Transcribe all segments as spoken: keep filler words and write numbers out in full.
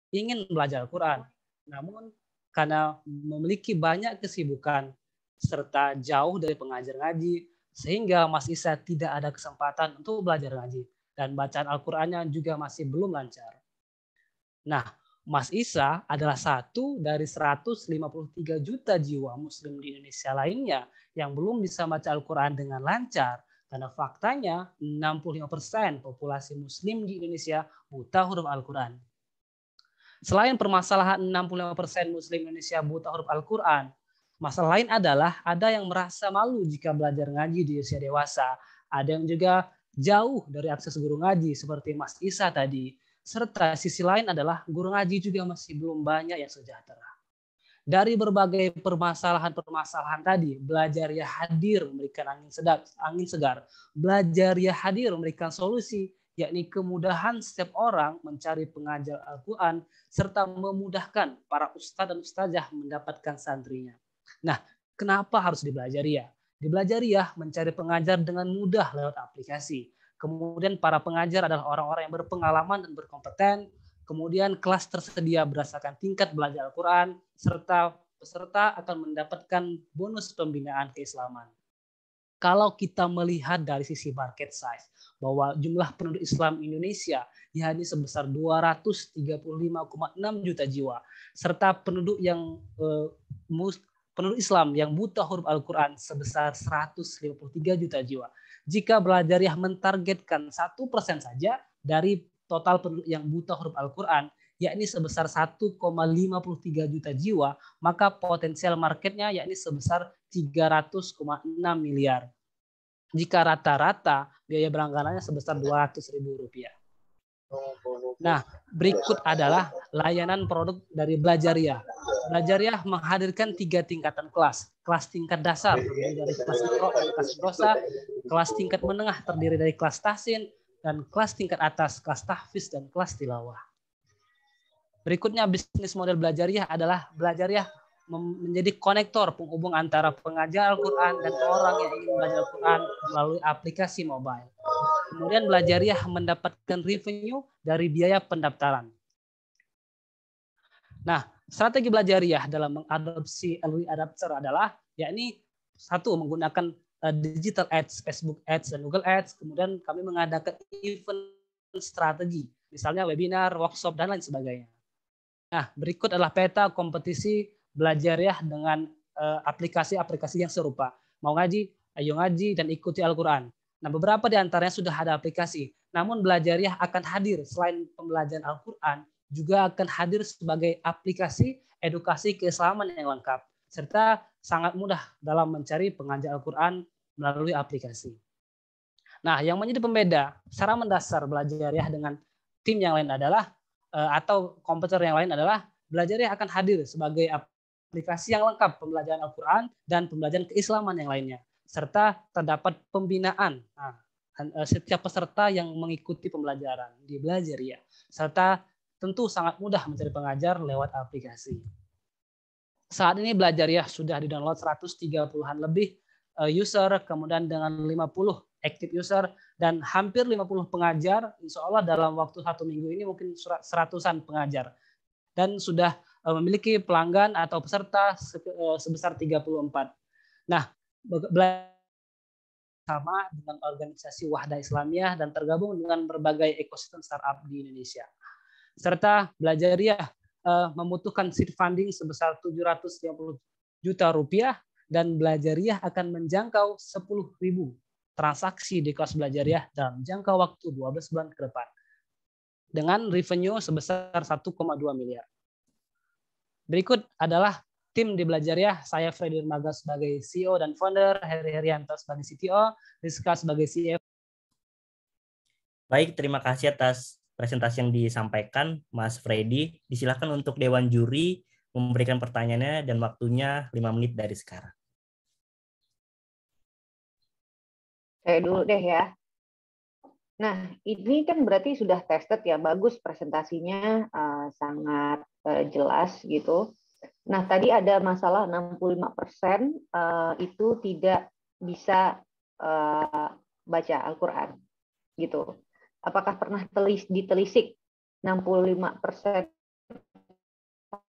ingin belajar Al-Quran. Namun karena memiliki banyak kesibukan serta jauh dari pengajar ngaji, sehingga Mas Isa tidak ada kesempatan untuk belajar ngaji. Dan bacaan Al-Qurannya juga masih belum lancar. Nah, Mas Isa adalah satu dari seratus lima puluh tiga juta jiwa muslim di Indonesia lainnya yang belum bisa baca Al-Quran dengan lancar. Karena faktanya enam puluh lima persen populasi muslim di Indonesia buta huruf Al-Quran. Selain permasalahan enam puluh lima persen muslim Indonesia buta huruf Al-Quran, masalah lain adalah ada yang merasa malu jika belajar ngaji di usia dewasa. Ada yang juga jauh dari akses guru ngaji seperti Mas Isa tadi. Serta sisi lain adalah guru ngaji juga masih belum banyak yang sejahtera. Dari berbagai permasalahan-permasalahan tadi, belajar ya hadir memberikan angin segar, angin segar. Belajar ya hadir memberikan solusi, yakni kemudahan setiap orang mencari pengajar Al-Quran serta memudahkan para ustadz dan ustazah mendapatkan santrinya. Nah, kenapa harus dibelajari ya? Dibelajari ya mencari pengajar dengan mudah lewat aplikasi. Kemudian para pengajar adalah orang-orang yang berpengalaman dan berkompeten. Kemudian kelas tersedia berdasarkan tingkat belajar Al-Quran, serta peserta akan mendapatkan bonus pembinaan keislaman. Kalau kita melihat dari sisi market size, bahwa jumlah penduduk Islam Indonesia yakni sebesar dua ratus tiga puluh lima koma enam juta jiwa, serta penduduk yang eh, penduduk Islam yang buta huruf Al-Quran sebesar seratus lima puluh tiga juta jiwa. Jika Belajariyah mentargetkan satu persen saja dari total penduduk yang buta huruf Al-Quran, yakni sebesar satu koma lima puluh tiga juta jiwa, maka potensial marketnya yakni sebesar tiga ratus koma enam miliar. Jika rata-rata biaya berlangganannya sebesar dua ratus ribu rupiah. Nah, berikut adalah layanan produk dari Belajariyah. Belajariyah menghadirkan tiga tingkatan kelas. Kelas tingkat dasar terdiri dari kelas Iqra dan kelas Idrosa, kelas tingkat menengah terdiri dari kelas Tahsin, dan kelas tingkat atas, kelas tahfiz dan kelas tilawah. Berikutnya bisnis model Belajariyah adalah Belajariyah menjadi konektor penghubung antara pengajar Al-Quran dan orang yang ingin belajar Al-Quran melalui aplikasi mobile. Kemudian Belajariyah mendapatkan revenue dari biaya pendaftaran. Nah, strategi Belajariyah dalam mengadopsi L W I Adapter adalah yakni satu menggunakan digital ads, Facebook ads, dan Google ads. Kemudian kami mengadakan event strategi, misalnya webinar, workshop, dan lain sebagainya. Nah, berikut adalah peta kompetisi Belajariyah dengan aplikasi-aplikasi yang serupa. Mau ngaji, ayo ngaji, dan ikuti Al-Quran. Nah, beberapa di antaranya sudah ada aplikasi. Namun Belajariyah akan hadir selain pembelajaran Al-Quran, juga akan hadir sebagai aplikasi edukasi keislaman yang lengkap, serta sangat mudah dalam mencari pengajar Al-Quran melalui aplikasi. Nah, yang menjadi pembeda secara mendasar Belajariyah dengan tim yang lain adalah, atau komputer yang lain adalah, Belajariyah akan hadir sebagai aplikasi yang lengkap pembelajaran Al-Quran dan pembelajaran keislaman yang lainnya, serta terdapat pembinaan nah, setiap peserta yang mengikuti pembelajaran di Belajariyah, serta tentu sangat mudah mencari pengajar lewat aplikasi. Saat ini Belajariyah sudah di-download seratus tiga puluhan lebih user, kemudian dengan lima puluh active user, dan hampir lima puluh pengajar. Insya Allah dalam waktu satu minggu ini mungkin seratusan pengajar. Dan sudah memiliki pelanggan atau peserta sebesar tiga puluh empat. Nah, sama dengan organisasi Wahdah Islamiyah dan tergabung dengan berbagai ekosistem startup di Indonesia. Serta Belajariyah uh, membutuhkan seed funding sebesar tujuh ratus lima puluh juta rupiah, dan Belajariyah akan menjangkau sepuluh ribu transaksi di kelas Belajariyah dalam jangka waktu dua belas bulan ke depan dengan revenue sebesar satu koma dua miliar. Berikut adalah tim di Belajariyah. Saya Freddy Dermaga sebagai C E O dan founder, Heri Herianto sebagai C T O, Rizka sebagai C F O. Baik, terima kasih atas presentasi yang disampaikan, Mas Freddy. Disilakan untuk Dewan Juri memberikan pertanyaannya dan waktunya lima menit dari sekarang. Saya dulu deh ya. Nah, ini kan berarti sudah tested ya, bagus presentasinya, uh, sangat uh, jelas gitu. Nah, tadi ada masalah enam puluh lima persen uh, itu tidak bisa uh, baca Al-Quran gitu. Apakah pernah telis, ditelisik enam puluh lima persen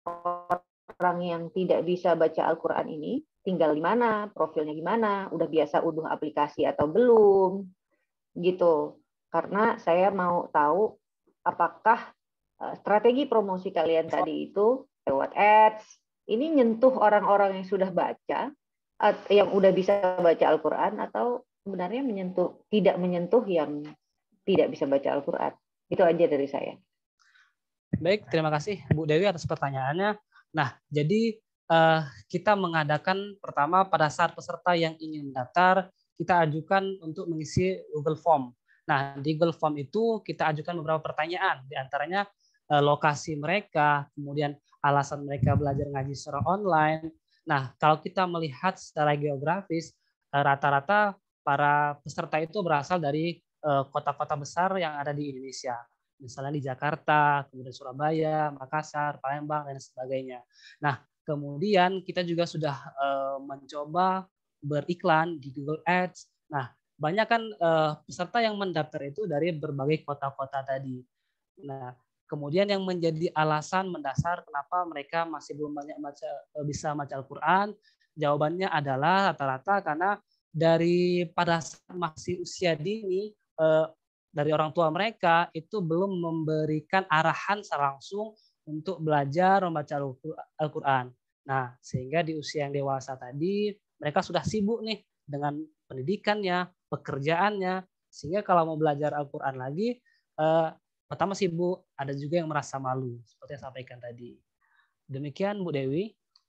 orang yang tidak bisa baca Al-Quran ini tinggal di mana, profilnya gimana, udah biasa unduh aplikasi atau belum, gitu. Karena saya mau tahu apakah strategi promosi kalian tadi itu lewat ads, ini nyentuh orang-orang yang sudah baca, yang udah bisa baca Al-Quran, atau sebenarnya menyentuh tidak menyentuh yang tidak bisa baca Al-Quran. Itu aja dari saya. Baik, terima kasih Bu Dewi atas pertanyaannya. Nah, jadi uh, kita mengadakan pertama pada saat peserta yang ingin mendaftar, kita ajukan untuk mengisi Google Form. Nah, di Google Form itu kita ajukan beberapa pertanyaan, di antaranya uh, lokasi mereka, kemudian alasan mereka belajar ngaji secara online. Nah, kalau kita melihat secara geografis, uh, rata-rata para peserta itu berasal dari uh, kota-kota besar yang ada di Indonesia. Misalnya di Jakarta, kemudian Surabaya, Makassar, Palembang, dan sebagainya. Nah, kemudian kita juga sudah uh, mencoba beriklan di Google Ads. Nah, banyak kan uh, peserta yang mendaftar itu dari berbagai kota-kota tadi. Nah, kemudian yang menjadi alasan mendasar kenapa mereka masih belum banyak baca, bisa baca Al-Quran, jawabannya adalah rata-rata karena dari pada saat masih usia dini, uh, dari orang tua mereka itu belum memberikan arahan secara langsung untuk belajar membaca Al-Quran. Nah, sehingga di usia yang dewasa tadi mereka sudah sibuk nih dengan pendidikannya, pekerjaannya, sehingga kalau mau belajar Al-Quran lagi, eh, pertama sibuk, ada juga yang merasa malu, seperti yang sampaikan tadi. Demikian Bu Dewi.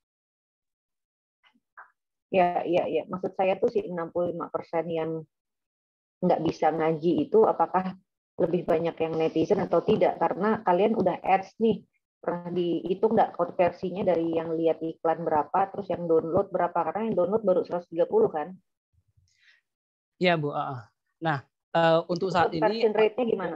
Ya, ya, ya. Maksud saya tuh si enam puluh lima persen yang nggak bisa ngaji itu apakah lebih banyak yang netizen atau tidak, karena kalian udah ads nih, pernah dihitung nggak konversinya dari yang lihat iklan berapa terus yang download berapa, karena yang download baru seratus tiga puluh kan? Iya Bu. Nah, uh, untuk saat ini conversion rate-nya gimana?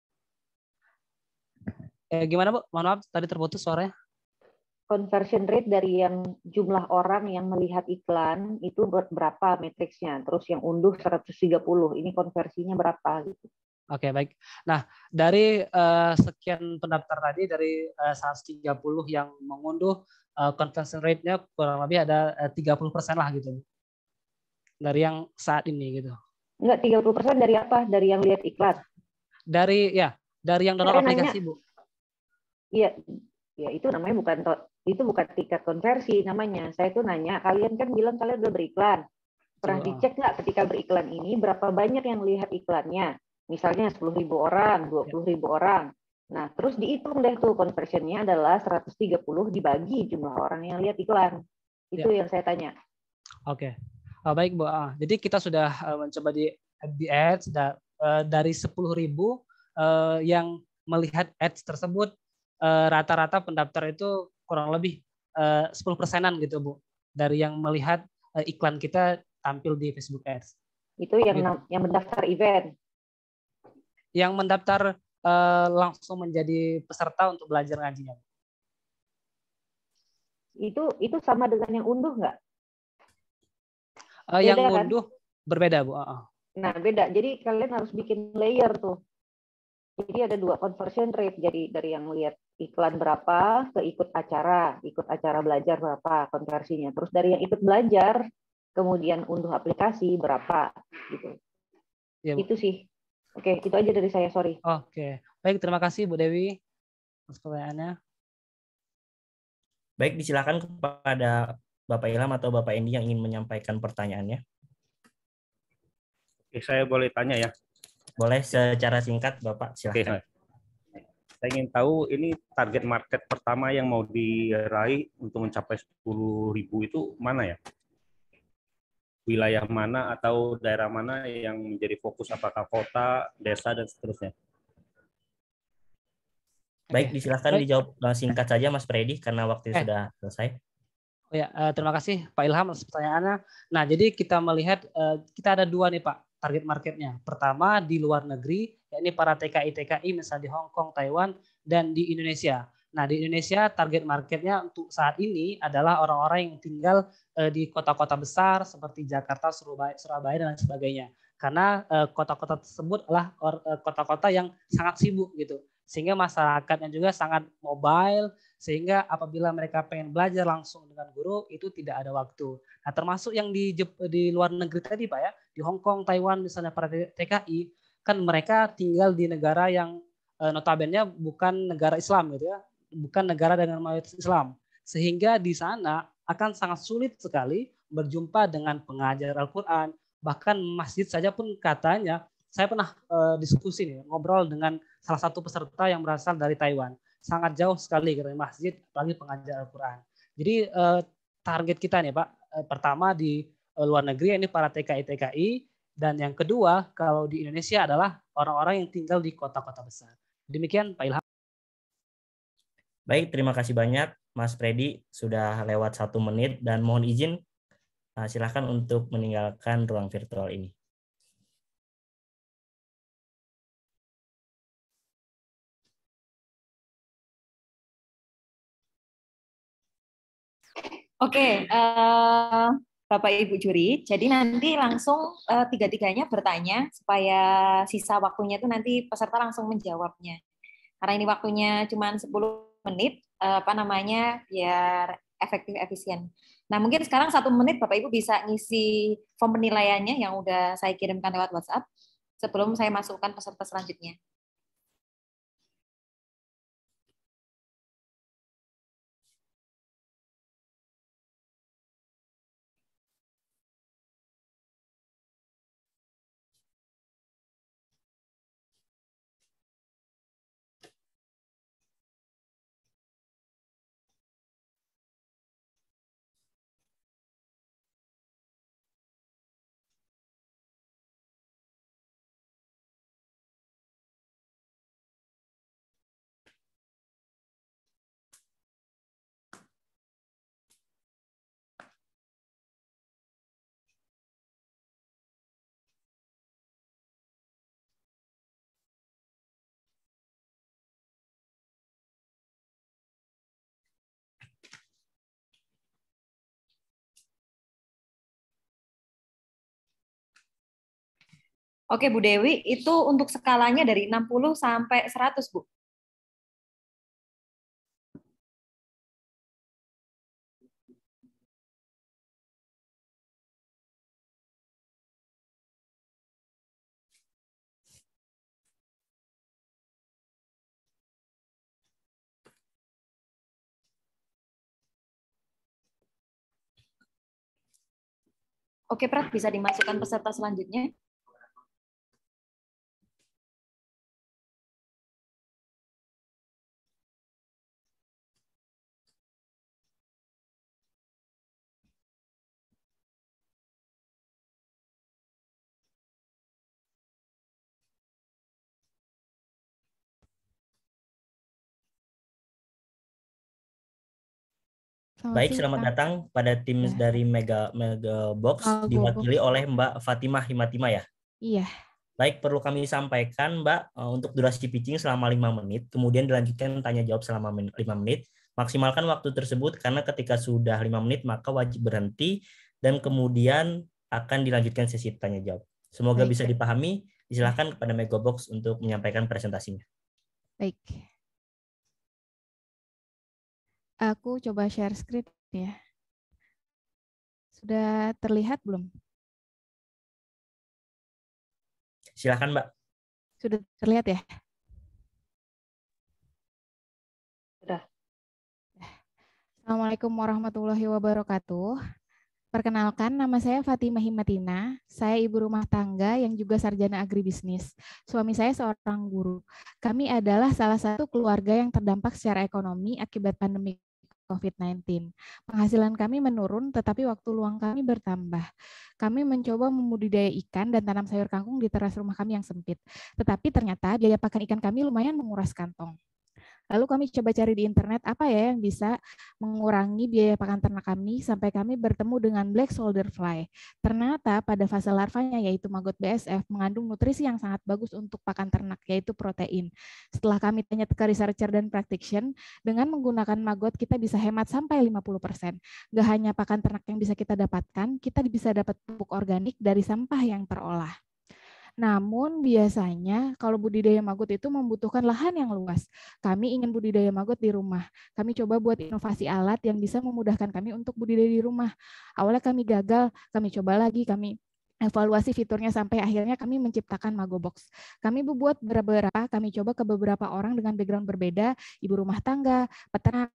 Eh, gimana Bu? Mohon maaf tadi terputus suaranya. Conversion rate dari yang jumlah orang yang melihat iklan itu berapa matriksnya, terus yang unduh seratus tiga puluh, ini konversinya berapa gitu. Oke, baik. Nah, dari uh, sekian pendaftar tadi, dari uh, seratus tiga puluh yang mengunduh, uh, conversion rate-nya kurang lebih ada uh, tiga puluh persen lah gitu. Dari yang saat ini gitu. Enggak, tiga puluh persen dari apa? Dari yang lihat iklan? Dari ya, dari yang download aplikasi, Bu. Iya, ya itu namanya bukan itu bukan tingkat konversi namanya. Saya tuh nanya, kalian kan bilang kalian udah beriklan. Pernah Betul. dicek nggak ketika beriklan ini berapa banyak yang lihat iklannya? Misalnya sepuluh ribu orang, dua puluh ribu orang. Nah, terus dihitung deh tuh conversionnya adalah seratus tiga puluh dibagi jumlah orang yang lihat iklan. Itu ya. Yang saya tanya. Oke. Oh, baik, Bu. Ah, jadi kita sudah uh, mencoba di di ads da, uh, dari sepuluh ribu uh, yang melihat ads tersebut, uh, rata-rata pendaftar itu kurang lebih uh, sepuluh persenan gitu, Bu. Dari yang melihat uh, iklan kita tampil di Facebook Ads. Itu yang gitu. Yang mendaftar event. Yang mendaftar uh, langsung menjadi peserta untuk belajar ngajinya. Itu itu sama dengan yang unduh nggak? Uh, yang unduh kan? Berbeda, Bu. Uh. Nah, beda. Jadi kalian harus bikin layer tuh. Jadi ada dua conversion rate. Jadi dari yang lihat iklan berapa ke ikut acara, ikut acara belajar berapa konversinya. Terus dari yang ikut belajar kemudian unduh aplikasi berapa gitu. Ya, itu sih. Oke, itu aja dari saya, sorry. Oke. Baik, terima kasih Bu Dewi atas pertanyaannya. Baik, disilakan kepada Bapak Ilham atau Bapak Endi yang ingin menyampaikan pertanyaannya. Oke, saya boleh tanya ya? Boleh secara singkat, Bapak, silakan. Oke. Saya ingin tahu ini target market pertama yang mau diraih untuk mencapai sepuluh ribu itu mana ya? Wilayah mana atau daerah mana yang menjadi fokus, apakah kota, desa, dan seterusnya? Baik, disilakan Baik. dijawab singkat saja Mas Freddy karena waktunya eh. sudah selesai. Oh ya, terima kasih Pak Ilham atas pertanyaannya. Nah, jadi kita melihat kita ada dua nih Pak target marketnya. Pertama di luar negeri, yakni para T K I T K I misalnya di Hong Kong, Taiwan, dan di Indonesia. Nah, di Indonesia target marketnya untuk saat ini adalah orang-orang yang tinggal di kota-kota besar seperti Jakarta, Surabaya, Surabaya dan lain sebagainya. Karena kota-kota tersebut adalah kota-kota yang sangat sibuk gitu. Sehingga masyarakatnya juga sangat mobile, sehingga apabila mereka pengen belajar langsung dengan guru itu tidak ada waktu. Nah, termasuk yang di di luar negeri tadi Pak ya, di Hong Kong, Taiwan misalnya para T K I, kan mereka tinggal di negara yang eh, notabene bukan negara Islam gitu ya, bukan negara dengan mayoritas Islam. Sehingga di sana akan sangat sulit sekali berjumpa dengan pengajar Al-Quran. Bahkan masjid saja pun katanya, saya pernah uh, diskusi nih, ngobrol dengan salah satu peserta yang berasal dari Taiwan. Sangat jauh sekali dari masjid, apalagi pengajar Al-Quran. Jadi uh, target kita nih Pak, uh, pertama di uh, luar negeri ini para T K I T K I, dan yang kedua kalau di Indonesia adalah orang-orang yang tinggal di kota-kota besar. Demikian Pak Ilham. Baik, terima kasih banyak Mas Freddy, sudah lewat satu menit dan mohon izin uh, silakan untuk meninggalkan ruang virtual ini. Oke, uh, Bapak Ibu juri, jadi nanti langsung uh, tiga-tiganya bertanya supaya sisa waktunya itu nanti peserta langsung menjawabnya. Karena ini waktunya cuma sepuluh menit, uh, apa namanya, biar efektif efisien. Nah, mungkin sekarang satu menit Bapak Ibu bisa ngisi form penilaiannya yang udah saya kirimkan lewat WhatsApp sebelum saya masukkan peserta selanjutnya. Oke, Bu Dewi, itu untuk skalanya dari enam puluh sampai seratus, Bu. Oke, Prat, bisa dimasukkan peserta selanjutnya. Selamat Baik, siang. selamat datang pada tim Ya. dari Mega Mega Box Mega diwakili Box. oleh Mbak Fatimah Himatima ya. Iya. Baik, perlu kami sampaikan Mbak, untuk durasi pitching selama lima menit, kemudian dilanjutkan tanya jawab selama lima menit. Maksimalkan waktu tersebut karena ketika sudah lima menit maka wajib berhenti dan kemudian akan dilanjutkan sesi tanya jawab. Semoga Baik. bisa dipahami. Silakan kepada Mega Box untuk menyampaikan presentasinya. Baik. Aku coba share screen ya. Sudah terlihat belum? Silakan Mbak. Sudah terlihat ya? Sudah. Assalamualaikum warahmatullahi wabarakatuh. Perkenalkan, nama saya Fatimah Himatina. Saya ibu rumah tangga yang juga sarjana agribisnis. Suami saya seorang guru. Kami adalah salah satu keluarga yang terdampak secara ekonomi akibat pandemi covid sembilan belas. Penghasilan kami menurun, tetapi waktu luang kami bertambah. Kami mencoba membudidaya ikan dan tanam sayur kangkung di teras rumah kami yang sempit. Tetapi ternyata biaya pakan ikan kami lumayan menguras kantong. Lalu kami coba cari di internet apa ya yang bisa mengurangi biaya pakan ternak kami sampai kami bertemu dengan black soldier fly. Ternyata pada fase larvanya yaitu maggot B S F mengandung nutrisi yang sangat bagus untuk pakan ternak yaitu protein. Setelah kami tanya ke researcher dan practitioner, dengan menggunakan maggot kita bisa hemat sampai lima puluh persen. Gak hanya pakan ternak yang bisa kita dapatkan, kita bisa dapat pupuk organik dari sampah yang terolah. Namun biasanya kalau budidaya maggot itu membutuhkan lahan yang luas. Kami ingin budidaya maggot di rumah. Kami coba buat inovasi alat yang bisa memudahkan kami untuk budidaya di rumah. Awalnya kami gagal, kami coba lagi, kami evaluasi fiturnya sampai akhirnya kami menciptakan Magobox. Kami membuat beberapa, kami coba ke beberapa orang dengan background berbeda, ibu rumah tangga, peternak,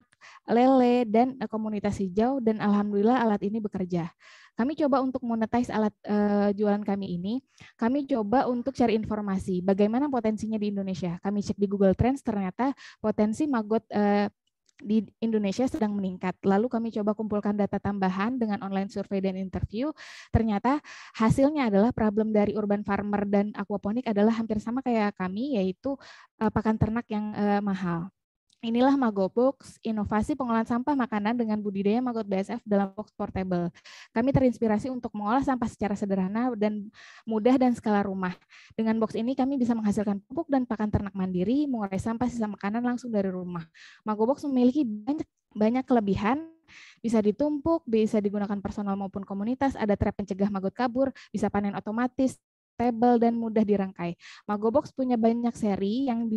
lele, dan komunitas hijau, dan alhamdulillah alat ini bekerja. Kami coba untuk monetize alat uh, jualan kami ini, kami coba untuk cari informasi bagaimana potensinya di Indonesia. Kami cek di Google Trends, ternyata potensi maggot uh, di Indonesia sedang meningkat. Lalu kami coba kumpulkan data tambahan dengan online survei dan interview. Ternyata hasilnya adalah problem dari urban farmer dan aquaponik adalah hampir sama kayak kami, yaitu uh, pakan ternak yang uh, mahal. Inilah Magobox, inovasi pengolahan sampah makanan dengan budidaya maggot B S F dalam box portable. Kami terinspirasi untuk mengolah sampah secara sederhana dan mudah dan skala rumah. Dengan box ini kami bisa menghasilkan pupuk dan pakan ternak mandiri, mengurai sampah sisa makanan langsung dari rumah. Magobox memiliki banyak banyak kelebihan, bisa ditumpuk, bisa digunakan personal maupun komunitas, ada trap pencegah maggot kabur, bisa panen otomatis, stable dan mudah dirangkai. Magobox punya banyak seri yang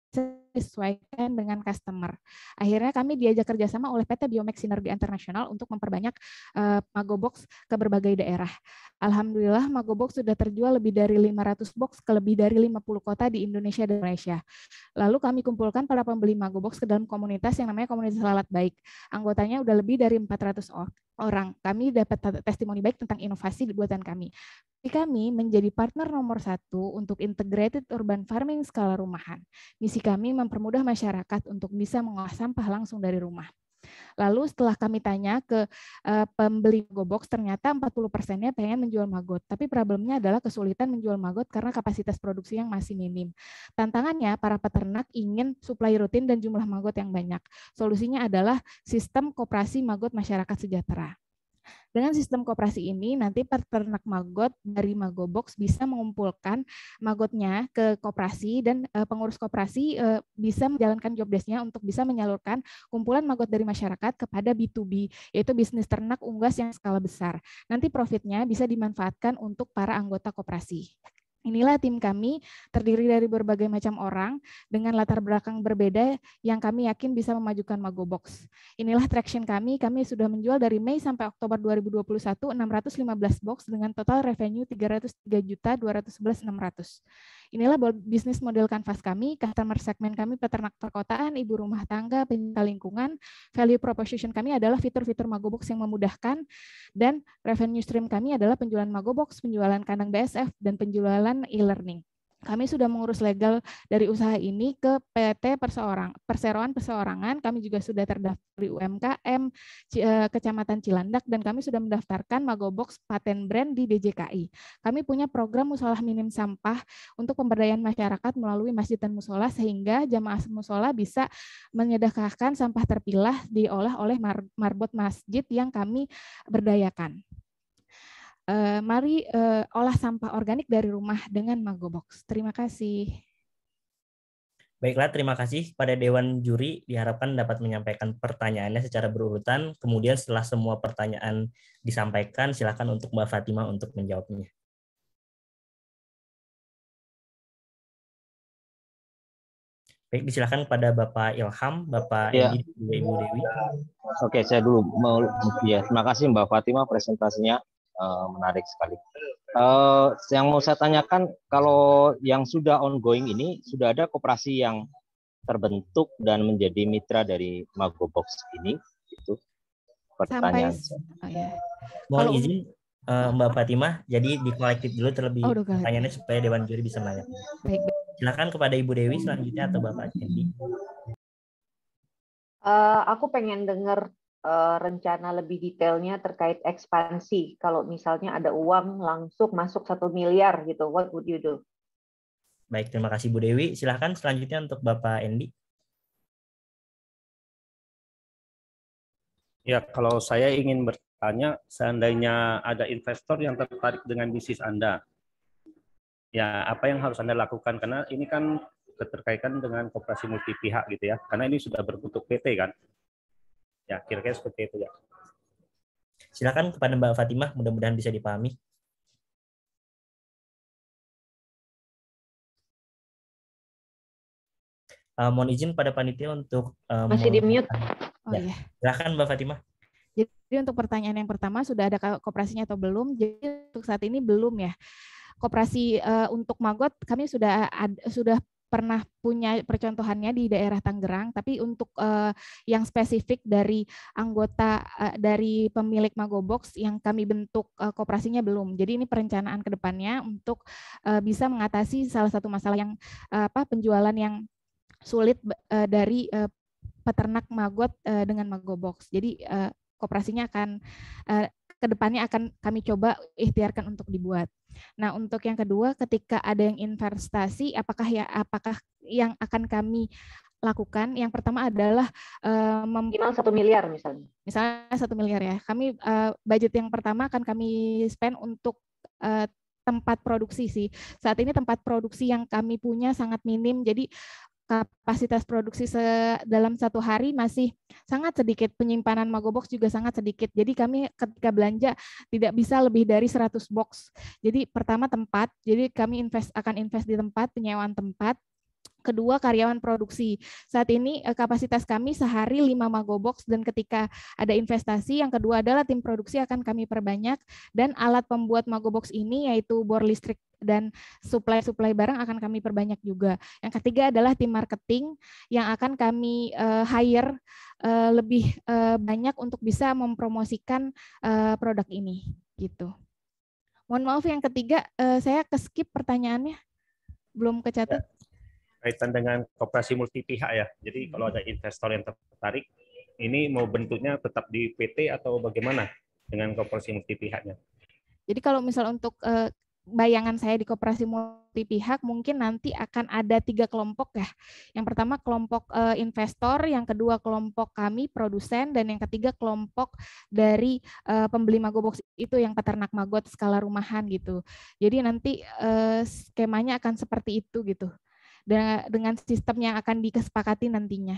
disesuaikan dengan customer. Akhirnya kami diajak kerjasama oleh P T Biomax Sinergi Internasional untuk memperbanyak uh, Magobox ke berbagai daerah. Alhamdulillah Magobox sudah terjual lebih dari lima ratus box ke lebih dari lima puluh kota di Indonesia dan Malaysia. Lalu kami kumpulkan para pembeli Magobox ke dalam komunitas yang namanya komunitas lalat baik. Anggotanya udah lebih dari empat ratus orang. Kami dapat testimoni baik tentang inovasi buatan kami. Kami menjadi partner nomor satu untuk integrated urban farming skala rumahan. Misi kami mempermudah masyarakat untuk bisa mengolah sampah langsung dari rumah. Lalu setelah kami tanya ke uh, pembeli Magobox, ternyata empat puluh persennya pengen menjual maggot. Tapi problemnya adalah kesulitan menjual maggot karena kapasitas produksi yang masih minim. Tantangannya, para peternak ingin suplai rutin dan jumlah maggot yang banyak. Solusinya adalah sistem koperasi maggot masyarakat sejahtera. Dengan sistem koperasi ini, nanti peternak maggot dari Magobox bisa mengumpulkan maggotnya ke koperasi dan uh, pengurus koperasi uh, bisa menjalankan job desk-nya untuk bisa menyalurkan kumpulan maggot dari masyarakat kepada B to B, yaitu bisnis ternak unggas yang skala besar. Nanti profitnya bisa dimanfaatkan untuk para anggota koperasi. Inilah tim kami, terdiri dari berbagai macam orang dengan latar belakang berbeda yang kami yakin bisa memajukan Magobox. Inilah traction kami, kami sudah menjual dari Mei sampai Oktober dua ribu dua puluh satu enam ratus lima belas box dengan total revenue tiga ratus tiga juta dua ratus sebelas ribu enam ratus. Inilah bisnis model kanvas kami, customer segmen kami peternak perkotaan, ibu rumah tangga, pencinta lingkungan. Value proposition kami adalah fitur-fitur Magobox yang memudahkan, dan revenue stream kami adalah penjualan Magobox, penjualan kandang B S F, dan penjualan e-learning. Kami sudah mengurus legal dari usaha ini ke P T Perseorang, Perseroan Perseorangan. Kami juga sudah terdaftar di U M K M Kecamatan Cilandak, dan kami sudah mendaftarkan Magobox paten brand di D J K I. Kami punya program musola minim sampah untuk pemberdayaan masyarakat melalui masjid dan musola, sehingga jamaah musola bisa menyedekahkan sampah terpilah diolah oleh marbot masjid yang kami berdayakan. Uh, mari uh, olah sampah organik dari rumah dengan Magobox. Terima kasih. Baiklah, terima kasih pada Dewan Juri. Diharapkan dapat menyampaikan pertanyaannya secara berurutan. Kemudian setelah semua pertanyaan disampaikan, silakan untuk Mbak Fatimah untuk menjawabnya. Baik, disilakan kepada Bapak Ilham, Bapak ya. Endi, Ibu Dewi. Oke, saya dulu mau ya. Terima kasih Mbak Fatimah, presentasinya uh, menarik sekali. Uh, yang mau saya tanyakan, kalau yang sudah ongoing ini sudah ada koperasi yang terbentuk dan menjadi mitra dari Magobox ini, itu pertanyaan. Sampai, oh ya. Mohon kalau izin uh, Mbak Fatimah, jadi di kolektif dulu terlebih oh, pertanyaannya supaya Dewan Juri bisa menanyakan. Baik, baik. Silakan kepada Ibu Dewi selanjutnya atau Bapak Endi. Uh, aku pengen dengar uh, rencana lebih detailnya terkait ekspansi. Kalau misalnya ada uang langsung masuk satu miliar gitu, what would you do? Baik, terima kasih Bu Dewi. Silakan selanjutnya untuk Bapak Endi. Ya, kalau saya ingin bertanya, seandainya ada investor yang tertarik dengan bisnis Anda, ya apa yang harus Anda lakukan? Karena ini kan keterkaitan dengan koperasi multi pihak gitu ya. Karena ini sudah berbentuk P T kan. Ya, kira-kira seperti itu ya. Silakan kepada Mbak Fatimah, mudah-mudahan bisa dipahami. Uh, mohon izin pada panitia untuk uh, masih di mute. Oh ya. iya. Silakan Mbak Fatimah. Jadi untuk pertanyaan yang pertama, sudah ada koperasinya atau belum? Jadi untuk saat ini belum ya. Koperasi uh, untuk Magot kami sudah ad, sudah pernah punya percontohannya di daerah Tangerang, tapi untuk uh, yang spesifik dari anggota uh, dari pemilik Magobox yang kami bentuk uh, koperasinya belum. Jadi ini perencanaan ke depannya untuk uh, bisa mengatasi salah satu masalah yang uh, apa penjualan yang sulit uh, dari uh, peternak Magot uh, dengan Magobox. Jadi uh, koperasinya akan uh, ke depannya akan kami coba ikhtiarkan untuk dibuat. Nah, untuk yang kedua, ketika ada yang investasi, apakah ya apakah yang akan kami lakukan? Yang pertama adalah uh, minimal satu miliar misalnya. Misalnya satu miliar ya. Kami uh, budget yang pertama akan kami spend untuk uh, tempat produksi sih. Saat ini tempat produksi yang kami punya sangat minim, jadi kapasitas produksi dalam satu hari masih sangat sedikit, penyimpanan Magobox juga sangat sedikit. Jadi kami ketika belanja tidak bisa lebih dari seratus box. Jadi pertama tempat, jadi kami invest akan invest di tempat, penyewaan tempat. Kedua, karyawan produksi. Saat ini kapasitas kami sehari lima Magobox, dan ketika ada investasi, yang kedua adalah tim produksi akan kami perbanyak, dan alat pembuat Magobox ini yaitu bor listrik dan supply-supply barang akan kami perbanyak juga. Yang ketiga adalah tim marketing yang akan kami uh, hire uh, lebih uh, banyak untuk bisa mempromosikan uh, produk ini. Gitu. Mohon maaf yang ketiga, uh, saya ke-skip pertanyaannya, belum kecatat. Ya. Kaitan dengan koperasi multi pihak ya. Jadi hmm. kalau ada investor yang tertarik, ini mau bentuknya tetap di P T atau bagaimana dengan koperasi multi pihaknya? Jadi kalau misal untuk uh, bayangan saya di koperasi multi pihak mungkin nanti akan ada tiga kelompok ya. Yang pertama kelompok uh, investor, yang kedua kelompok kami produsen, dan yang ketiga kelompok dari uh, pembeli Magobox itu yang peternak Magot skala rumahan gitu. Jadi nanti uh, skemanya akan seperti itu gitu. Dengan sistem yang akan dikesepakati nantinya.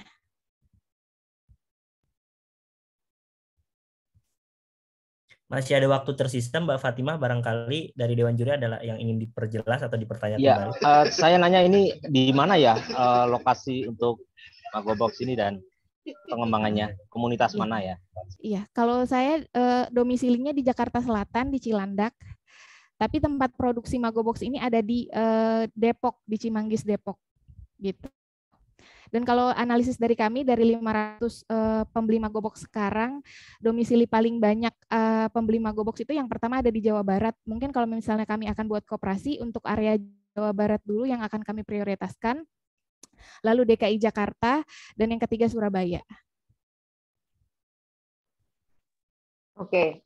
Masih ada waktu tersisa, Mbak Fatimah, barangkali dari Dewan Juri adalah yang ingin diperjelas atau dipertanyakan ya, kembali. Uh, saya nanya ini di mana ya uh, lokasi untuk Magobox ini dan pengembangannya, komunitas ya. mana ya? Iya, kalau saya uh, domisilinya di Jakarta Selatan, di Cilandak. Tapi tempat produksi Magobox ini ada di uh, Depok, di Cimanggis, Depok, gitu. Dan kalau analisis dari kami, dari lima ratus uh, pembeli Magobox sekarang, domisili paling banyak uh, pembeli Magobox itu yang pertama ada di Jawa Barat. Mungkin kalau misalnya kami akan buat koperasi untuk area Jawa Barat dulu yang akan kami prioritaskan, lalu D K I Jakarta, dan yang ketiga Surabaya. Oke.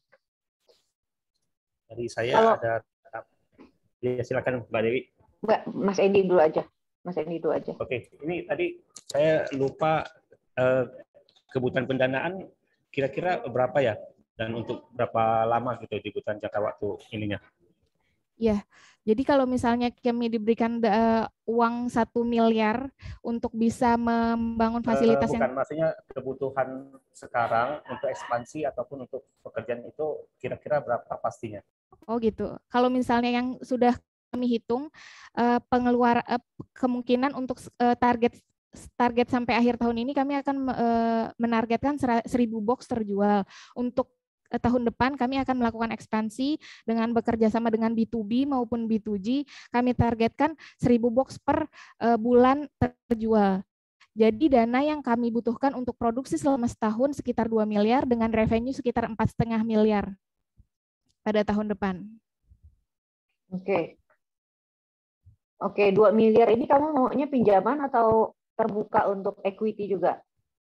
Jadi saya Kalau, ada, ya silakan Mbak Dewi. Mbak, Mas Edi dulu aja. Mas Edi dulu aja. Oke, ini tadi saya lupa eh, kebutuhan pendanaan kira-kira berapa ya? Dan untuk berapa lama gitu dibutuhkan jangka waktu ininya? Ya, jadi kalau misalnya kami diberikan uh, uang satu miliar untuk bisa membangun fasilitas uh, bukan, yang... maksudnya kebutuhan sekarang untuk ekspansi ataupun untuk pekerjaan itu kira-kira berapa pastinya? Oh gitu. Kalau misalnya yang sudah kami hitung, uh, pengeluar uh, kemungkinan untuk uh, target target sampai akhir tahun ini kami akan uh, menargetkan seribu box terjual. Untuk tahun depan kami akan melakukan ekspansi dengan bekerja sama dengan B to B maupun B to G. Kami targetkan seribu box per uh, bulan terjual. Jadi dana yang kami butuhkan untuk produksi selama setahun sekitar dua miliar dengan revenue sekitar empat koma lima miliar pada tahun depan. Oke. Oke, dua miliar ini kamu maunya pinjaman atau terbuka untuk equity juga?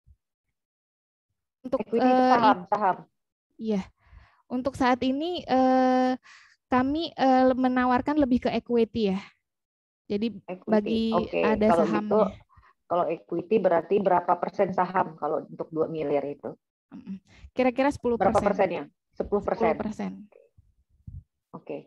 Untuk equity uh, saham, saham. Iya, untuk saat ini eh, kami eh, menawarkan lebih ke equity ya. Jadi equity. Bagi Oke. ada Kalau sahamnya. gitu, kalau equity berarti berapa persen saham kalau untuk dua miliar itu? Kira-kira sepuluh persen. Berapa persennya? sepuluh persen. sepuluh persen. Oke.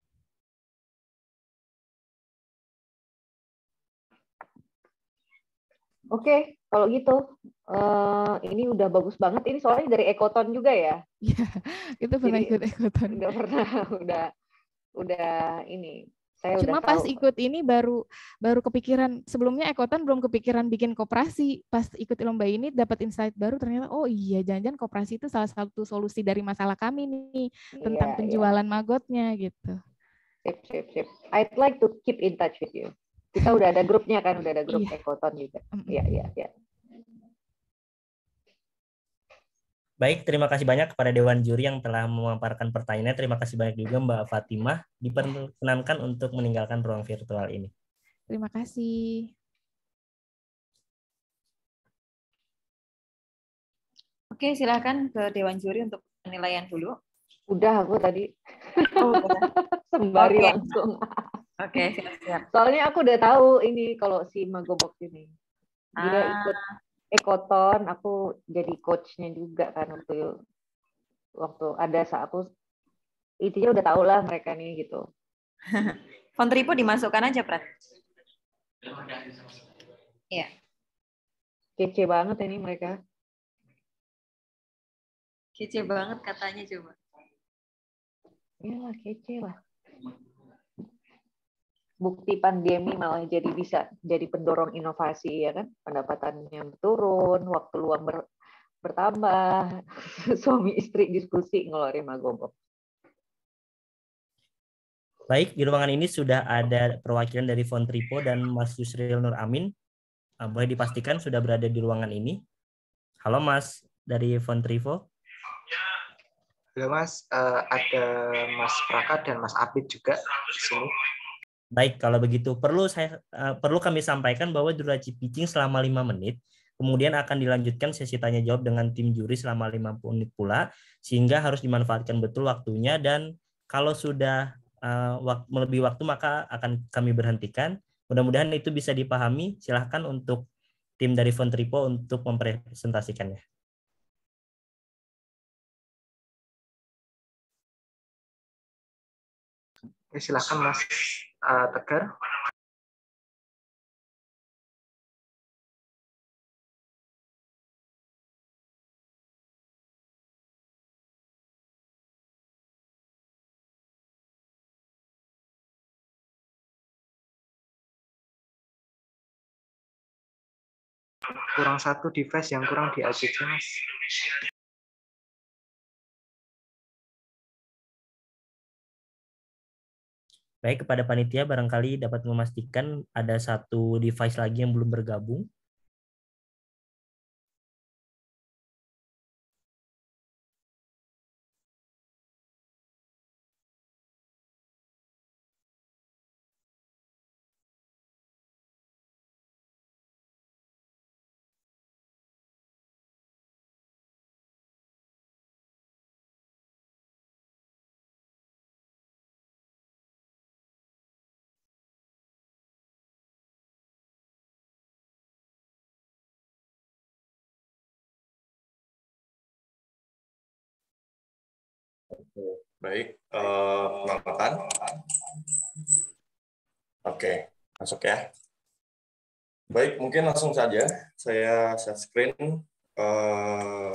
Oke, kalau gitu, uh, ini udah bagus banget. Ini soalnya dari Ekoton juga ya? Iya, itu pernah Jadi, ikut Ekoton. Udah pernah, udah, udah ini Saya Cuma udah pas tahu. ikut ini baru baru kepikiran, sebelumnya Ekoton belum kepikiran bikin koperasi. Pas ikut lomba ini dapat insight baru, ternyata oh iya jangan-jangan koperasi itu salah satu solusi dari masalah kami nih tentang Iya, iya. penjualan magotnya gitu. Sip, sip, sip. I'd like to keep in touch with you. Kita udah ada grupnya kan, udah ada grup Iya. Ekoton juga. Mm-mm. Iya, iya, iya. Baik, terima kasih banyak kepada Dewan Juri yang telah memaparkan pertanyaannya. Terima kasih banyak juga Mbak Fatimah. Diperkenankan untuk meninggalkan ruang virtual ini. Terima kasih. Oke, silakan ke Dewan Juri untuk penilaian dulu. Udah aku tadi. Oh, udah. Sembari Oke. langsung. Oke, siap-siap. Soalnya aku udah tahu ini kalau si Magobox ini. Dia Ah. ikut Ekoton, aku jadi coachnya juga kan waktu waktu ada saat aku intinya udah tahu lah mereka nih gitu. Fontripo dimasukkan aja, Prat. Iya. Kece banget ini mereka. Kece banget katanya coba. Iyalah kece lah. Bukti pandemi malah jadi bisa jadi pendorong inovasi ya kan, pendapatannya turun, waktu luang ber, bertambah, suami istri diskusi ngeluarin Magobox. Baik, di ruangan ini sudah ada perwakilan dari Fontripo dan Mas Yusril Nur Amin. Boleh dipastikan sudah berada di ruangan ini. Halo Mas, dari Fontripo. Halo Mas, uh, ada Mas Praka dan Mas Abid juga di sini. Baik, kalau begitu perlu saya uh, perlu kami sampaikan bahwa durasi pitching selama lima menit, kemudian akan dilanjutkan sesi tanya jawab dengan tim juri selama lima puluh menit pula, sehingga harus dimanfaatkan betul waktunya, dan kalau sudah uh, wak- melebihi waktu maka akan kami berhentikan. Mudah-mudahan itu bisa dipahami. Silahkan untuk tim dari Fontripo untuk mempresentasikannya. Oke, silakan Mas uh, Tegar. Kurang satu device yang kurang di A C C, Mas. Baik, kepada panitia barangkali dapat memastikan ada satu device lagi yang belum bergabung. Baik, uh, perkenalkan. Oke, masuk ya. Baik, mungkin langsung saja saya share screen. Uh,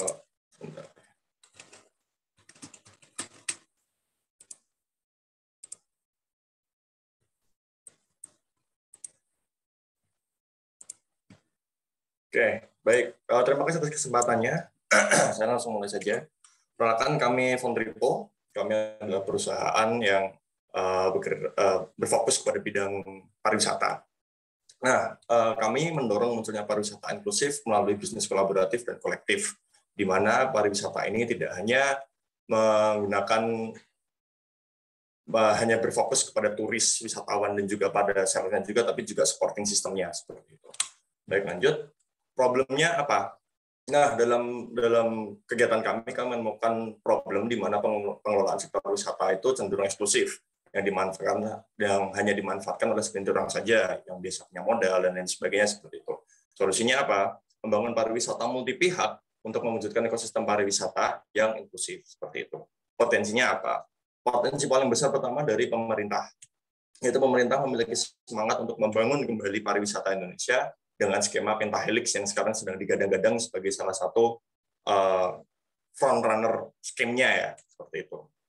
Oke, baik. Uh, terima kasih atas kesempatannya. Saya langsung mulai saja. Perkenalkan, kami Fontripo. Kami adalah perusahaan yang uh, ber, uh, berfokus kepada bidang pariwisata. Nah, uh, kami mendorong munculnya pariwisata inklusif melalui bisnis kolaboratif dan kolektif, di mana pariwisata ini tidak hanya menggunakan uh, hanya berfokus kepada turis, wisatawan, dan juga pada sellernya juga, tapi juga supporting sistemnya seperti itu. Baik, lanjut. Problemnya apa? Nah, dalam dalam kegiatan kami, kami menemukan problem di mana pengelolaan sektor wisata itu cenderung eksklusif, yang dimanfaatkan, yang hanya dimanfaatkan oleh segelintir orang saja, yang biasa punya modal dan lain sebagainya seperti itu. Solusinya apa? Membangun pariwisata multi pihak untuk mewujudkan ekosistem pariwisata yang inklusif seperti itu. Potensinya apa? Potensi paling besar pertama dari pemerintah, yaitu pemerintah memiliki semangat untuk membangun kembali pariwisata Indonesia dengan skema pentahelix yang sekarang sedang digadang-gadang sebagai salah satu uh, front runner skemnya ya, seperti itu.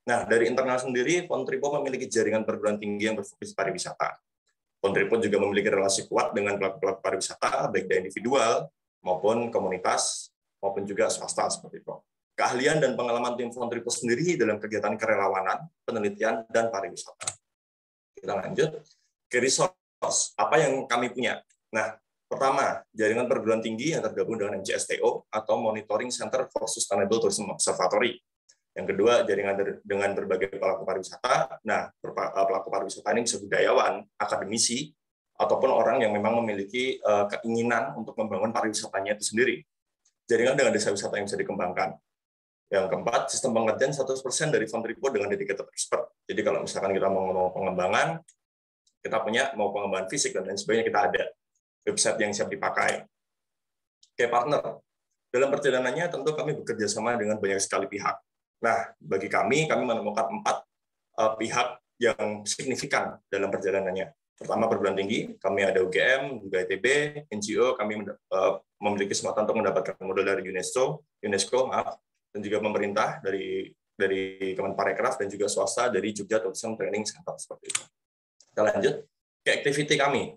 Nah, dari internal sendiri, Fontripo memiliki jaringan perguruan tinggi yang berfokus pariwisata. Fontripo juga memiliki relasi kuat dengan pelaku-pelaku pariwisata, baik dari individual maupun komunitas, maupun juga swasta seperti itu. Keahlian dan pengalaman tim Fontripo sendiri dalam kegiatan kerelawanan, penelitian, dan pariwisata. Kita lanjut ke resource. Apa yang kami punya? Nah, pertama, jaringan perguruan tinggi yang tergabung dengan M C S T O atau Monitoring Center for Sustainable Tourism Observatory. Yang kedua, jaringan dengan berbagai pelaku pariwisata. Nah, pelaku pariwisata ini bisa budayawan, akademisi, ataupun orang yang memang memiliki keinginan untuk membangun pariwisatanya itu sendiri. Jaringan dengan desa wisata yang bisa dikembangkan. Yang keempat, sistem pengertian seratus persen dari Fontripo dengan dedicated expert. Jadi kalau misalkan kita mau ngomong pengembangan, kita punya mau pengembangan fisik dan lain sebagainya, kita ada website yang siap dipakai. Kayak partner. Dalam perjalanannya tentu kami bekerja sama dengan banyak sekali pihak. Nah, bagi kami, kami menemukan empat uh, pihak yang signifikan dalam perjalanannya. Pertama, perguruan tinggi, kami ada U G M, juga I T B, N G O, kami uh, memiliki kesempatan untuk mendapatkan modal dari UNESCO, UNESCO, maaf, dan juga pemerintah dari dari Kemenparekraf dan juga swasta dari Jogja Tourism Training Center seperti itu. Kita lanjut ke activity kami.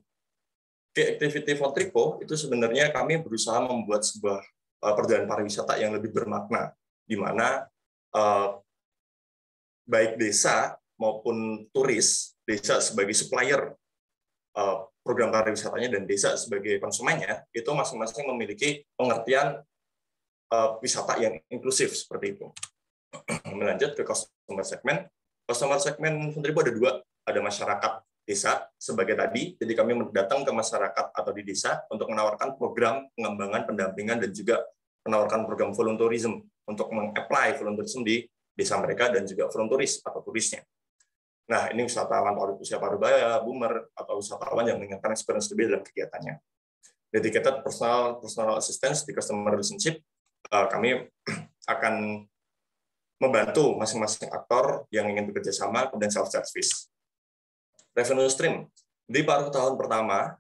Ke activity Fontripo itu sebenarnya kami berusaha membuat sebuah uh, perjalanan pariwisata yang lebih bermakna, di mana Uh, baik desa maupun turis, desa sebagai supplier uh, program pariwisatanya dan desa sebagai konsumennya, itu masing-masing memiliki pengertian uh, wisata yang inklusif seperti itu. Melanjut ke customer segment. Customer segment Fontripo ada dua, ada masyarakat desa sebagai tadi, jadi kami datang ke masyarakat atau di desa untuk menawarkan program pengembangan, pendampingan, dan juga menawarkan program volunteerism untuk meng-apply volunteerism di desa mereka dan juga volunteeris atau turisnya. Nah, ini wisatawan usia parubaya, boomer, atau wisatawan yang menginginkan experience lebih dalam kegiatannya. Dedicated personal personal assistance di customer relationship, kami akan membantu masing-masing aktor yang ingin bekerja sama, kemudian self-service. Revenue stream. Di paruh tahun pertama,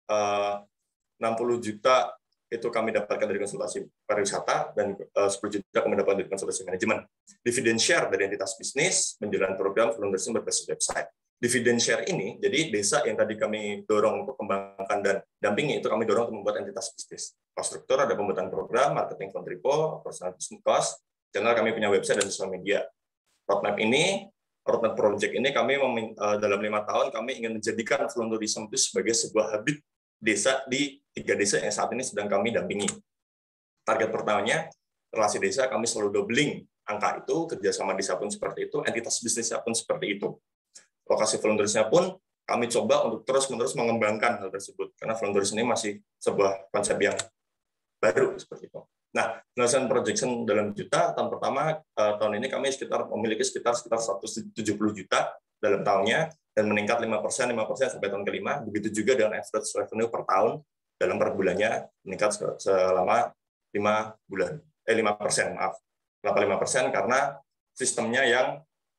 enam puluh juta itu kami dapatkan dari konsultasi pariwisata dan sepuluh juta kami dapatkan dari konsultasi manajemen. Dividend share dari entitas bisnis, menjalankan program volunteerism berbasis website. Dividend share ini, jadi desa yang tadi kami dorong untuk kembangkan dan dampingi, itu kami dorong untuk membuat entitas bisnis. Cost struktur ada pembuatan program, marketing Fontripo, personal business cost, channel kami punya website dan sosial media. Roadmap ini, roadmap project ini kami dalam lima tahun kami ingin menjadikan volunteerism itu sebagai sebuah habit desa di tiga desa yang saat ini sedang kami dampingi. Target pertamanya, relasi desa kami selalu doubling angka itu, kerjasama desa pun seperti itu, entitas bisnisnya pun seperti itu. Lokasi volunteerisnya pun kami coba untuk terus-menerus mengembangkan hal tersebut, karena volunteerism ini masih sebuah konsep yang baru seperti itu. Nah, penyelesaian projection dalam juta, tahun pertama, tahun ini kami sekitar memiliki sekitar sekitar seratus tujuh puluh juta dalam tahunnya, dan meningkat lima persen, lima persen sampai tahun kelima, begitu juga dengan average revenue per tahun dalam per bulannya meningkat selama lima bulan, eh lima persen, maaf. Kenapa lima persen? Karena sistemnya yang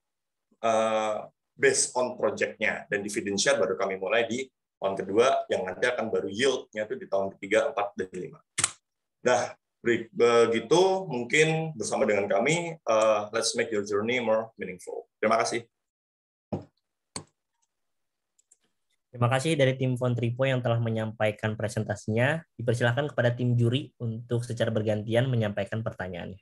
uh, based on project-nya, dan dividend share baru kami mulai di tahun kedua, yang nanti akan baru yield-nya itu di tahun ketiga, empat, dan lima. Nah, begitu mungkin bersama dengan kami, uh, let's make your journey more meaningful. Terima kasih. Terima kasih dari tim Fontripo yang telah menyampaikan presentasinya. Dipersilakan kepada tim juri untuk secara bergantian menyampaikan pertanyaannya.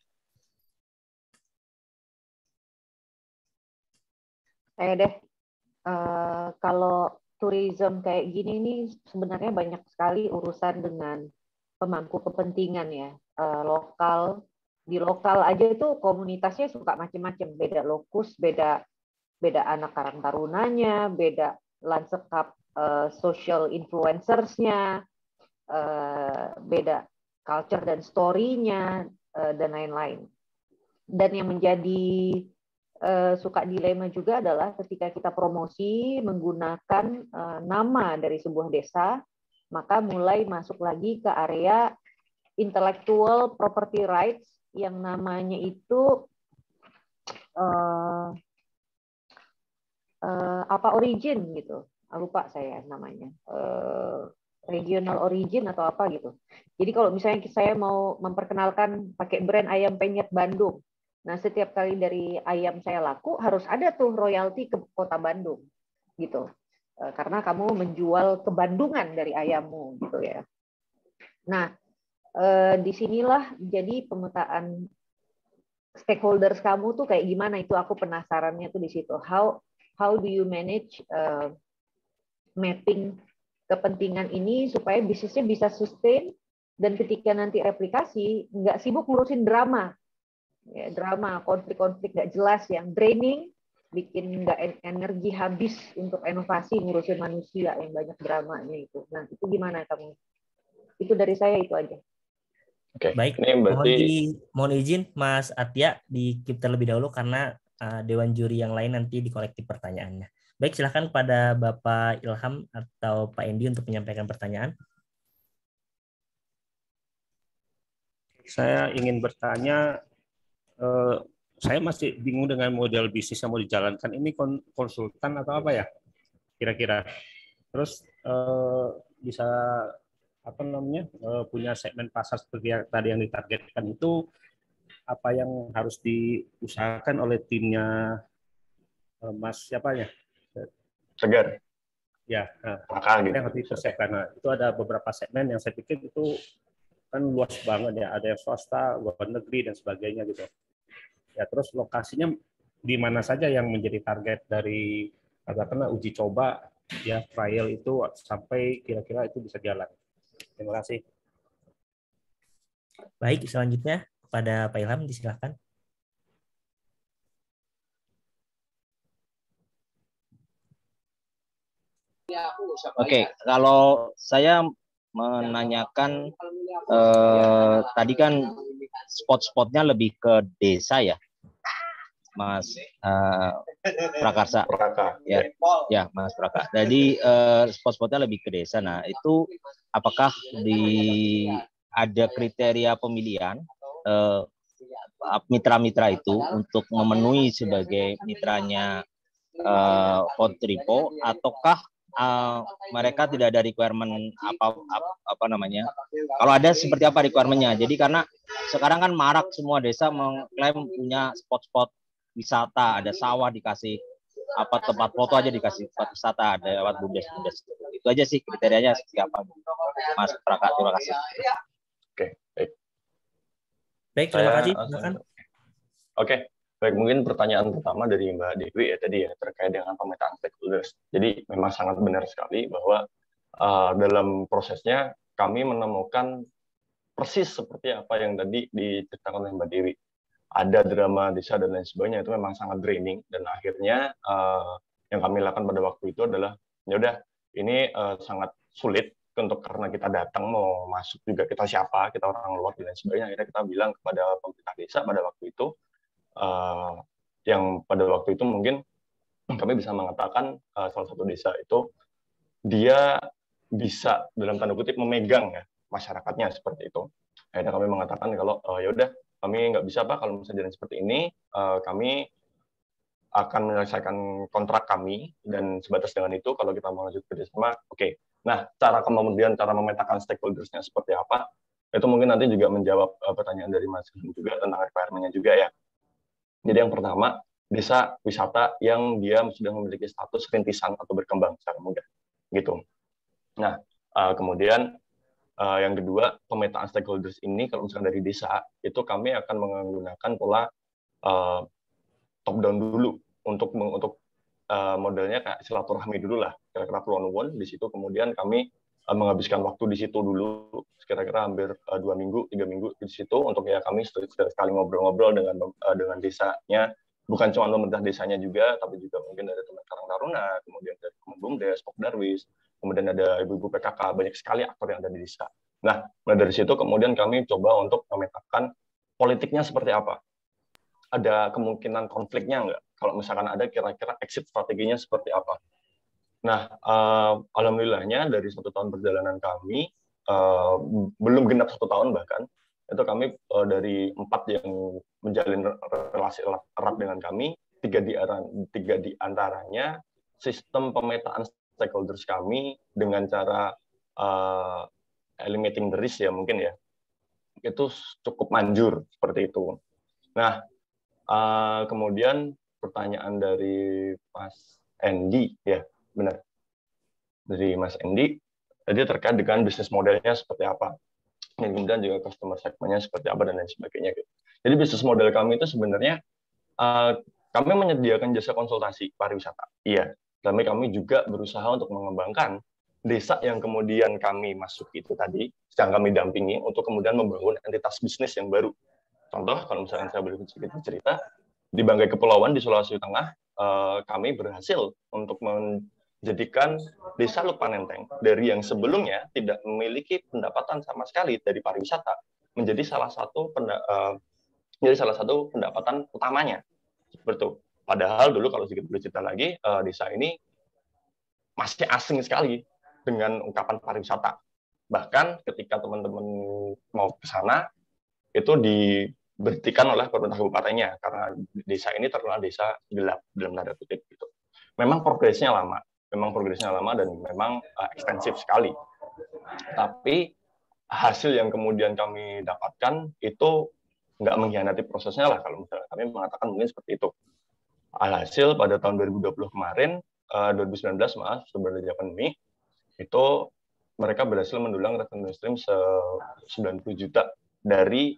Saya deh, uh, kalau tourism kayak gini nih sebenarnya banyak sekali urusan dengan pemangku kepentingan ya. Uh, lokal, di lokal aja itu komunitasnya suka macam-macam, beda lokus, beda beda anak karang tarunanya, beda lanskap Uh, social influencers-nya, uh, beda culture dan story-nya, uh, dan lain-lain. Dan yang menjadi uh, suka dilema juga adalah ketika kita promosi menggunakan uh, nama dari sebuah desa, maka mulai masuk lagi ke area intellectual property rights yang namanya itu uh, uh, apa origin gitu. Lupa saya namanya, uh, regional origin atau apa gitu. Jadi kalau misalnya saya mau memperkenalkan pakai brand ayam penyet Bandung, Nah, setiap kali dari ayam saya laku harus ada tuh royalti ke Kota Bandung gitu. Karena kamu menjual kebandungan dari ayammu gitu ya. Nah, disinilah jadi pemetaan stakeholders kamu tuh kayak gimana, itu aku penasarannya tuh di situ. How how do you manage uh, mapping kepentingan ini supaya bisnisnya bisa sustain dan ketika nanti replikasi nggak sibuk ngurusin drama, ya, drama konflik-konflik nggak jelas yang draining, bikin nggak energi habis untuk inovasi ngurusin manusia yang banyak dramanya itu. Nah itu gimana kamu? Itu dari saya itu aja. Oke. Baik. Ini berarti... mohon, di, mohon izin Mas Atya di keep terlebih dahulu karena uh, dewan juri yang lain nanti dikolektif pertanyaannya. Baik, silakan pada Bapak Ilham atau Pak Endi untuk menyampaikan pertanyaan. Saya ingin bertanya, eh, saya masih bingung dengan model bisnis yang mau dijalankan. Ini konsultan atau apa ya, kira-kira? Terus eh, bisa apa namanya eh, punya segmen pasar seperti yang tadi yang ditargetkan itu, apa yang harus diusahakan oleh timnya eh, Mas siapa ya? Tegar. Ya, nah, Maka, gitu. Yang harus dipersiapkan. Nah, itu ada beberapa segmen yang saya pikir itu kan luas banget ya, ada yang swasta, luar negeri dan sebagainya gitu. Ya, terus lokasinya di mana saja yang menjadi target dari katakanlah uji coba ya, trial itu sampai kira-kira itu bisa jalan. Terima kasih. Baik, selanjutnya kepada Pak Ilham disilakan. Oke, kalau saya menanyakan eh, tadi kan spot-spotnya lebih ke desa ya, Mas eh, Prakarsa. Ya, ya Mas Praka. Jadi eh, spot-spotnya lebih ke desa. Nah itu apakah di ada kriteria pemilihan eh, mitra-mitra itu untuk memenuhi sebagai mitranya eh, Fondripo, ataukah Uh, mereka tidak ada requirement apa, apa apa namanya, kalau ada seperti apa requirementnya? Jadi karena sekarang kan marak semua desa mengklaim punya spot-spot wisata, ada sawah dikasih apa tempat foto aja dikasih tempat wisata, ada lewat bumdes-bumdes. Itu aja sih kriterianya seperti apa, Mas Praka. Terima kasih. Oke, baik. Baik, terima kasih. Oke. Okay. Baik, mungkin pertanyaan pertama dari Mbak Dewi ya tadi ya terkait dengan pemetaan stakeholders. Jadi memang sangat benar sekali bahwa uh, dalam prosesnya kami menemukan persis seperti apa yang tadi diceritakan oleh Mbak Dewi. Ada drama desa dan lain sebagainya, itu memang sangat draining, dan akhirnya uh, yang kami lakukan pada waktu itu adalah ya udah ini uh, sangat sulit untuk karena kita datang mau masuk juga kita siapa, kita orang luar dan lain sebagainya. Akhirnya kita bilang kepada pemerintah desa pada waktu itu, Uh, yang pada waktu itu mungkin kami bisa mengatakan uh, salah satu desa itu dia bisa dalam tanda kutip memegang ya masyarakatnya seperti itu. Akhirnya kami mengatakan kalau uh, ya udah kami nggak bisa Pak kalau misalnya jalan seperti ini, uh, kami akan menyelesaikan kontrak kami dan sebatas dengan itu kalau kita mau lanjut kerjasama, oke. Okay. Nah, cara kemudian cara memetakan stakeholders-nya seperti apa itu mungkin nanti juga menjawab uh, pertanyaan dari Mas juga tentang requirement-nya juga ya. Jadi yang pertama, desa wisata yang dia sudah memiliki status rintisan atau berkembang secara mudah, gitu. Nah, uh, kemudian uh, yang kedua, pemetaan stakeholders ini kalau misalnya dari desa itu kami akan menggunakan pola uh, top down dulu untuk untuk uh, modelnya kayak silaturahmi dulu lah, kira-kira one-on-one di situ. Kemudian kami uh, menghabiskan waktu di situ dulu, kira-kira hampir uh, dua minggu, tiga minggu di situ untuk ya kami sekali ngobrol-ngobrol dengan uh, dengan desanya, bukan cuma pemerintah desanya juga, tapi juga mungkin dari teman Karang Taruna, kemudian dari Kemenbumdes, Pokdarwis, kemudian ada ibu-ibu P K K, banyak sekali aktor yang ada di desa. Nah, dari situ kemudian kami coba untuk memetakan politiknya seperti apa. Ada kemungkinan konfliknya nggak? Kalau misalkan ada, kira-kira exit strateginya seperti apa? Nah, uh, alhamdulillahnya dari satu tahun perjalanan kami, uh, belum genap satu tahun bahkan, itu kami uh, dari empat yang menjalin relasi erat dengan kami, tiga di, tiga di antaranya sistem pemetaan stakeholders kami dengan cara uh, eliminating the risk ya mungkin ya, itu cukup manjur seperti itu. Nah, Uh, kemudian pertanyaan dari Mas Andy, ya benar, dari Mas Andy, tadi terkait dengan bisnis modelnya seperti apa, dan kemudian juga customer segmentnya seperti apa dan lain sebagainya. Gitu. Jadi bisnis model kami itu sebenarnya uh, kami menyediakan jasa konsultasi pariwisata, iya, tapi kami juga berusaha untuk mengembangkan desa yang kemudian kami masuk itu tadi, sedang kami dampingi untuk kemudian membangun entitas bisnis yang baru. Contoh, kalau misalnya saya boleh sedikit cerita, di Banggai Kepulauan di Sulawesi Tengah, eh, kami berhasil untuk menjadikan desa Lukpanenteng dari yang sebelumnya tidak memiliki pendapatan sama sekali dari pariwisata menjadi salah satu penda, eh, menjadi salah satu pendapatan utamanya. Seperti itu. Padahal dulu kalau sedikit boleh cerita lagi, eh, desa ini masih asing sekali dengan ungkapan pariwisata. Bahkan ketika teman-teman mau ke sana, itu diberhentikan oleh pemerintah kabupatennya karena desa ini terkenal desa gelap dalam tanda kutip gitu. Memang progresnya lama, memang progresnya lama dan memang uh, ekstensif sekali. Tapi hasil yang kemudian kami dapatkan itu nggak mengkhianati prosesnya lah kalau misalnya kami mengatakan mungkin seperti itu. Alhasil pada tahun dua ribu dua puluh kemarin, uh, dua ribu sembilan belas maaf sebelum ada pandemi, itu mereka berhasil mendulang revenue stream sembilan puluh juta dari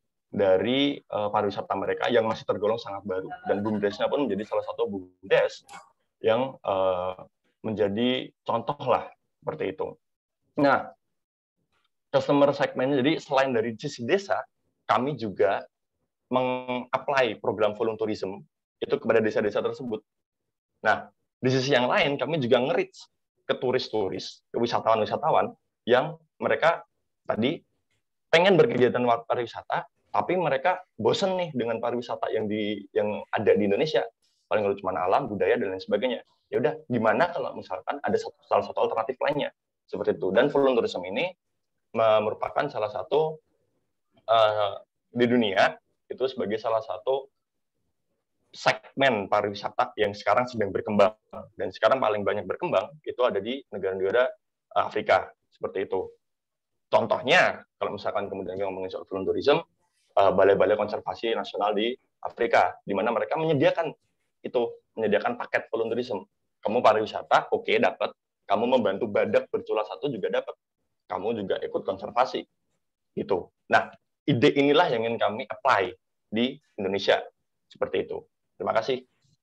dari uh, pariwisata mereka yang masih tergolong sangat baru, dan BUMDes-nya pun menjadi salah satu BUMDes yang uh, menjadi contoh lah seperti itu. Nah, customer segment, jadi selain dari sisi desa, kami juga meng-apply program volunteerism itu kepada desa-desa tersebut. Nah, di sisi yang lain kami juga nge-reach ke turis-turis, ke wisatawan-wisatawan yang mereka tadi pengen berkegiatan pariwisata, tapi mereka bosen nih dengan pariwisata yang di yang ada di Indonesia, paling kalau cuma alam, budaya dan lain sebagainya. Ya udah, gimana kalau misalkan ada satu, salah satu alternatif lainnya seperti itu. Dan volunteerism ini merupakan salah satu uh, di dunia itu sebagai salah satu segmen pariwisata yang sekarang sedang berkembang, dan sekarang paling banyak berkembang itu ada di negara-negara Afrika seperti itu. Contohnya kalau misalkan kemudian kita ngomongin soal volunteerism, balai-balai konservasi nasional di Afrika, di mana mereka menyediakan itu menyediakan paket volunteerism. Kamu pariwisata, oke okay, dapat. Kamu membantu badak bercula satu juga dapat. Kamu juga ikut konservasi. Itu. Nah, ide inilah yang ingin kami apply di Indonesia seperti itu. Terima kasih.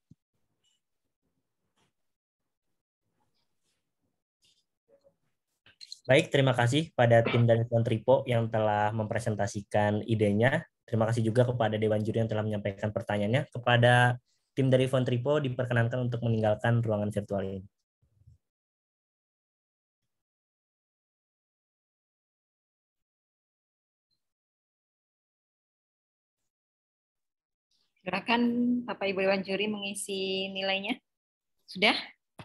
Baik, terima kasih pada tim dari Fontripo yang telah mempresentasikan idenya. Terima kasih juga kepada Dewan Juri yang telah menyampaikan pertanyaannya. Kepada tim dari Fontripo diperkenankan untuk meninggalkan ruangan virtual ini. Silakan Bapak Ibu Dewan Juri mengisi nilainya. Sudah?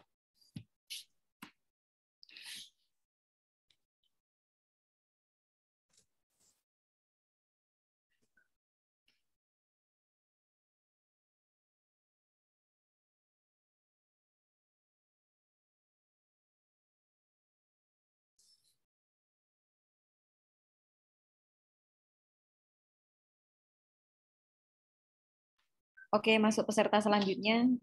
Oke, masuk peserta selanjutnya.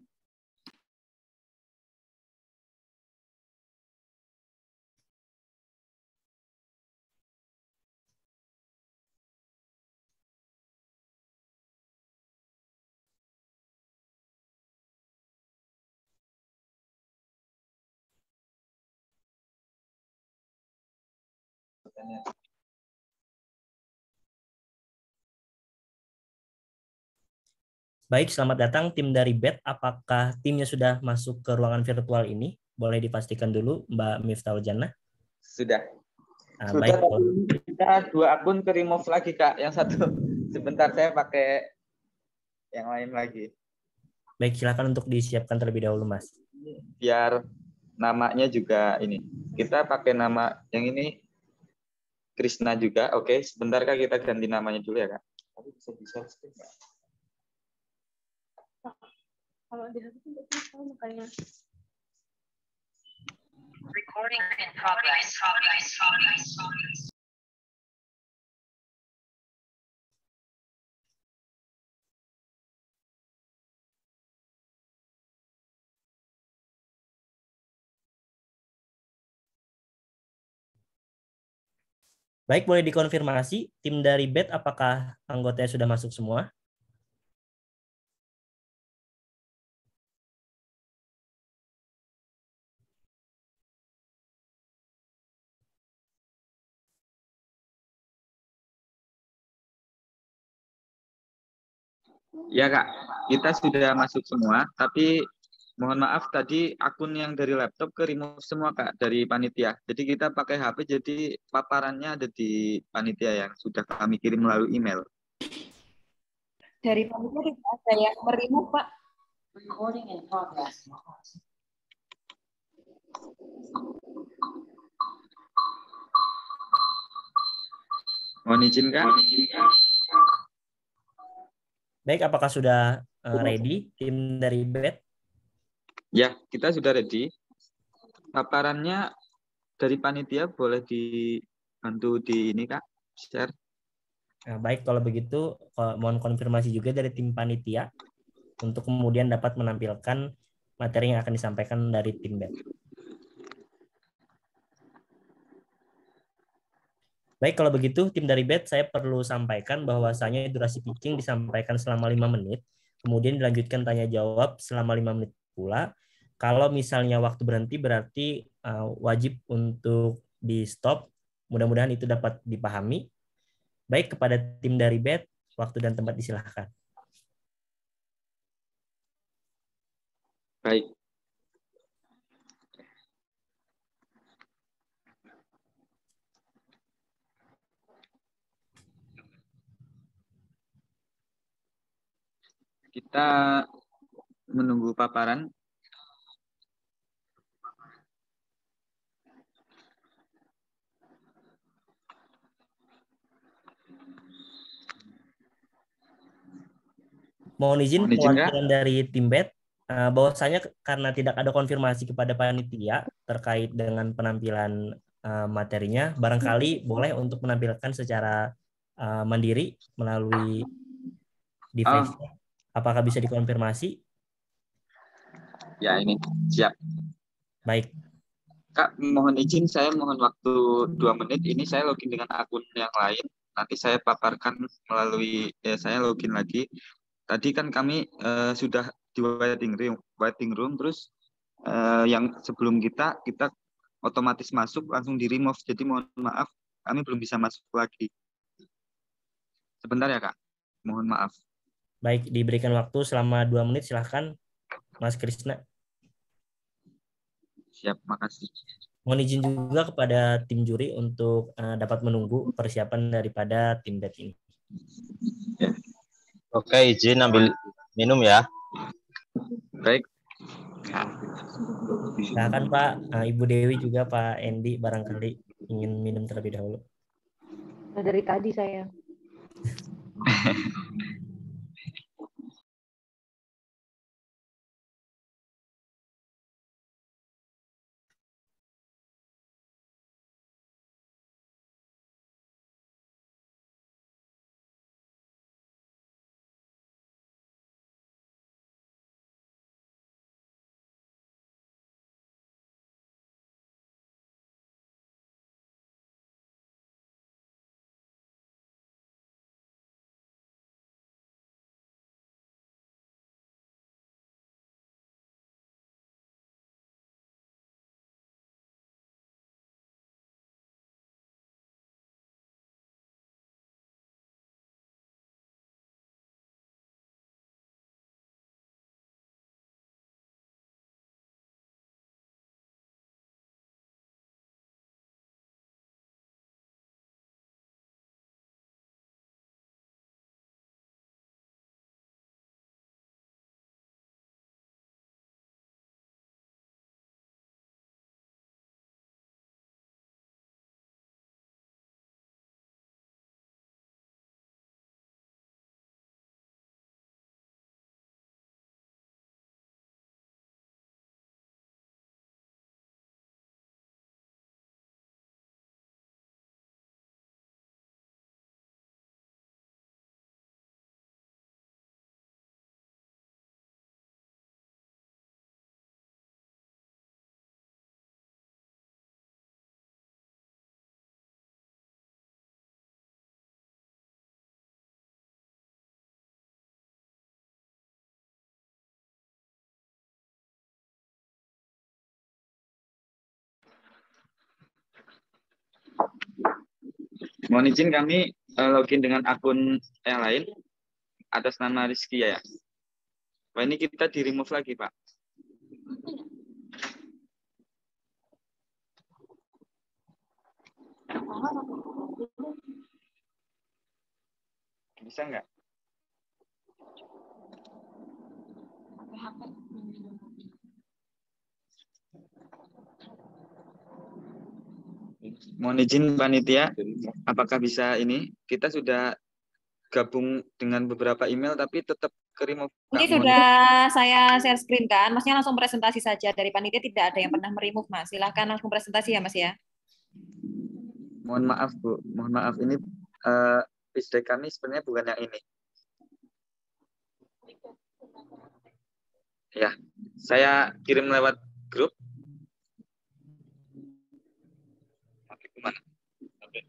Baik, selamat datang tim dari B E T. Apakah timnya sudah masuk ke ruangan virtual ini? Boleh dipastikan dulu, Mbak Miftahul Jannah. Sudah. Nah, sudah, baik. Tapi kita dua akun ke remove lagi, Kak. Yang satu sebentar saya pakai yang lain lagi. Baik, silakan untuk disiapkan terlebih dahulu, Mas. Biar namanya juga ini. Kita pakai nama yang ini Krishna juga. Oke, sebentar Kak, kita ganti namanya dulu ya, Kak. Tapi bisa bisa Kalau di hati itu nggak bisa, makanya. Recording in progress. Baik, boleh dikonfirmasi tim dari B E T apakah anggotanya sudah masuk semua? Ya Kak, kita sudah masuk semua, tapi mohon maaf tadi akun yang dari laptop ke remove semua Kak dari panitia. Jadi kita pakai H P, jadi paparannya ada di panitia yang sudah kami kirim melalui email. Dari panitia tidak ada yang merimu, Pak. Recording in progress. Mohon izin Kak. Baik, apakah sudah uh, ready tim dari B E T? Ya, kita sudah ready. Paparannya dari panitia boleh dibantu di ini Kak, share. Nah, baik, kalau begitu mohon konfirmasi juga dari tim panitia untuk kemudian dapat menampilkan materi yang akan disampaikan dari tim B E T. Baik, kalau begitu tim dari B E T saya perlu sampaikan bahwasanya durasi pitching disampaikan selama lima menit, kemudian dilanjutkan tanya jawab selama lima menit pula. Kalau misalnya waktu berhenti berarti uh, wajib untuk di stop. Mudah-mudahan itu dapat dipahami. Baik, kepada tim dari B E T, waktu dan tempat disilahkan. Baik. Kita menunggu paparan. Mohon izin, Mohon izin perwakilan dari tim B E T, bahwasanya karena tidak ada konfirmasi kepada panitia terkait dengan penampilan materinya, barangkali boleh untuk menampilkan secara mandiri melalui device. Oh. Apakah bisa dikonfirmasi? Ya, ini siap. Baik. Kak, mohon izin saya mohon waktu dua menit. Ini saya login dengan akun yang lain. Nanti saya paparkan melalui, ya saya login lagi. Tadi kan kami uh, sudah di waiting room, waiting room terus uh, yang sebelum kita, kita otomatis masuk langsung di remove. Jadi mohon maaf, kami belum bisa masuk lagi. Sebentar ya Kak, mohon maaf. Baik, diberikan waktu selama dua menit, silahkan Mas Krisna. Siap, makasih. Mohon izin juga kepada tim juri untuk uh, dapat menunggu persiapan daripada tim B E T ini. Ya. Oke, izin ambil minum ya. Baik. Silakan Pak, uh, Ibu Dewi juga Pak Endi barangkali ingin minum terlebih dahulu. Nah, dari tadi saya. Mohon izin kami uh, login dengan akun yang lain atas nama Rizky ya. Wah, ini kita di remove lagi, Pak. Bisa nggak? Mohon izin panitia, apakah bisa ini? Kita sudah gabung dengan beberapa email tapi tetap ke remove. Ini Mohon sudah saya share screen kan, Masnya langsung presentasi saja. Dari panitia tidak ada yang pernah meremove, Mas. Silahkan langsung presentasi ya, Mas ya. Mohon maaf, Bu. Mohon maaf, ini uh, pitch deck kami sebenarnya bukan yang ini. Ya, saya kirim lewat grup. Oke, kemana? Oke.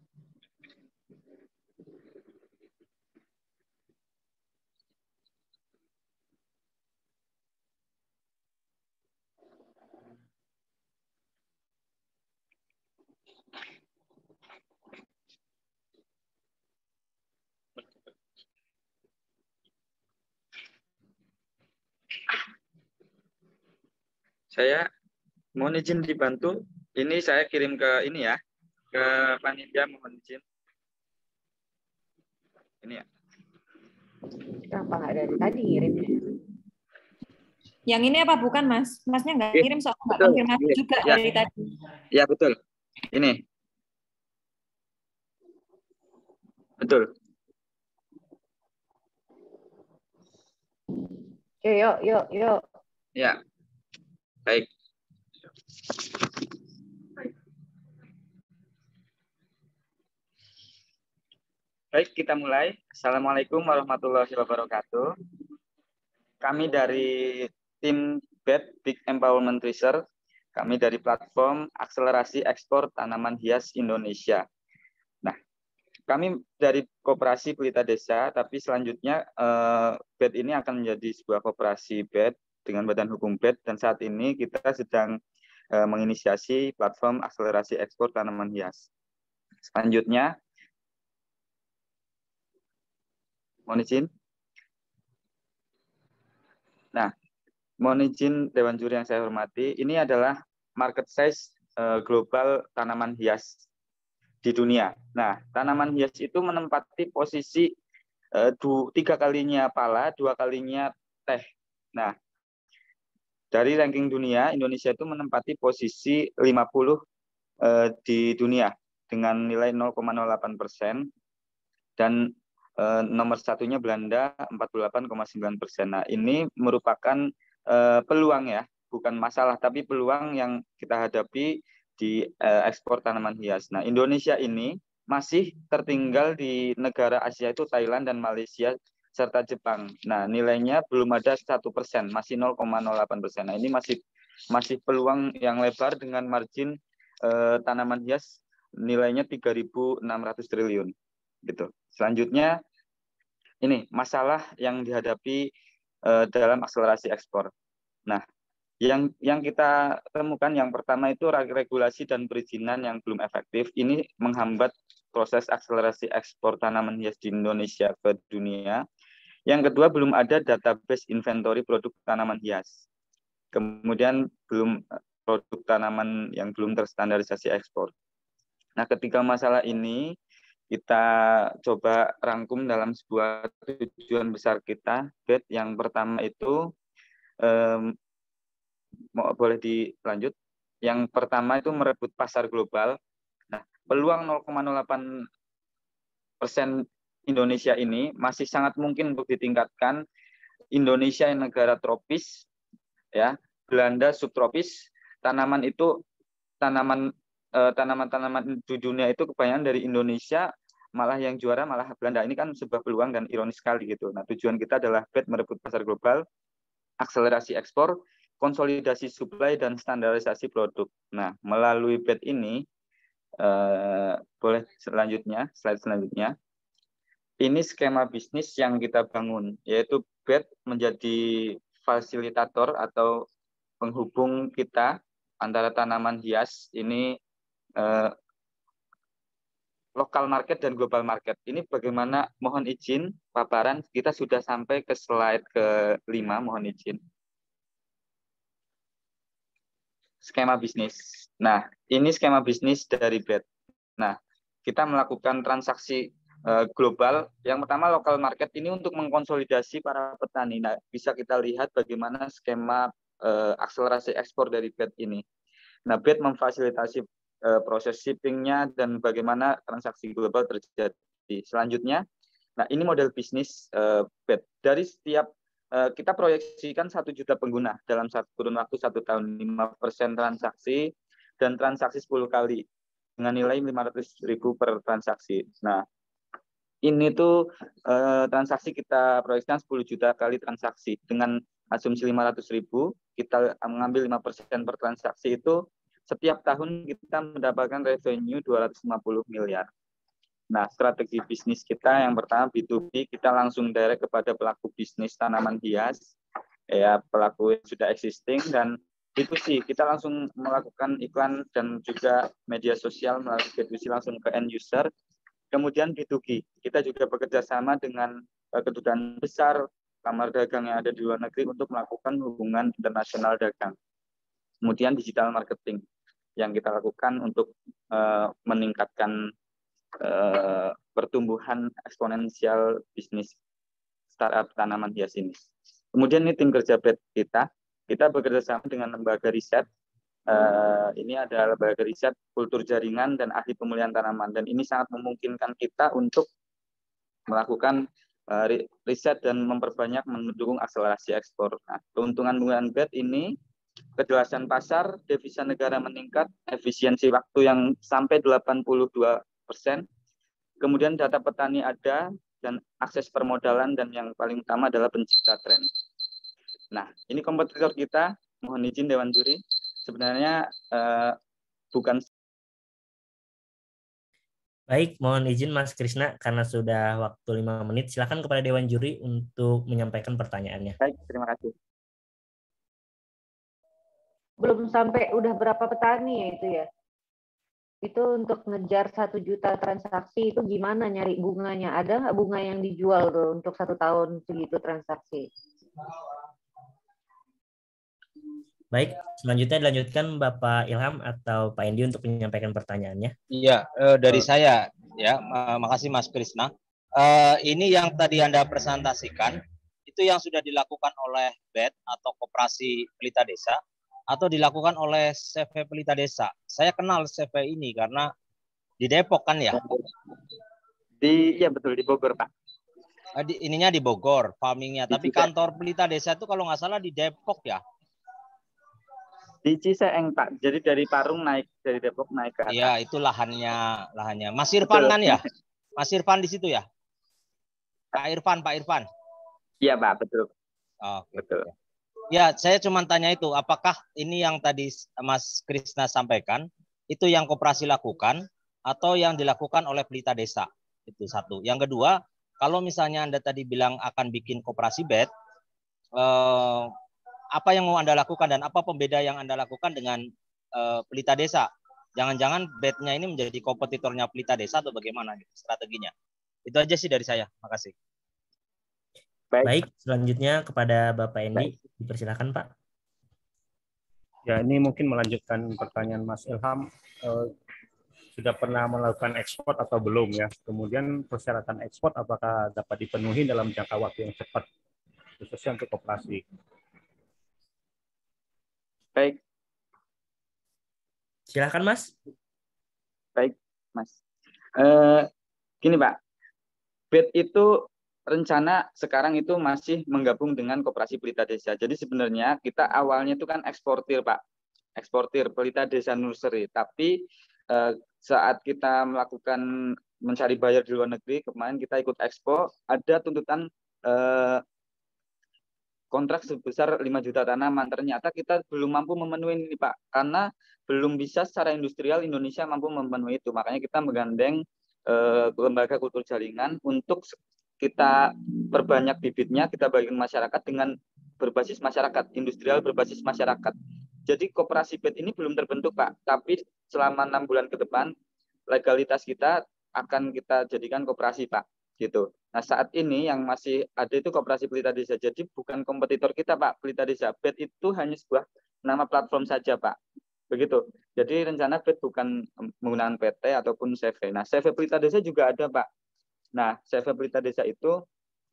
Saya mohon izin dibantu. Ini saya kirim ke ini ya, ke panitia, mohon izin. Ini ya. Kenapa nggak dari tadi ngirimnya? Yang ini apa bukan, Mas? Masnya nggak Oke, kirim soal nggak betul. konfirmasi Iya, juga ya. dari tadi. Ya, betul. Ini. Betul. Yuk, yuk, yuk, yuk. Ya. Baik. Baik, kita mulai. Assalamualaikum warahmatullahi wabarakatuh. Kami dari tim B E T Big Empowerment Research. Kami dari platform Akselerasi Ekspor Tanaman Hias Indonesia. Nah, kami dari Koperasi Pelita Desa, tapi selanjutnya eh, B E T ini akan menjadi sebuah koperasi B E T dengan badan hukum B E T, dan saat ini kita sedang eh, menginisiasi platform Akselerasi Ekspor Tanaman Hias. Selanjutnya, mohon izin. Nah, mohon izin Dewan Juri yang saya hormati, ini adalah market size uh, global tanaman hias di dunia. Nah, tanaman hias itu menempati posisi uh, du, tiga kalinya pala, dua kalinya teh. Nah, dari ranking dunia, Indonesia itu menempati posisi lima puluh uh, di dunia dengan nilai nol koma nol delapan persen, dan uh, nomor satunya Belanda empat puluh delapan koma sembilan persen. Nah, ini merupakan uh, peluang ya, bukan masalah, tapi peluang yang kita hadapi di uh, ekspor tanaman hias. Nah, Indonesia ini masih tertinggal di negara Asia itu Thailand dan Malaysia serta Jepang. Nah, nilainya belum ada satu persen, masih nol koma nol delapan persen. Nah, ini masih masih peluang yang lebar dengan margin uh, tanaman hias nilainya tiga ribu enam ratus triliun. Gitu. Selanjutnya, ini masalah yang dihadapi uh, dalam akselerasi ekspor. Nah, yang yang kita temukan yang pertama itu regulasi dan perizinan yang belum efektif. Ini menghambat proses akselerasi ekspor tanaman hias di Indonesia ke dunia. Yang kedua, belum ada database inventory produk tanaman hias. Kemudian belum produk tanaman yang belum terstandarisasi ekspor. Nah, ketiga masalah ini kita coba rangkum dalam sebuah tujuan besar kita, B E T. Yang pertama itu, um, mau boleh dilanjut. Yang pertama itu merebut pasar global. Nah, peluang nol koma nol delapan persen Indonesia ini masih sangat mungkin untuk ditingkatkan. Indonesia yang negara tropis, ya, Belanda subtropis. Tanaman itu tanaman eh, tanaman-tanaman di dunia itu kebanyakan dari Indonesia, malah yang juara malah Belanda. Ini kan sebuah peluang dan ironis sekali gitu. Nah, tujuan kita adalah B E T merebut pasar global, akselerasi ekspor, konsolidasi supply dan standarisasi produk. Nah, melalui B E T ini eh, boleh selanjutnya, slide selanjutnya. Ini skema bisnis yang kita bangun, yaitu B E T menjadi fasilitator atau penghubung kita antara tanaman hias ini eh, lokal market dan global market. Ini bagaimana, mohon izin paparan, kita sudah sampai ke slide kelima, mohon izin. Skema bisnis. Nah, ini skema bisnis dari B E T. Nah, kita melakukan transaksi uh, global. Yang pertama lokal market ini untuk mengkonsolidasi para petani. Nah, bisa kita lihat bagaimana skema uh, akselerasi ekspor dari B E T ini. Nah, B E T memfasilitasi uh, proses shippingnya dan bagaimana transaksi global terjadi. Selanjutnya, nah ini model bisnis uh, B E T. Dari setiap kita proyeksikan satu juta pengguna dalam satu kurun waktu satu tahun, lima persen transaksi dan transaksi sepuluh kali dengan nilai lima ratus ribu per transaksi. Nah, ini tuh eh, transaksi kita proyeksikan sepuluh juta kali transaksi dengan asumsi lima ratus ribu, kita mengambil lima persen per transaksi itu setiap tahun kita mendapatkan revenue dua ratus lima puluh miliar. Nah, strategi bisnis kita yang pertama B dua B, kita langsung direct kepada pelaku bisnis tanaman hias, ya pelaku yang sudah existing, dan itu sih kita langsung melakukan iklan dan juga media sosial melalui B dua C langsung ke end user. Kemudian B dua G, kita juga bekerja sama dengan kedutaan besar, kamar dagang yang ada di luar negeri untuk melakukan hubungan internasional dagang. Kemudian digital marketing yang kita lakukan untuk uh, meningkatkan Uh, pertumbuhan eksponensial bisnis startup tanaman hias ini. Kemudian ini tim kerja B E T kita, kita bekerja sama dengan lembaga riset. Uh, ini ada lembaga riset kultur jaringan dan ahli pemulihan tanaman, dan ini sangat memungkinkan kita untuk melakukan uh, riset dan memperbanyak mendukung akselerasi ekspor. Nah, keuntungan penggunaan B E T ini, kejelasan pasar, devisa negara meningkat, efisiensi waktu yang sampai delapan puluh dua persen, kemudian data petani ada, dan akses permodalan, dan yang paling utama adalah pencipta tren. Nah, ini kompetitor kita, mohon izin Dewan Juri, sebenarnya eh, bukan. Baik, mohon izin Mas Krisna, karena sudah waktu lima menit, silakan kepada Dewan Juri untuk menyampaikan pertanyaannya. Baik, terima kasih. Belum sampai udah berapa petani ya itu ya? Itu untuk ngejar satu juta transaksi itu gimana nyari bunganya? Ada nggak bunga yang dijual tuh untuk satu tahun segitu transaksi? Baik, selanjutnya dilanjutkan Bapak Ilham atau Pak Endi untuk menyampaikan pertanyaannya. Iya, eh, dari saya ya, makasih Mas Krisna. Eh, ini yang tadi Anda presentasikan itu yang sudah dilakukan oleh B E T atau Koperasi Pelita Desa, atau dilakukan oleh C V Pelita Desa. Saya kenal C V ini karena di Depok kan ya? Di, ya betul, di Bogor Pak. Di, ininya di Bogor, farmingnya. Tapi kantor Pelita Desa itu kalau nggak salah di Depok ya? Di Ciseeng Pak. Jadi dari Parung naik, dari Depok naik ke atas. Iya, itu lahannya, lahannya. Mas Irfan betul. Kan ya? Mas Irfan di situ ya? Pak Irfan, Pak Irfan. Iya Pak, betul. Oh, betul. Ya, saya cuma tanya itu, apakah ini yang tadi Mas Krisna sampaikan, itu yang koperasi lakukan, atau yang dilakukan oleh Pelita Desa? Itu satu. Yang kedua, kalau misalnya Anda tadi bilang akan bikin koperasi B E T, eh, apa yang mau Anda lakukan dan apa pembeda yang Anda lakukan dengan eh, Pelita Desa? Jangan-jangan B E T-nya ini menjadi kompetitornya Pelita Desa atau bagaimana gitu, strateginya? Itu aja sih dari saya. Makasih. Baik. Baik, selanjutnya kepada Bapak Endi, dipersilakan Pak. Ya, ini mungkin melanjutkan pertanyaan Mas Ilham, eh, sudah pernah melakukan ekspor atau belum ya? Kemudian persyaratan ekspor apakah dapat dipenuhi dalam jangka waktu yang cepat, khususnya untuk koperasi? Baik. Silakan Mas. Baik, Mas. Eh, gini Pak, B E T itu rencana sekarang itu masih menggabung dengan Koperasi Pelita Desa. Jadi sebenarnya kita awalnya itu kan eksportir, Pak. Eksportir Pelita Desa Nursery. Tapi eh, saat kita melakukan mencari buyer di luar negeri, kemarin kita ikut Expo, ada tuntutan eh, kontrak sebesar lima juta tanaman. Ternyata kita belum mampu memenuhi ini, Pak. Karena belum bisa secara industrial Indonesia mampu memenuhi itu. Makanya kita menggandeng eh, lembaga kultur jaringan untuk kita perbanyak bibitnya, kita bagikan masyarakat dengan berbasis masyarakat, industrial berbasis masyarakat. Jadi koperasi B E T ini belum terbentuk, Pak. Tapi selama enam bulan ke depan, legalitas kita akan kita jadikan koperasi, Pak. Gitu. Nah, saat ini yang masih ada itu Koperasi Pelita Desa. Jadi bukan kompetitor kita, Pak. Pelita Desa. B E T itu hanya sebuah nama platform saja, Pak. Begitu. Jadi rencana B E T bukan menggunakan P T ataupun C V. Nah, C V Pelita Desa juga ada, Pak. Nah, C V Pelita Desa itu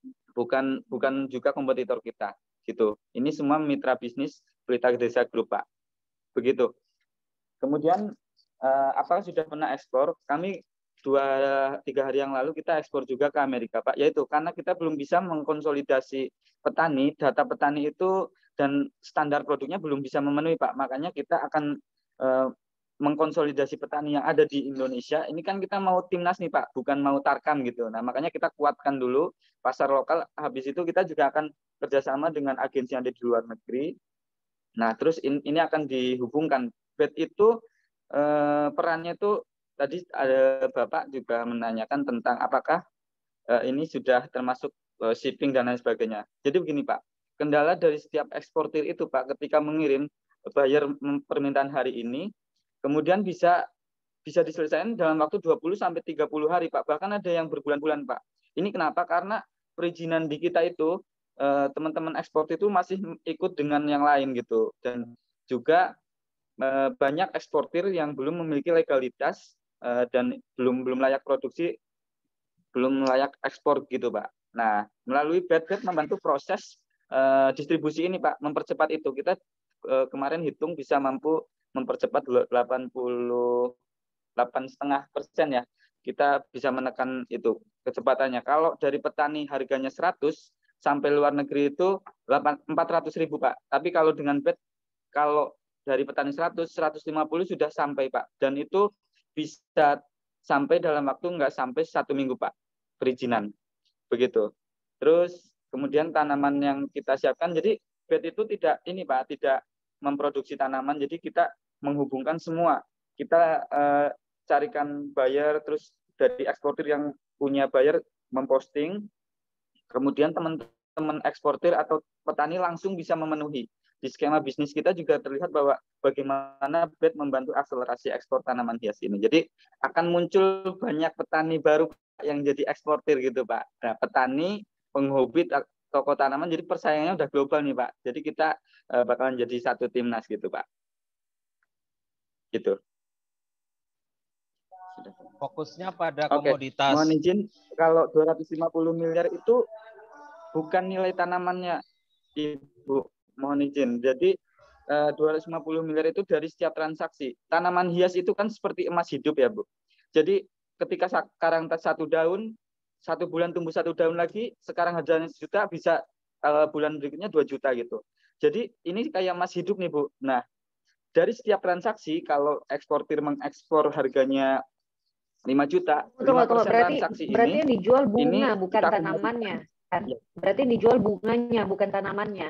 bukan bukan juga kompetitor kita, gitu. Ini semua mitra bisnis Pelita Desa Group, Pak. Begitu. Kemudian eh, apakah sudah pernah ekspor? Kami dua tiga hari yang lalu kita ekspor juga ke Amerika, Pak. Yaitu karena kita belum bisa mengkonsolidasi petani, data petani itu dan standar produknya belum bisa memenuhi, Pak. Makanya kita akan eh, mengkonsolidasi petani yang ada di Indonesia. Ini kan kita mau timnas nih, Pak, bukan mau tarkam gitu. Nah, makanya kita kuatkan dulu pasar lokal. Habis itu kita juga akan kerjasama dengan agensi yang ada di luar negeri. Nah, terus in, ini akan dihubungkan. B E T itu eh, perannya itu tadi ada Bapak juga menanyakan tentang apakah eh, ini sudah termasuk eh, shipping dan lain sebagainya. Jadi begini, Pak, kendala dari setiap eksportir itu, Pak, ketika mengirim bayar permintaan hari ini, kemudian bisa bisa diselesaikan dalam waktu dua puluh sampai tiga puluh hari, Pak. Bahkan ada yang berbulan-bulan, Pak. Ini kenapa? Karena perizinan di kita itu eh, teman-teman eksportir itu masih ikut dengan yang lain gitu. Dan juga eh, banyak eksportir yang belum memiliki legalitas eh, dan belum belum layak produksi, belum layak ekspor gitu, Pak. Nah, melalui B E T membantu proses eh, distribusi ini, Pak, mempercepat itu. Kita eh, kemarin hitung bisa mampu mempercepat delapan puluh delapan koma lima persen ya. Kita bisa menekan itu kecepatannya. Kalau dari petani harganya seratus sampai luar negeri itu empat ratus ribu, Pak. Tapi kalau dengan B E T, kalau dari petani seratus, seratus lima puluh sudah sampai, Pak. Dan itu bisa sampai dalam waktu nggak sampai satu minggu, Pak, perizinan. Begitu. Terus kemudian tanaman yang kita siapkan, jadi B E T itu tidak ini, Pak, tidak memproduksi tanaman, jadi kita menghubungkan semua. Kita eh, carikan buyer, terus dari eksportir yang punya buyer memposting, kemudian teman-teman eksportir atau petani langsung bisa memenuhi. Di skema bisnis kita juga terlihat bahwa bagaimana B E T membantu akselerasi ekspor tanaman hias ini. Jadi akan muncul banyak petani baru yang jadi eksportir gitu, Pak. Nah, petani, penghobi, toko tanaman, jadi persaingannya udah global nih, Pak. Jadi kita uh, bakalan jadi satu timnas gitu, Pak. Gitu. Fokusnya pada Oke, komoditas. mohon izin, kalau dua ratus lima puluh miliar itu bukan nilai tanamannya, Ibu. Mohon izin. Jadi eh, dua ratus lima puluh miliar itu dari setiap transaksi. Tanaman hias itu kan seperti emas hidup ya, Bu. Jadi ketika sekarang satu daun, satu bulan tumbuh satu daun lagi, sekarang harganya sejuta, bisa eh, bulan berikutnya dua juta gitu. Jadi ini kayak emas hidup nih, Bu. Nah, dari setiap transaksi, kalau eksportir mengekspor harganya lima juta, Tunggu, lima tunggu. persen Berarti, transaksi berarti ini, yang dijual bunga, ini bukan kita tanamannya. Kan? Ya. Berarti yang dijual bunganya, bukan tanamannya.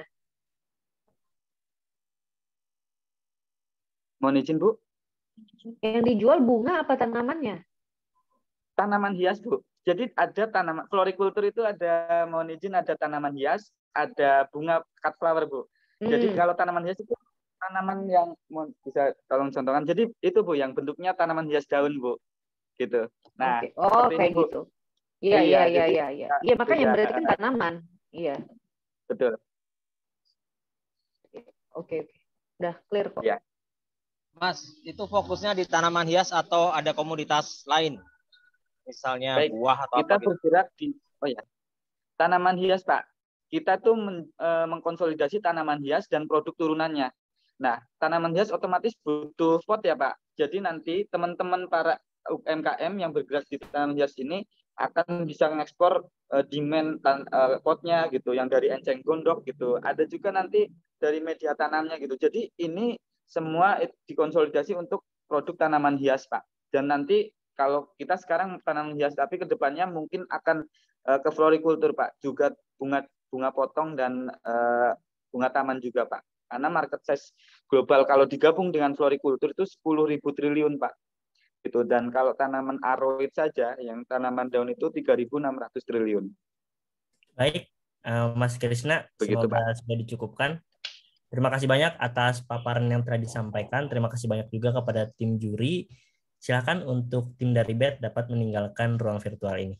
Mohon izin, Bu. Yang dijual bunga apa tanamannya? Tanaman hias, Bu. Jadi ada tanaman, florikultur itu ada, mohon izin, ada tanaman hias, ada bunga cut flower, Bu. Hmm. Jadi kalau tanaman hias itu tanaman yang, bisa tolong contohkan. Jadi itu, Bu, yang bentuknya tanaman hias daun, Bu. Gitu. Nah, okay. Oh, kayak ini, gitu. Iya, iya, iya, iya. Iya, ya, makanya juga, berarti kan tanaman. Iya. Betul. Oke, oke. Udah clear kok. Ya. Mas, itu fokusnya di tanaman hias atau ada komoditas lain? Misalnya Baik, buah atau kita apa gitu? bergerak di, oh ya, tanaman hias, Pak. Kita tuh men, e, mengkonsolidasi tanaman hias dan produk turunannya. Nah, tanaman hias otomatis butuh pot ya, Pak. Jadi nanti teman-teman para U M K M yang bergerak di tanaman hias ini akan bisa mengekspor e, demand tan, e, potnya gitu, yang dari enceng gondok gitu. Ada juga nanti dari media tanamnya gitu. Jadi ini semua dikonsolidasi untuk produk tanaman hias, Pak. Dan nanti kalau kita sekarang tanaman hias, tapi kedepannya mungkin akan uh, ke florikultur, Pak. Juga bunga bunga potong dan uh, bunga taman juga, Pak. Karena market size global kalau digabung dengan florikultur itu sepuluh ribu triliun, Pak. Gitu. Dan kalau tanaman aroid saja, yang tanaman daun itu tiga ribu enam ratus triliun. Baik, uh, Mas Krisna, begitu, semoga Pak. sudah dicukupkan. Terima kasih banyak atas paparan yang telah disampaikan. Terima kasih banyak juga kepada tim juri Silakan untuk tim dari B E T dapat meninggalkan ruang virtual ini.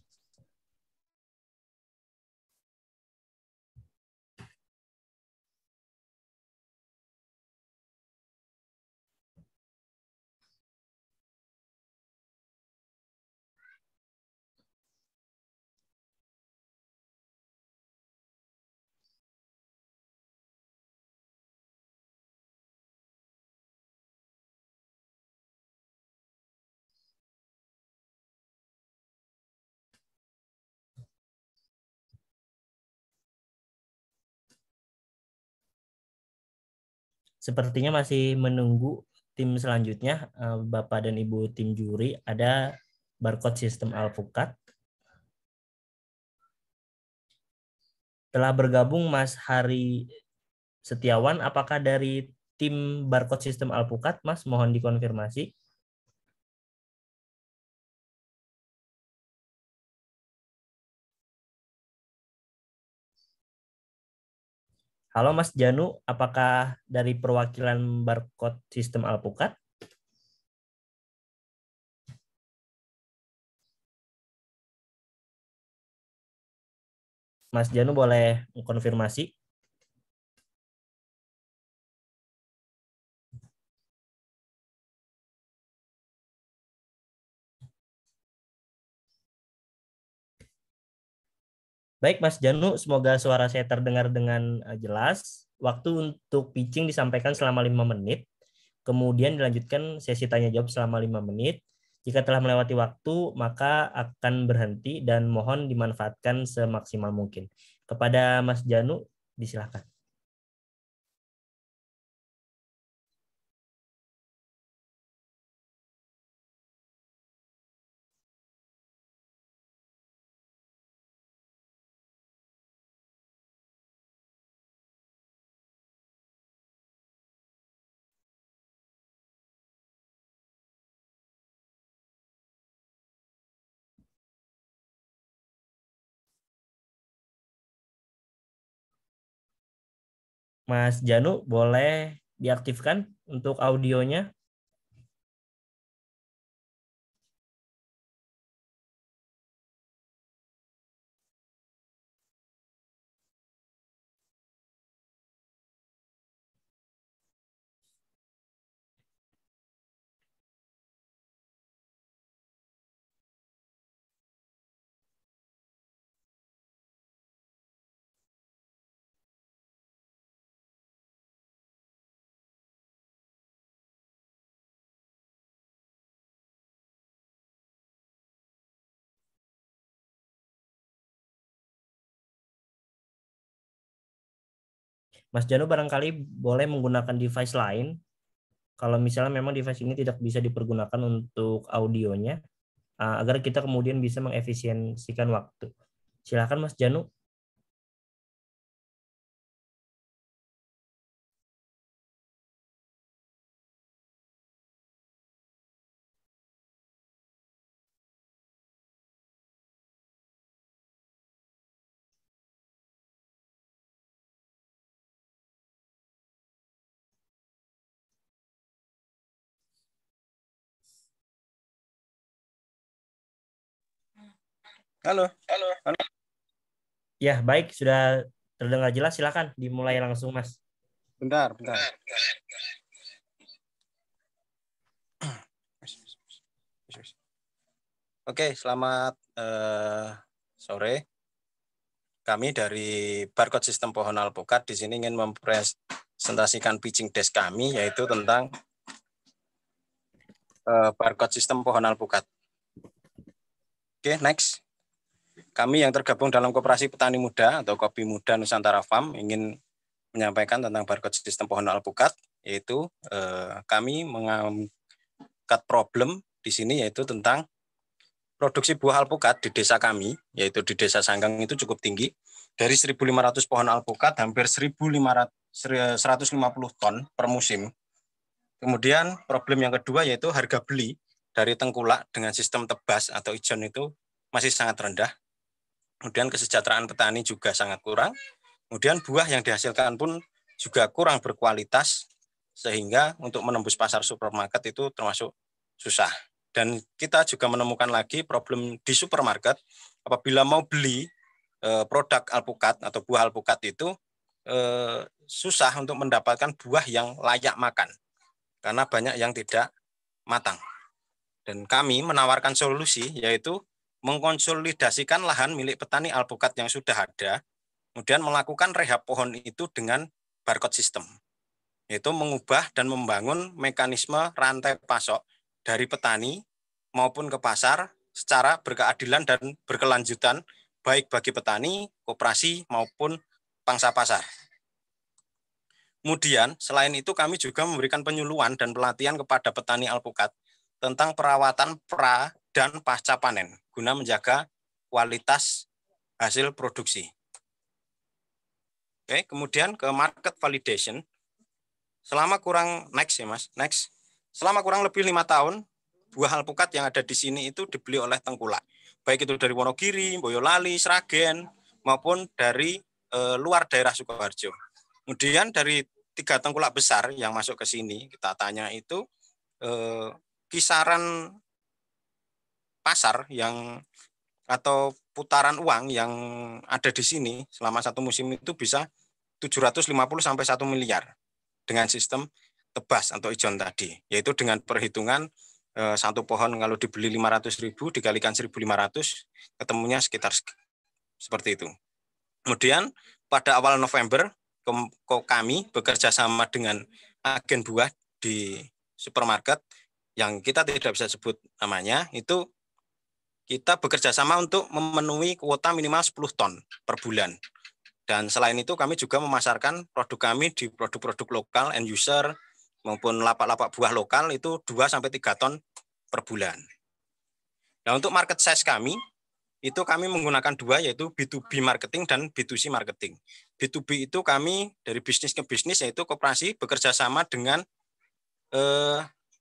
Sepertinya masih menunggu tim selanjutnya, Bapak dan Ibu tim juri. Ada barcode sistem Alpukat. Telah bergabung Mas Hari Setiawan, apakah dari tim barcode sistem Alpukat, Mas? Mohon dikonfirmasi. Halo Mas Janu, apakah dari perwakilan barcode sistem Alpukat? Mas Janu boleh mengkonfirmasi? Baik Mas Janu, semoga suara saya terdengar dengan jelas. Waktu untuk pitching disampaikan selama lima menit. Kemudian dilanjutkan sesi tanya jawab selama lima menit. Jika telah melewati waktu, maka akan berhenti dan mohon dimanfaatkan semaksimal mungkin. Kepada Mas Janu, disilakan. Mas Janu, boleh diaktifkan untuk audionya? Mas Janu barangkali boleh menggunakan device lain. Kalau misalnya memang device ini tidak bisa dipergunakan untuk audionya, agar kita kemudian bisa mengefisiensikan waktu. Silakan Mas Janu. Halo. Halo. Halo. Ya, baik. Sudah terdengar jelas. Silakan dimulai langsung, Mas. Bentar, bentar. Oke, selamat uh, sore. Kami dari Barcode Sistem Pohon Alpukat di sini ingin mempresentasikan pitching desk kami, yaitu tentang uh, Barcode Sistem Pohon Alpukat. Oke, next. Kami yang tergabung dalam Koperasi Petani Muda atau Kopi Muda Nusantara Farm ingin menyampaikan tentang barcode sistem pohon alpukat, yaitu eh, kami mengangkat problem di sini yaitu tentang produksi buah alpukat di desa kami, yaitu di Desa Sanggang itu cukup tinggi. Dari seribu lima ratus pohon alpukat hampir seribu seratus lima puluh ton per musim. Kemudian problem yang kedua yaitu harga beli dari tengkulak dengan sistem tebas atau ijon itu masih sangat rendah. Kemudian kesejahteraan petani juga sangat kurang. Kemudian buah yang dihasilkan pun juga kurang berkualitas, sehingga untuk menembus pasar supermarket itu termasuk susah. dan kita juga menemukan lagi problem di supermarket, apabila mau beli eh, produk alpukat atau buah alpukat itu eh, susah untuk mendapatkan buah yang layak makan, karena banyak yang tidak matang. Dan kami menawarkan solusi, yaitu mengkonsolidasikan lahan milik petani alpukat yang sudah ada, kemudian melakukan rehab pohon itu dengan barcode system, yaitu mengubah dan membangun mekanisme rantai pasok dari petani maupun ke pasar secara berkeadilan dan berkelanjutan, baik bagi petani, koperasi, maupun pangsa pasar. Kemudian, selain itu kami juga memberikan penyuluhan dan pelatihan kepada petani alpukat tentang perawatan pra dan pasca panen, guna menjaga kualitas hasil produksi. Oke, kemudian ke market validation. Selama kurang, next ya Mas, next. Selama kurang lebih lima tahun, buah alpukat yang ada di sini itu dibeli oleh tengkulak. Baik itu dari Wonogiri, Boyolali, Sragen, maupun dari e, luar daerah Sukoharjo. Kemudian dari tiga tengkulak besar yang masuk ke sini, kita tanya itu eh, kisaran pasar yang atau putaran uang yang ada di sini selama satu musim itu bisa tujuh ratus lima puluh sampai satu miliar dengan sistem tebas atau ijon tadi, yaitu dengan perhitungan eh, satu pohon kalau dibeli lima ratus ribu dikalikan seribu lima ratus, ketemunya sekitar seperti itu. Kemudian pada awal November kami bekerja sama dengan agen buah di supermarket yang kita tidak bisa sebut namanya, itu kita bekerja sama untuk memenuhi kuota minimal sepuluh ton per bulan. Dan selain itu kami juga memasarkan produk kami di produk-produk lokal, end user, maupun lapak-lapak buah lokal itu dua sampai tiga ton per bulan. Nah, untuk market size kami, itu kami menggunakan dua, yaitu B to B marketing dan B to C marketing. B to B itu kami dari bisnis ke bisnis, yaitu koperasi bekerja sama dengan eh,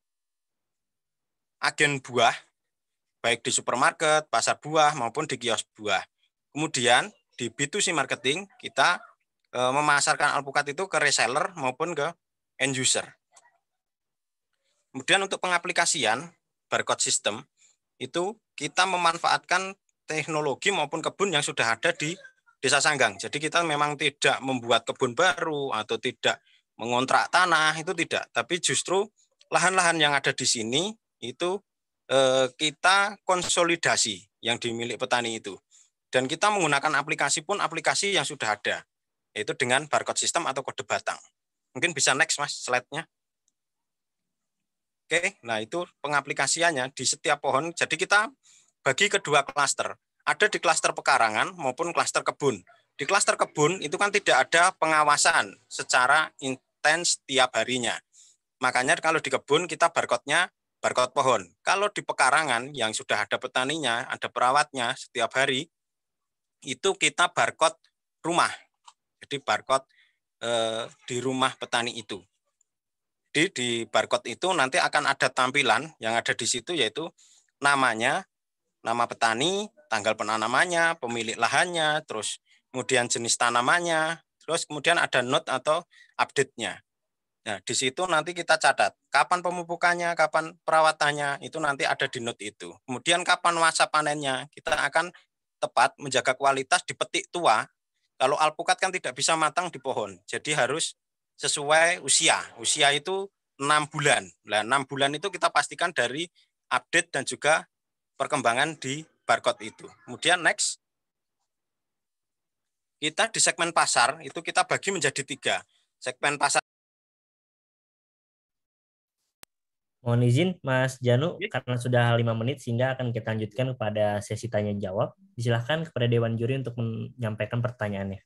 agen buah, baik di supermarket, pasar buah, maupun di kios buah. Kemudian di B to C marketing, kita eh, memasarkan alpukat itu ke reseller maupun ke end user. Kemudian untuk pengaplikasian barcode system, itu kita memanfaatkan teknologi maupun kebun yang sudah ada di Desa Sanggang. Jadi kita memang tidak membuat kebun baru atau tidak mengontrak tanah, itu tidak. Tapi justru lahan-lahan yang ada di sini itu eh, kita konsolidasi yang dimiliki petani itu. Dan kita menggunakan aplikasi pun aplikasi yang sudah ada, yaitu dengan barcode system atau kode batang. Mungkin bisa next Mas slide-nya. Oke, nah itu pengaplikasiannya di setiap pohon. Jadi kita bagi kedua klaster, ada di klaster pekarangan maupun klaster kebun. Di klaster kebun itu kan tidak ada pengawasan secara intens tiap harinya. Makanya kalau di kebun kita barcode-nya barcode pohon. Kalau di pekarangan yang sudah ada petaninya, ada perawatnya setiap hari, itu kita barcode rumah. Jadi barcode eh, di rumah petani itu. Jadi di barcode itu nanti akan ada tampilan yang ada di situ, yaitu namanya, nama petani, tanggal penanamannya, pemilik lahannya, terus kemudian jenis tanamannya, terus kemudian ada note atau update-nya. Nah, di situ nanti kita catat kapan pemupukannya, kapan perawatannya, itu nanti ada di note itu. Kemudian kapan masa panennya, kita akan tepat menjaga kualitas di petik tua. Kalau alpukat kan tidak bisa matang di pohon, jadi harus sesuai usia. Usia itu enam bulan. Nah, enam bulan itu kita pastikan dari update dan juga perkembangan di barcode itu. Kemudian next, kita di segmen pasar itu kita bagi menjadi tiga. Segmen pasar. Mohon izin Mas Janu, karena sudah lima menit sehingga akan kita lanjutkan kepada sesi tanya jawab. Silakan kepada Dewan Juri untuk menyampaikan pertanyaannya.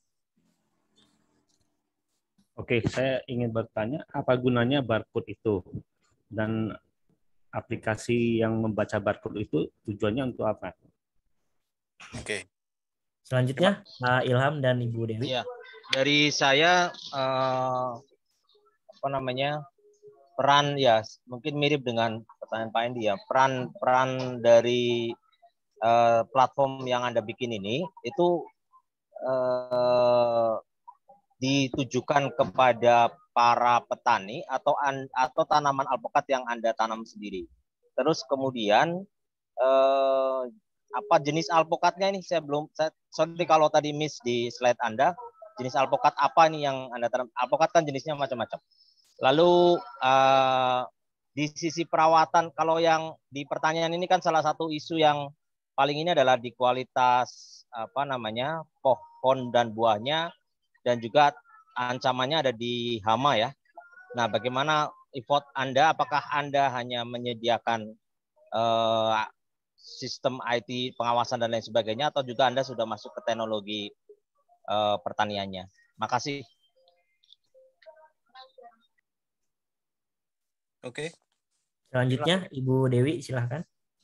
Oke, saya ingin bertanya apa gunanya barcode itu dan aplikasi yang membaca barcode itu tujuannya untuk apa? Oke. Selanjutnya Pak Ilham dan Ibu Dewi. Ya, dari saya eh, apa namanya peran ya mungkin mirip dengan pertanyaan Pak Endi ya, peran peran dari eh, platform yang Anda bikin ini itu eh, ditujukan kepada para petani atau an, atau tanaman alpukat yang Anda tanam sendiri. Terus kemudian eh, apa jenis alpukatnya ini saya belum, saya, sorry kalau tadi miss di slide Anda, jenis alpukat apa nih yang Anda tanam? Alpukat kan jenisnya macam-macam. Lalu eh, di sisi perawatan, kalau yang di pertanyaan ini kan salah satu isu yang paling ini adalah di kualitas apa namanya pohon dan buahnya, dan juga ancamannya ada di hama ya. Nah, bagaimana effort Anda? Apakah Anda hanya menyediakan eh, sistem I T pengawasan dan lain sebagainya, atau juga Anda sudah masuk ke teknologi eh, pertaniannya? Makasih. Oke. Selanjutnya Ibu Dewi, silahkan.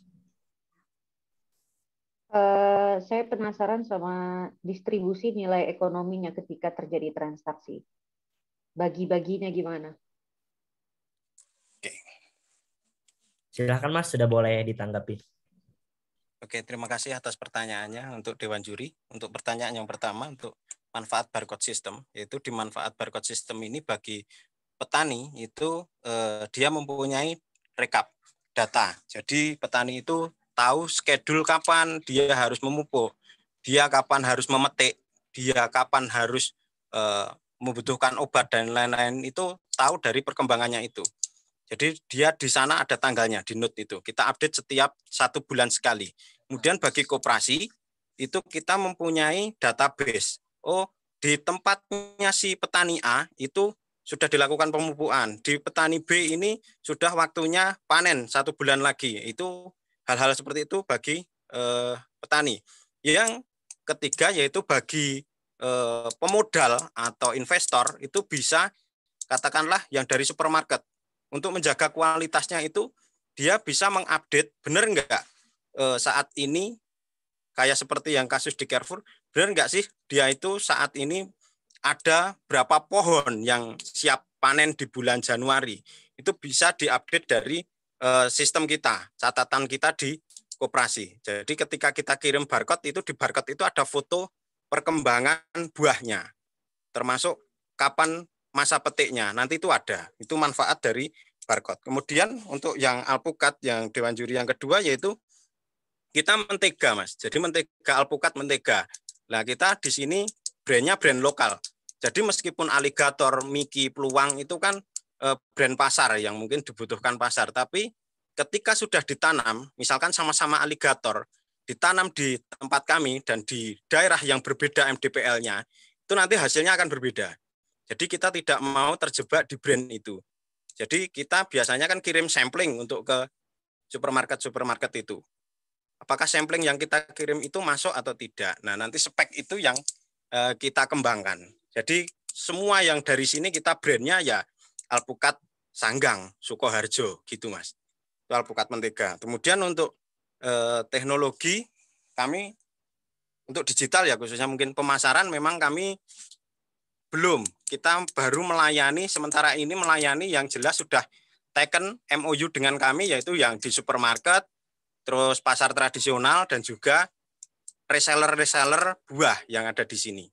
Uh, saya penasaran sama distribusi nilai ekonominya ketika terjadi transaksi. Bagi-baginya gimana? Oke. Silahkan Mas, sudah boleh ditanggapi. Oke, terima kasih atas pertanyaannya untuk Dewan Juri. Untuk pertanyaan yang pertama, untuk manfaat barcode system, yaitu di manfaat barcode system ini bagi petani itu eh, dia mempunyai rekap data. Jadi petani itu tahu schedule kapan dia harus memupuk, dia kapan harus memetik, dia kapan harus eh, membutuhkan obat dan lain-lain, itu tahu dari perkembangannya itu. Jadi dia di sana ada tanggalnya di note itu. Kita update setiap satu bulan sekali. Kemudian bagi koperasi itu kita mempunyai database. Oh, di tempatnya si petani A itu sudah dilakukan pemupukan. Di petani B ini sudah waktunya panen satu bulan lagi. Itu hal-hal seperti itu bagi eh, petani. Yang ketiga yaitu bagi eh, pemodal atau investor itu bisa katakanlah yang dari supermarket. Untuk menjaga kualitasnya itu dia bisa mengupdate benar enggak eh, saat ini kayak seperti yang kasus di Carrefour, benar enggak sih dia itu saat ini ada berapa pohon yang siap panen di bulan Januari. Itu bisa diupdate dari uh, sistem kita, catatan kita di koperasi. Jadi ketika kita kirim barcode, itu di barcode itu ada foto perkembangan buahnya, termasuk kapan masa petiknya. Nanti itu ada. Itu manfaat dari barcode. Kemudian untuk yang alpukat, yang Dewan Juri yang kedua, yaitu kita mentega, Mas. Jadi mentega alpukat, mentega. Nah, kita di sini brandnya brand lokal. Jadi meskipun aligator, Miki, Peluang itu kan eh, brand pasar yang mungkin dibutuhkan pasar, tapi ketika sudah ditanam, misalkan sama-sama aligator, ditanam di tempat kami dan di daerah yang berbeda M D P L-nya, itu nanti hasilnya akan berbeda. Jadi kita tidak mau terjebak di brand itu. Jadi kita biasanya kan kirim sampling untuk ke supermarket-supermarket itu. Apakah sampling yang kita kirim itu masuk atau tidak? Nah, nanti spek itu yang eh, kita kembangkan. Jadi semua yang dari sini kita brandnya ya alpukat Sanggang, Sukoharjo gitu Mas. Itu alpukat mentega. Kemudian untuk eh, teknologi kami untuk digital ya khususnya mungkin pemasaran memang kami belum. Kita baru melayani sementara ini melayani yang jelas sudah taken M O U dengan kami yaitu yang di supermarket, terus pasar tradisional dan juga reseller-reseller buah yang ada di sini.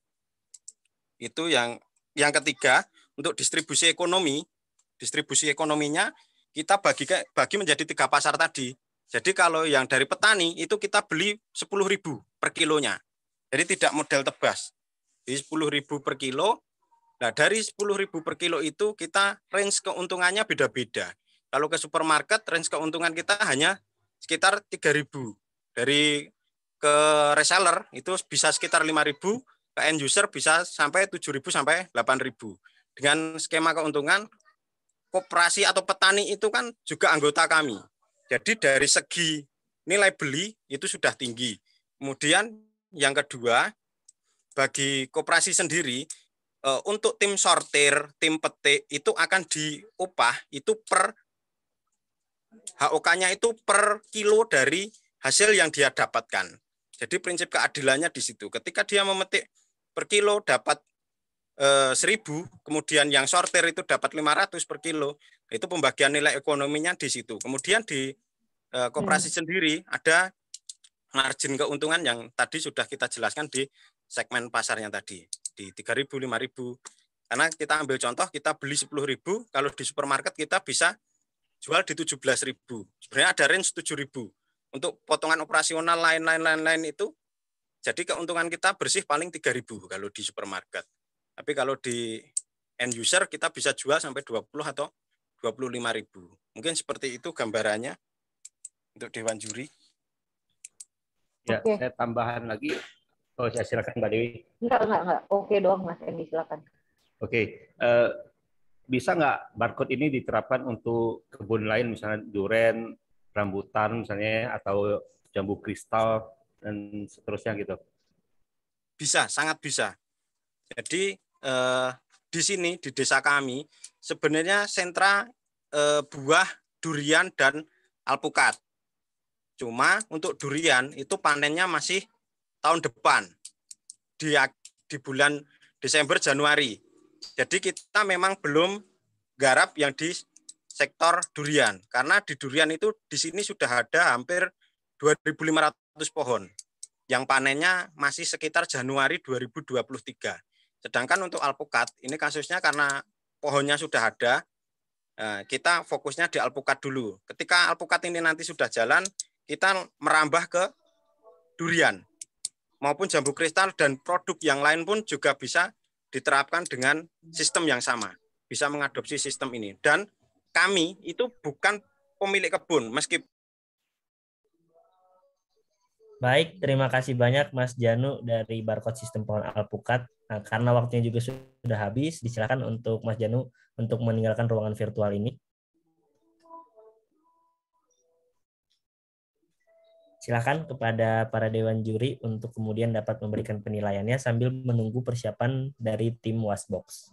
Itu yang yang ketiga untuk distribusi ekonomi, distribusi ekonominya kita bagi bagi menjadi tiga pasar tadi. Jadi kalau yang dari petani itu kita beli sepuluh ribu per kilonya. Jadi tidak model tebas. Jadi sepuluh ribu per kilo. Nah, dari sepuluh ribu per kilo itu kita range keuntungannya beda-beda. Kalau ke supermarket range keuntungan kita hanya sekitar tiga ribu. Dari ke reseller itu bisa sekitar lima ribu. Ke end user bisa sampai tujuh ribu sampai delapan ribu. Dengan skema keuntungan, koperasi atau petani itu kan juga anggota kami. Jadi dari segi nilai beli itu sudah tinggi. Kemudian yang kedua, bagi koperasi sendiri, untuk tim sortir, tim petik itu akan diupah itu per H O K-nya itu per kilo dari hasil yang dia dapatkan. Jadi prinsip keadilannya di situ. Ketika dia memetik per kilo dapat eh, seribu, kemudian yang sortir itu dapat lima ratus per kilo, itu pembagian nilai ekonominya di situ. Kemudian di eh, koperasi hmm. sendiri ada margin keuntungan yang tadi sudah kita jelaskan di segmen pasarnya tadi, di tiga ribu, lima ribu. Karena kita ambil contoh, kita beli sepuluh ribu, kalau di supermarket kita bisa jual di tujuh belas ribu. Sebenarnya ada range tujuh ribu. Untuk potongan operasional lain-lain-lain itu, jadi keuntungan kita bersih paling tiga ribu kalau di supermarket. Tapi kalau di end user kita bisa jual sampai dua puluh atau dua puluh lima ribu. Mungkin seperti itu gambarannya untuk Dewan Juri. Ya, Oke. saya tambahan lagi. Oh, saya silakan Mbak Dewi. Enggak, enggak, enggak. Oke doang Mas Endi, silakan. Oke, eh, bisa nggak barcode ini diterapkan untuk kebun lain, misalnya durian, rambutan misalnya, atau jambu kristal, dan seterusnya gitu? Bisa, sangat bisa. Jadi eh, di sini, di desa kami, sebenarnya sentra eh, buah, durian, dan alpukat. Cuma untuk durian itu panennya masih tahun depan, di, di bulan Desember, Januari. Jadi kita memang belum garap yang di sektor durian. Karena di durian itu di sini sudah ada hampir dua ribu lima ratus pohon. Yang panennya masih sekitar Januari dua ribu dua puluh tiga. Sedangkan untuk alpukat, ini kasusnya karena pohonnya sudah ada, kita fokusnya di alpukat dulu. Ketika alpukat ini nanti sudah jalan, kita merambah ke durian. Maupun jambu kristal dan produk yang lain pun juga bisa diterapkan dengan sistem yang sama. Bisa mengadopsi sistem ini. Dan kami itu bukan pemilik kebun. Meskipun Baik, terima kasih banyak Mas Janu dari Barcode Sistem Pohon Alpukat. Nah, karena waktunya juga sudah habis, disilakan untuk Mas Janu untuk meninggalkan ruangan virtual ini. Silakan kepada para Dewan Juri untuk kemudian dapat memberikan penilaiannya sambil menunggu persiapan dari tim Wasbox.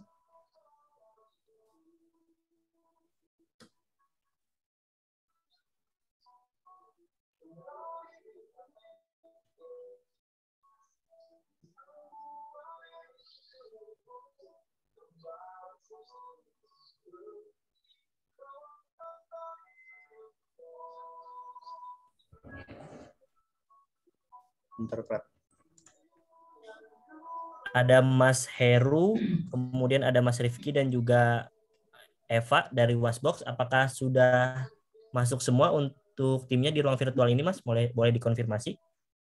Interpret. Ada Mas Heru, kemudian ada Mas Rifki dan juga Eva dari Wasbox. Apakah sudah masuk semua untuk timnya di ruang virtual ini, Mas? Boleh boleh dikonfirmasi?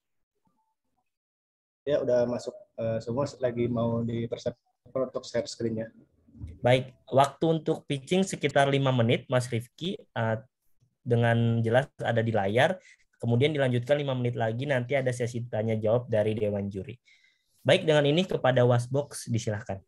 Ya, udah masuk uh, semua, lagi mau dipersiapkan untuk share screen-nya. Baik, waktu untuk pitching sekitar lima menit, Mas Rifki, uh, dengan jelas ada di layar. Kemudian dilanjutkan lima menit lagi, nanti ada sesi tanya jawab dari Dewan Juri. Baik, dengan ini kepada Wasbox disilahkan.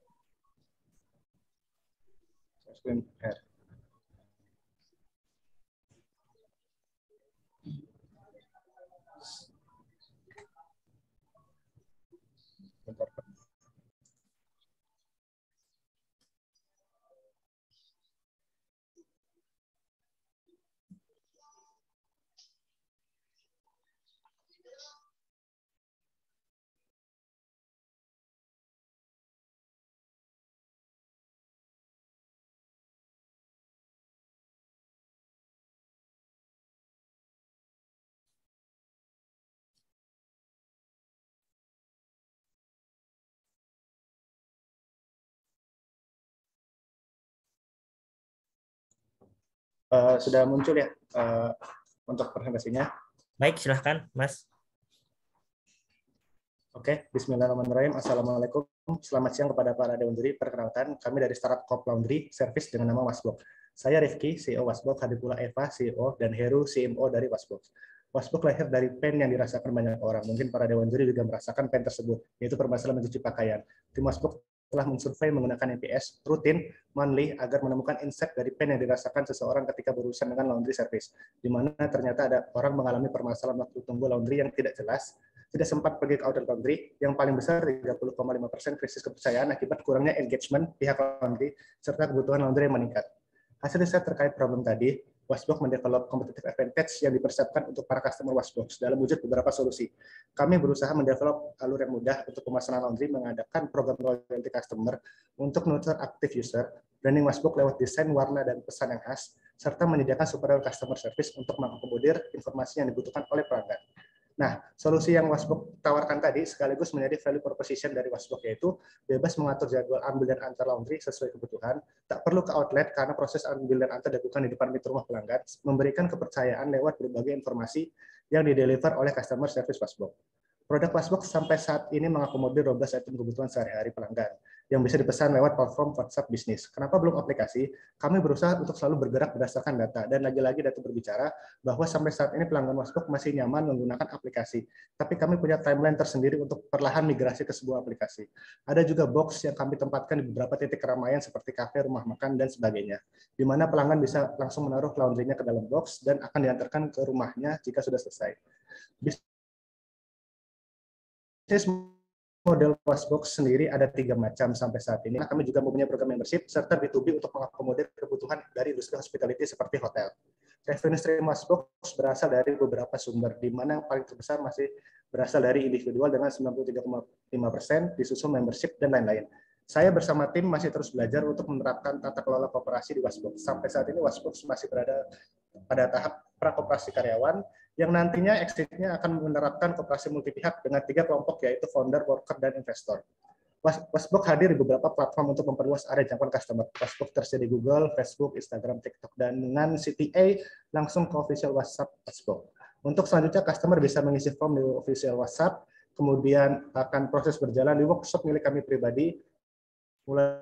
Uh, sudah muncul ya uh, untuk presentasinya. Baik, silahkan, Mas. Oke, Bismillahirrahmanirrahim. Assalamualaikum. Selamat siang kepada para Dewan Juri. Perkenalkan, kami dari startup Cop Laundry Service dengan nama Wasbox. Saya Rifki, C E O Wasbox, hadir pula Eva, C E O, dan Heru, C M O dari Wasbox. Wasbox lahir dari pen yang dirasakan banyak orang. Mungkin para Dewan Juri juga merasakan pen tersebut, yaitu permasalahan mencuci pakaian. Tim Wasbox telah mensurvei menggunakan N P S rutin monthly agar menemukan insight dari pen yang dirasakan seseorang ketika berurusan dengan laundry service, di mana ternyata ada orang mengalami permasalahan waktu tunggu laundry yang tidak jelas, tidak sempat pergi ke outlet laundry, yang paling besar tiga puluh koma lima persen krisis kepercayaan akibat kurangnya engagement pihak laundry, serta kebutuhan laundry yang meningkat. Hasil riset terkait problem tadi, Wasbox mendevelop competitive advantage yang dipersiapkan untuk para customer Wasbox dalam wujud beberapa solusi. Kami berusaha mendevelop alur yang mudah untuk pemasaran laundry, mengadakan program loyalty customer untuk nurture active user, branding Wasbox lewat desain, warna, dan pesan yang khas, serta menyediakan superior customer service untuk mengakomodir informasi yang dibutuhkan oleh pelanggan. Nah, solusi yang Wasbook tawarkan tadi sekaligus menjadi value proposition dari Wasbook, yaitu bebas mengatur jadwal ambil dan antar laundry sesuai kebutuhan, tak perlu ke outlet karena proses ambil dan antar dilakukan di depan pintu rumah pelanggan, memberikan kepercayaan lewat berbagai informasi yang dideliver oleh customer service Wasbook. Produk Wasbook sampai saat ini mengakomodir dua belas item kebutuhan sehari-hari pelanggan yang bisa dipesan lewat platform WhatsApp bisnis. Kenapa belum aplikasi? Kami berusaha untuk selalu bergerak berdasarkan data, dan lagi-lagi data berbicara bahwa sampai saat ini pelanggan Wasbook masih nyaman menggunakan aplikasi. Tapi kami punya timeline tersendiri untuk perlahan migrasi ke sebuah aplikasi. Ada juga box yang kami tempatkan di beberapa titik keramaian seperti kafe, rumah makan, dan sebagainya, di mana pelanggan bisa langsung menaruh laundry-nya ke dalam box dan akan diantarkan ke rumahnya jika sudah selesai. Bisnis model Wasbook sendiri ada tiga macam sampai saat ini. Kami juga mempunyai program membership serta B two B untuk mengakomodir kebutuhan dari industri hospitality seperti hotel. Revenue stream Wasbook berasal dari beberapa sumber, di mana yang paling terbesar masih berasal dari individual dengan sembilan puluh tiga koma lima persen, disusul membership dan lain-lain. Saya bersama tim masih terus belajar untuk menerapkan tata kelola koperasi di Wasbook. Sampai saat ini Wasbook masih berada pada tahap prakoperasi karyawan, yang nantinya exit-nya akan menerapkan koperasi multi pihak dengan tiga kelompok, yaitu founder, worker, dan investor. Wasbook hadir di beberapa platform untuk memperluas area jangkauan customer. Wasbook tersedia di Google, Facebook, Instagram, TikTok, dan dengan C T A langsung ke official WhatsApp Wasbook. Untuk selanjutnya, customer bisa mengisi form di official WhatsApp, kemudian akan proses berjalan di workshop milik kami pribadi, mulai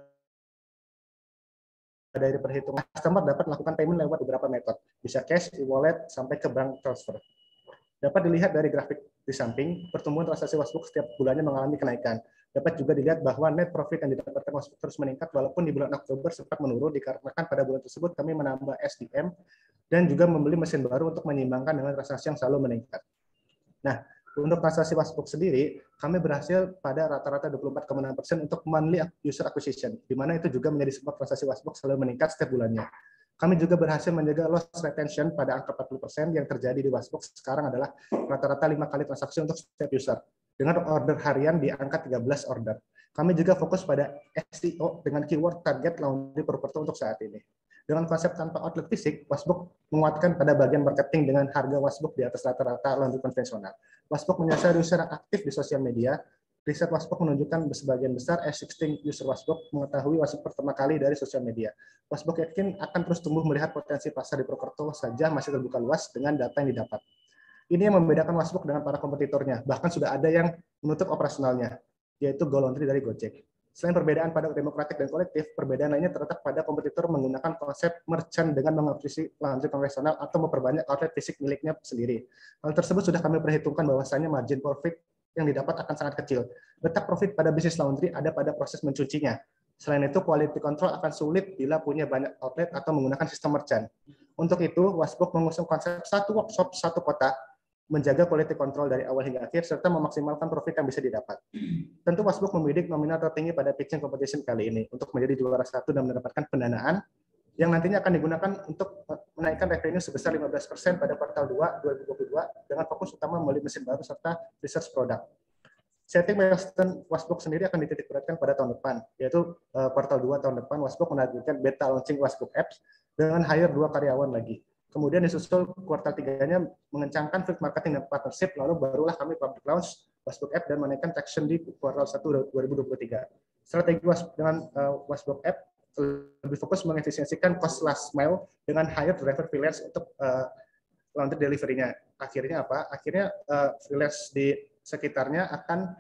dari perhitungan. Customer dapat melakukan payment lewat beberapa metode, bisa cash, e-wallet, sampai ke bank transfer. Dapat dilihat dari grafik di samping, pertumbuhan transaksi Wasbook setiap bulannya mengalami kenaikan. Dapat juga dilihat bahwa net profit yang didapatkan Wasbook terus meningkat, walaupun di bulan Oktober sempat menurun dikarenakan pada bulan tersebut kami menambah S D M dan juga membeli mesin baru untuk menyeimbangkan dengan transaksi yang selalu meningkat. Nah, untuk transaksi Wasbook sendiri, kami berhasil pada rata-rata dua puluh empat koma enam persen untuk monthly user acquisition, di mana itu juga menjadi sebab transaksi Wasbook selalu meningkat setiap bulannya. Kami juga berhasil menjaga loss retention pada angka empat puluh persen yang terjadi di Wasbook sekarang adalah rata-rata lima kali transaksi untuk setiap user, dengan order harian di angka tiga belas order. Kami juga fokus pada S E O dengan keyword target laundry purwokerto untuk saat ini. Dengan konsep tanpa outlet fisik, Wasbook menguatkan pada bagian marketing dengan harga Wasbook di atas rata-rata laundry konvensional. Wasbook menyasar user yang aktif di sosial media. Riset Wasbook menunjukkan sebagian besar existing user Wasbook mengetahui Wasbook pertama kali dari sosial media. Wasbook yakin akan terus tumbuh melihat potensi pasar di Purwokerto saja masih terbuka luas dengan data yang didapat. Ini yang membedakan Wasbook dengan para kompetitornya. Bahkan sudah ada yang menutup operasionalnya, yaitu Go Laundry dari Gojek. Selain perbedaan pada demokratik dan kolektif, perbedaan lainnya terletak pada kompetitor menggunakan konsep merchant dengan mengakuisisi laundry konvensional atau memperbanyak outlet fisik miliknya sendiri. Hal tersebut sudah kami perhitungkan bahwasannya margin profit yang didapat akan sangat kecil. Letak profit pada bisnis laundry ada pada proses mencucinya. Selain itu, quality control akan sulit bila punya banyak outlet atau menggunakan sistem merchant. Untuk itu, Wasbook mengusung konsep satu workshop, satu kota, menjaga quality control dari awal hingga akhir, serta memaksimalkan profit yang bisa didapat. Tentu Wasbook membidik nominal tertinggi pada pitching competition kali ini untuk menjadi juara satu dan mendapatkan pendanaan yang nantinya akan digunakan untuk menaikkan revenue sebesar lima belas persen pada kuartal dua dua ribu dua puluh dua dengan fokus utama membeli mesin baru serta research product. Setting milestone Wasbook sendiri akan dititik beratkan pada tahun depan, yaitu kuartal dua tahun depan Wasbook menargetkan beta launching Wasbook Apps dengan hire dua karyawan lagi. Kemudian disusul kuartal tiganya mengencangkan field marketing dan partnership, lalu barulah kami public launch Wasbook App dan menaikkan traction di kuartal satu dua ribu dua puluh tiga. Strategi dengan uh, Wasbook App lebih fokus mengefisiensikan cost last mile dengan hire driver freelance untuk uh, laundry delivery-nya. Akhirnya apa? Akhirnya uh, freelance di sekitarnya akan.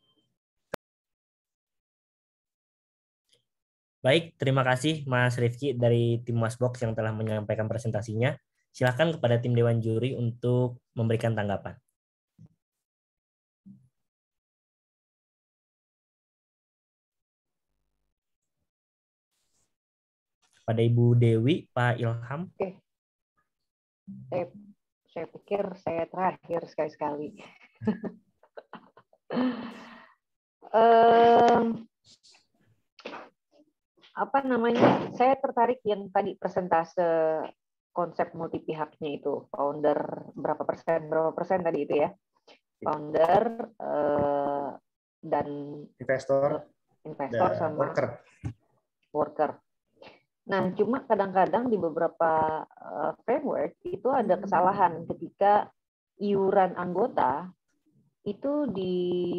Baik, terima kasih Mas Rifki dari tim Wasbook yang telah menyampaikan presentasinya. Silakan kepada tim Dewan Juri untuk memberikan tanggapan. Pada Ibu Dewi, Pak Ilham. Oke. Saya, saya pikir saya terakhir sekali-sekali. um, apa namanya, saya tertarik yang tadi persentase konsep multi pihaknya itu, founder berapa persen, berapa persen tadi itu ya, founder uh, dan investor, investor sama worker. worker. Nah, cuma kadang-kadang di beberapa uh, framework itu ada kesalahan ketika iuran anggota itu di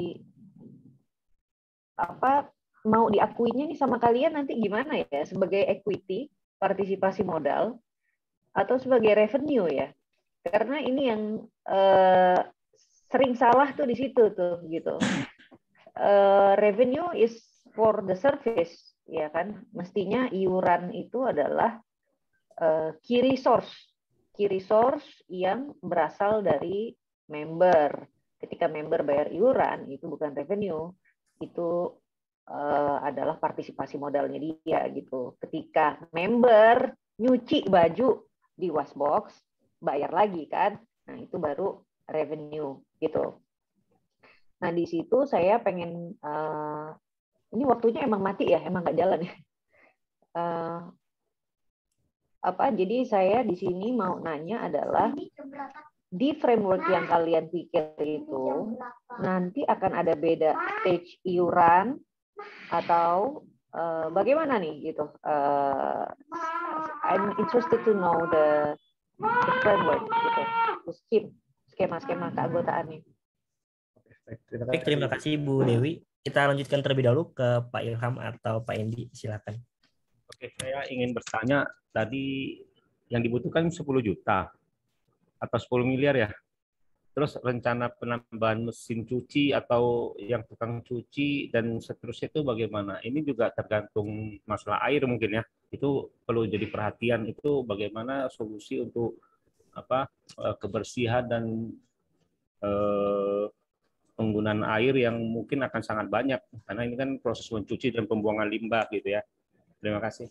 apa mau diakuinya nih sama kalian nanti gimana ya, sebagai equity, partisipasi modal, atau sebagai revenue ya? Karena ini yang eh, sering salah tuh di situ tuh gitu. Uh, revenue is for the service, ya kan? Mestinya iuran itu adalah uh, key resource, key resource yang berasal dari member. Ketika member bayar iuran, itu bukan revenue, itu uh, adalah partisipasi modalnya dia gitu. Ketika member nyuci baju di Wasbox, bayar lagi kan? Nah itu baru revenue gitu. Nah di situ saya pengen uh, ini waktunya emang mati ya, emang nggak jalan ya. Uh, apa? Jadi saya di sini mau nanya adalah di framework yang kalian pikir itu nanti akan ada beda stage iuran atau uh, bagaimana nih gitu? Uh, I'm interested to know the, the framework gitu, the scheme, skema-skema keanggotaannya. Baik, terima kasih Bu Dewi. Kita lanjutkan terlebih dahulu ke Pak Ilham atau Pak Endi, silakan. Oke, saya ingin bertanya tadi yang dibutuhkan sepuluh juta atau sepuluh miliar ya. Terus rencana penambahan mesin cuci atau yang tukang cuci dan seterusnya itu bagaimana? Ini juga tergantung masalah air mungkin ya. Itu perlu jadi perhatian, itu bagaimana solusi untuk apa kebersihan dan eh, penggunaan air yang mungkin akan sangat banyak karena ini kan proses mencuci dan pembuangan limbah gitu ya. Terima kasih.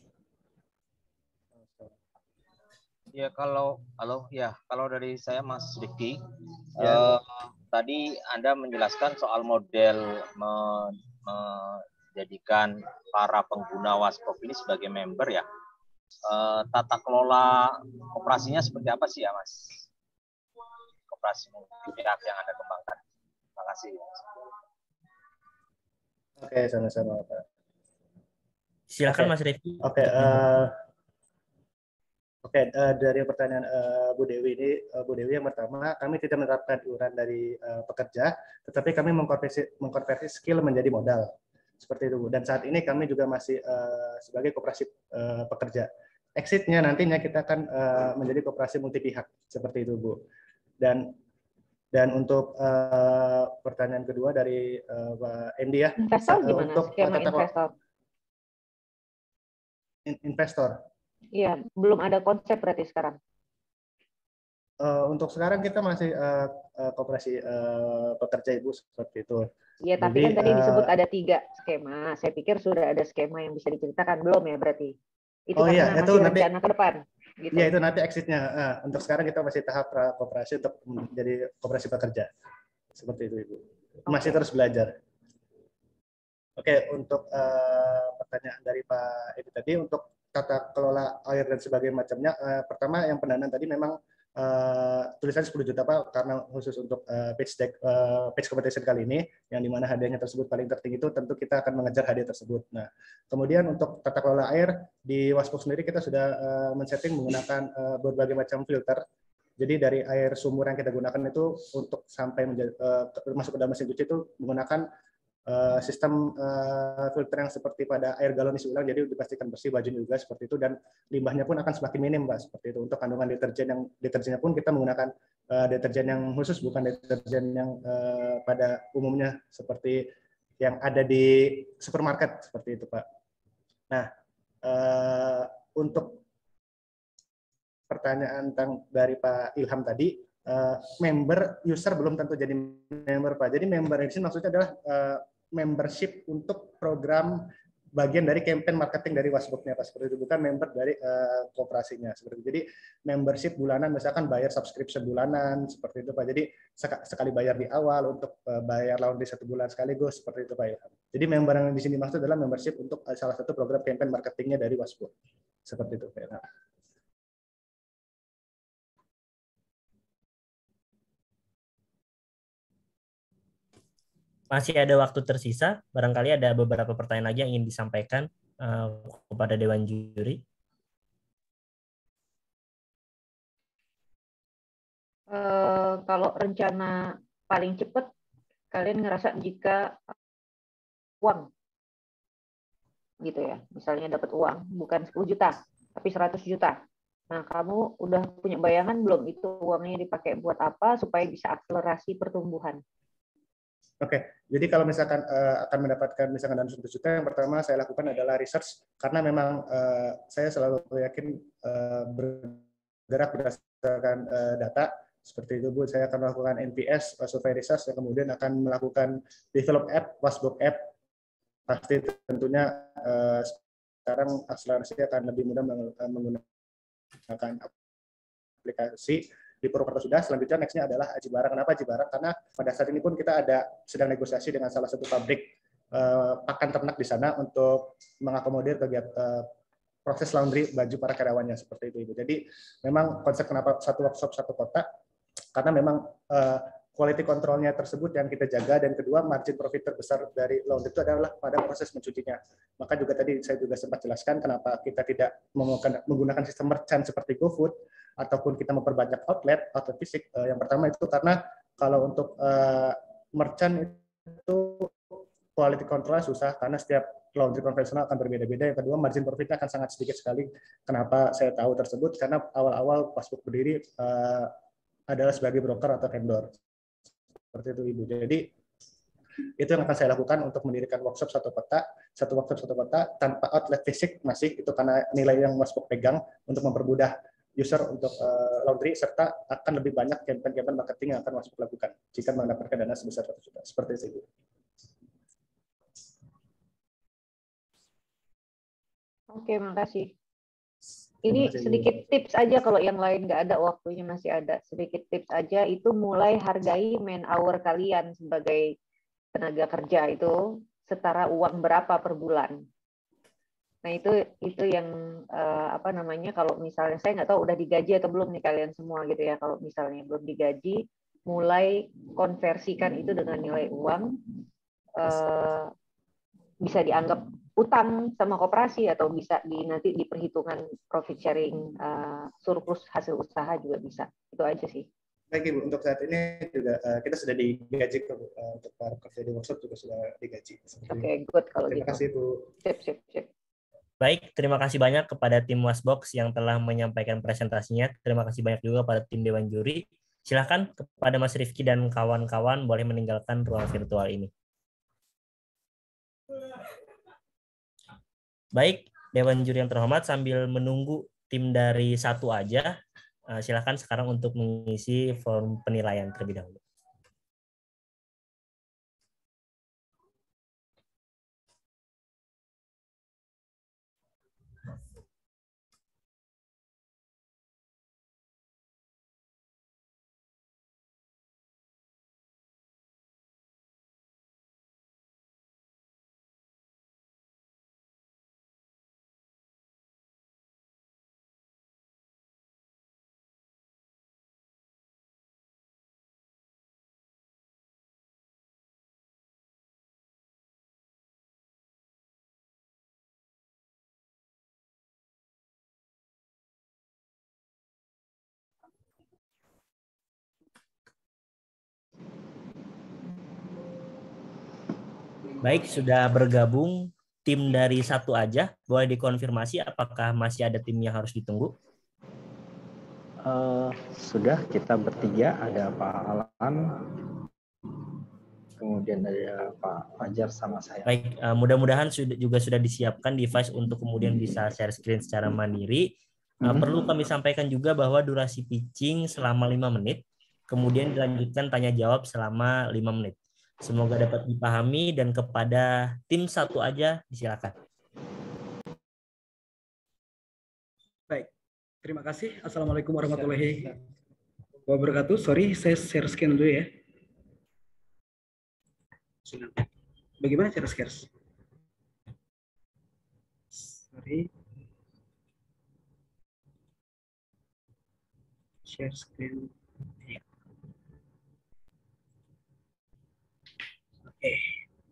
Ya kalau halo ya kalau dari saya Mas Rifki, Ya. eh, tadi Anda menjelaskan soal model menjadikan para pengguna Wasbox ini sebagai member ya. Eh, tata kelola operasinya seperti apa sih ya Mas? Operasi pihak yang Anda kembangkan. Terima kasih. Oke, sama-sama Pak. Silakan Oke. Mas Rifki. Oke, uh, oke uh, dari pertanyaan uh, Bu Dewi ini, uh, Bu Dewi yang pertama, kami tidak menerapkan iuran dari uh, pekerja, tetapi kami mengkonversi, mengkonversi skill menjadi modal. Seperti itu Bu. Dan saat ini kami juga masih uh, sebagai koperasi uh, pekerja. Exitnya nantinya kita akan uh, menjadi koperasi multi pihak seperti itu Bu. Dan dan untuk uh, pertanyaan kedua dari uh, Pak Endi ya, investor uh, gimana? untuk Skema tata investor. Investor. Iya, belum ada konsep berarti sekarang. Uh, untuk sekarang kita masih uh, uh, koperasi uh, pekerja Ibu seperti itu. Iya, tapi Jadi, kan tadi uh, disebut ada tiga skema. Saya pikir sudah ada skema yang bisa diceritakan, belum ya berarti? Itu oh karena iya, itu masih nanti rencana ke depan. Gitu. Iya, itu nanti exitnya. Uh, untuk sekarang kita masih tahap koperasi untuk menjadi koperasi pekerja. Seperti itu Ibu. Masih okay. Terus belajar. Oke, okay, untuk uh, pertanyaan dari Pak Edi tadi, untuk tata kelola air dan sebagainya macamnya, uh, pertama yang pendanaan tadi memang uh, tulisan sepuluh juta Pak, karena khusus untuk uh, pitch deck, uh, pitch competition kali ini, yang dimana hadiahnya tersebut paling tertinggi itu, tentu kita akan mengejar hadiah tersebut. Nah, kemudian untuk tata kelola air, di Wasbox sendiri kita sudah uh, men-setting menggunakan uh, berbagai macam filter. Jadi dari air sumur yang kita gunakan itu untuk sampai menjadi, uh, masuk ke dalam mesin cuci itu menggunakan Uh, sistem uh, filter yang seperti pada air galon isi ulang, jadi dipastikan bersih bajunya juga seperti itu, dan limbahnya pun akan semakin minim Pak, seperti itu. Untuk kandungan deterjen yang deterjennya pun kita menggunakan uh, deterjen yang khusus, bukan deterjen yang uh, pada umumnya seperti yang ada di supermarket seperti itu Pak. Nah, uh, untuk pertanyaan tentang dari Pak Ilham tadi, uh, member user belum tentu jadi member Pak. Jadi member di sini maksudnya adalah uh, membership untuk program bagian dari campaign marketing dari Wasbox-nya Pak, seperti itu, bukan member dari uh, kooperasinya seperti itu. Jadi membership bulanan, misalkan bayar subscription bulanan seperti itu Pak. Jadi sekali bayar di awal untuk uh, bayar laundry satu bulan sekaligus seperti itu Pak Ilham. Jadi member yang di sini maksud adalah membership untuk uh, salah satu program campaign marketingnya dari Wasbox seperti itu Pak Ilham. Masih ada waktu tersisa, barangkali ada beberapa pertanyaan lagi yang ingin disampaikan uh, kepada Dewan Juri. Uh, kalau rencana paling cepat, kalian ngerasa jika uang, gitu ya, misalnya dapat uang, bukan sepuluh juta, tapi seratus juta. Nah, kamu udah punya bayangan belum itu uangnya dipakai buat apa supaya bisa akselerasi pertumbuhan? Oke, jadi kalau misalkan uh, akan mendapatkan misalkan dana seratus juta, yang pertama saya lakukan adalah research, karena memang uh, saya selalu yakin uh, bergerak berdasarkan uh, data. Seperti itu Bu, saya akan melakukan N P S, survei research, dan kemudian akan melakukan develop app, Wasbook app. Pasti tentunya uh, sekarang akselerasi akan lebih mudah menggunakan aplikasi di Purwokerto sudah. Selanjutnya nextnya adalah Aji Barang. Kenapa Aji Barang? Karena pada saat ini pun kita ada sedang negosiasi dengan salah satu pabrik uh, pakan ternak di sana untuk mengakomodir kegiatan uh, proses laundry baju para karyawannya, seperti itu Ibu. Jadi memang konsep kenapa satu workshop satu kota, karena memang uh, quality control-nya tersebut yang kita jaga, dan kedua margin profit terbesar dari laundry itu adalah pada proses mencucinya. Maka juga tadi saya juga sempat jelaskan kenapa kita tidak menggunakan sistem merchant seperti GoFood, ataupun kita memperbanyak outlet, outlet fisik. Uh, yang pertama itu karena kalau untuk uh, merchant itu quality control susah, karena setiap laundry konvensional akan berbeda-beda. Yang kedua, margin profitnya akan sangat sedikit sekali. Kenapa saya tahu tersebut? Karena awal-awal Wasbook berdiri uh, adalah sebagai broker atau vendor. Seperti itu Ibu. Jadi itu yang akan saya lakukan untuk mendirikan workshop satu kota, satu workshop satu kota tanpa outlet fisik masih, itu karena nilai yang Wasbook pegang untuk mempermudah user untuk uh, laundry, serta akan lebih banyak campaign-campaign marketing yang akan Wasbook lakukan jika mendapatkan dana sebesar seratus juta. Seperti itu Ibu. Oke, makasih. Ini sedikit tips aja, kalau yang lain nggak ada, waktunya masih ada. Sedikit tips aja, itu mulai hargai man hour kalian sebagai tenaga kerja itu setara uang berapa per bulan. Nah itu itu yang uh, apa namanya, kalau misalnya saya nggak tahu udah digaji atau belum nih kalian semua gitu ya. Kalau misalnya belum digaji, mulai konversikan itu dengan nilai uang, uh, bisa dianggap utang sama koperasi, atau bisa di nanti di perhitungan profit sharing uh, surplus hasil usaha juga bisa. Itu aja sih. Baik Ibu, untuk saat ini juga uh, kita sudah digaji uh, untuk para pekerja di workshop juga sudah digaji. Oke, okay, good kalau terima gitu. Kasih, Bu. Sip, sip, sip. Baik, terima kasih banyak kepada tim Wasbox yang telah menyampaikan presentasinya. Terima kasih banyak juga pada tim Dewan Juri. Silahkan kepada Mas Rifki dan kawan-kawan boleh meninggalkan ruang virtual ini. Baik, Dewan Juri yang terhormat, sambil menunggu tim dari satu aja, silakan sekarang untuk mengisi form penilaian terlebih dahulu. Baik, sudah bergabung tim dari satu aja. Boleh dikonfirmasi apakah masih ada tim yang harus ditunggu? Uh, sudah, kita bertiga, ada Pak Alan, kemudian ada Pak Fajar sama saya. Baik, uh, mudah-mudahan sudah, juga sudah disiapkan device untuk kemudian bisa share screen secara mandiri. Uh, mm-hmm. Perlu kami sampaikan juga bahwa durasi pitching selama lima menit, kemudian dilanjutkan tanya jawab selama lima menit. Semoga dapat dipahami, dan kepada tim satu aja disilakan. Baik, terima kasih. Assalamualaikum warahmatullahi wabarakatuh. Sorry, saya share screen dulu ya. Bagaimana cara share? Sorry. Share screen. Ya. Oke.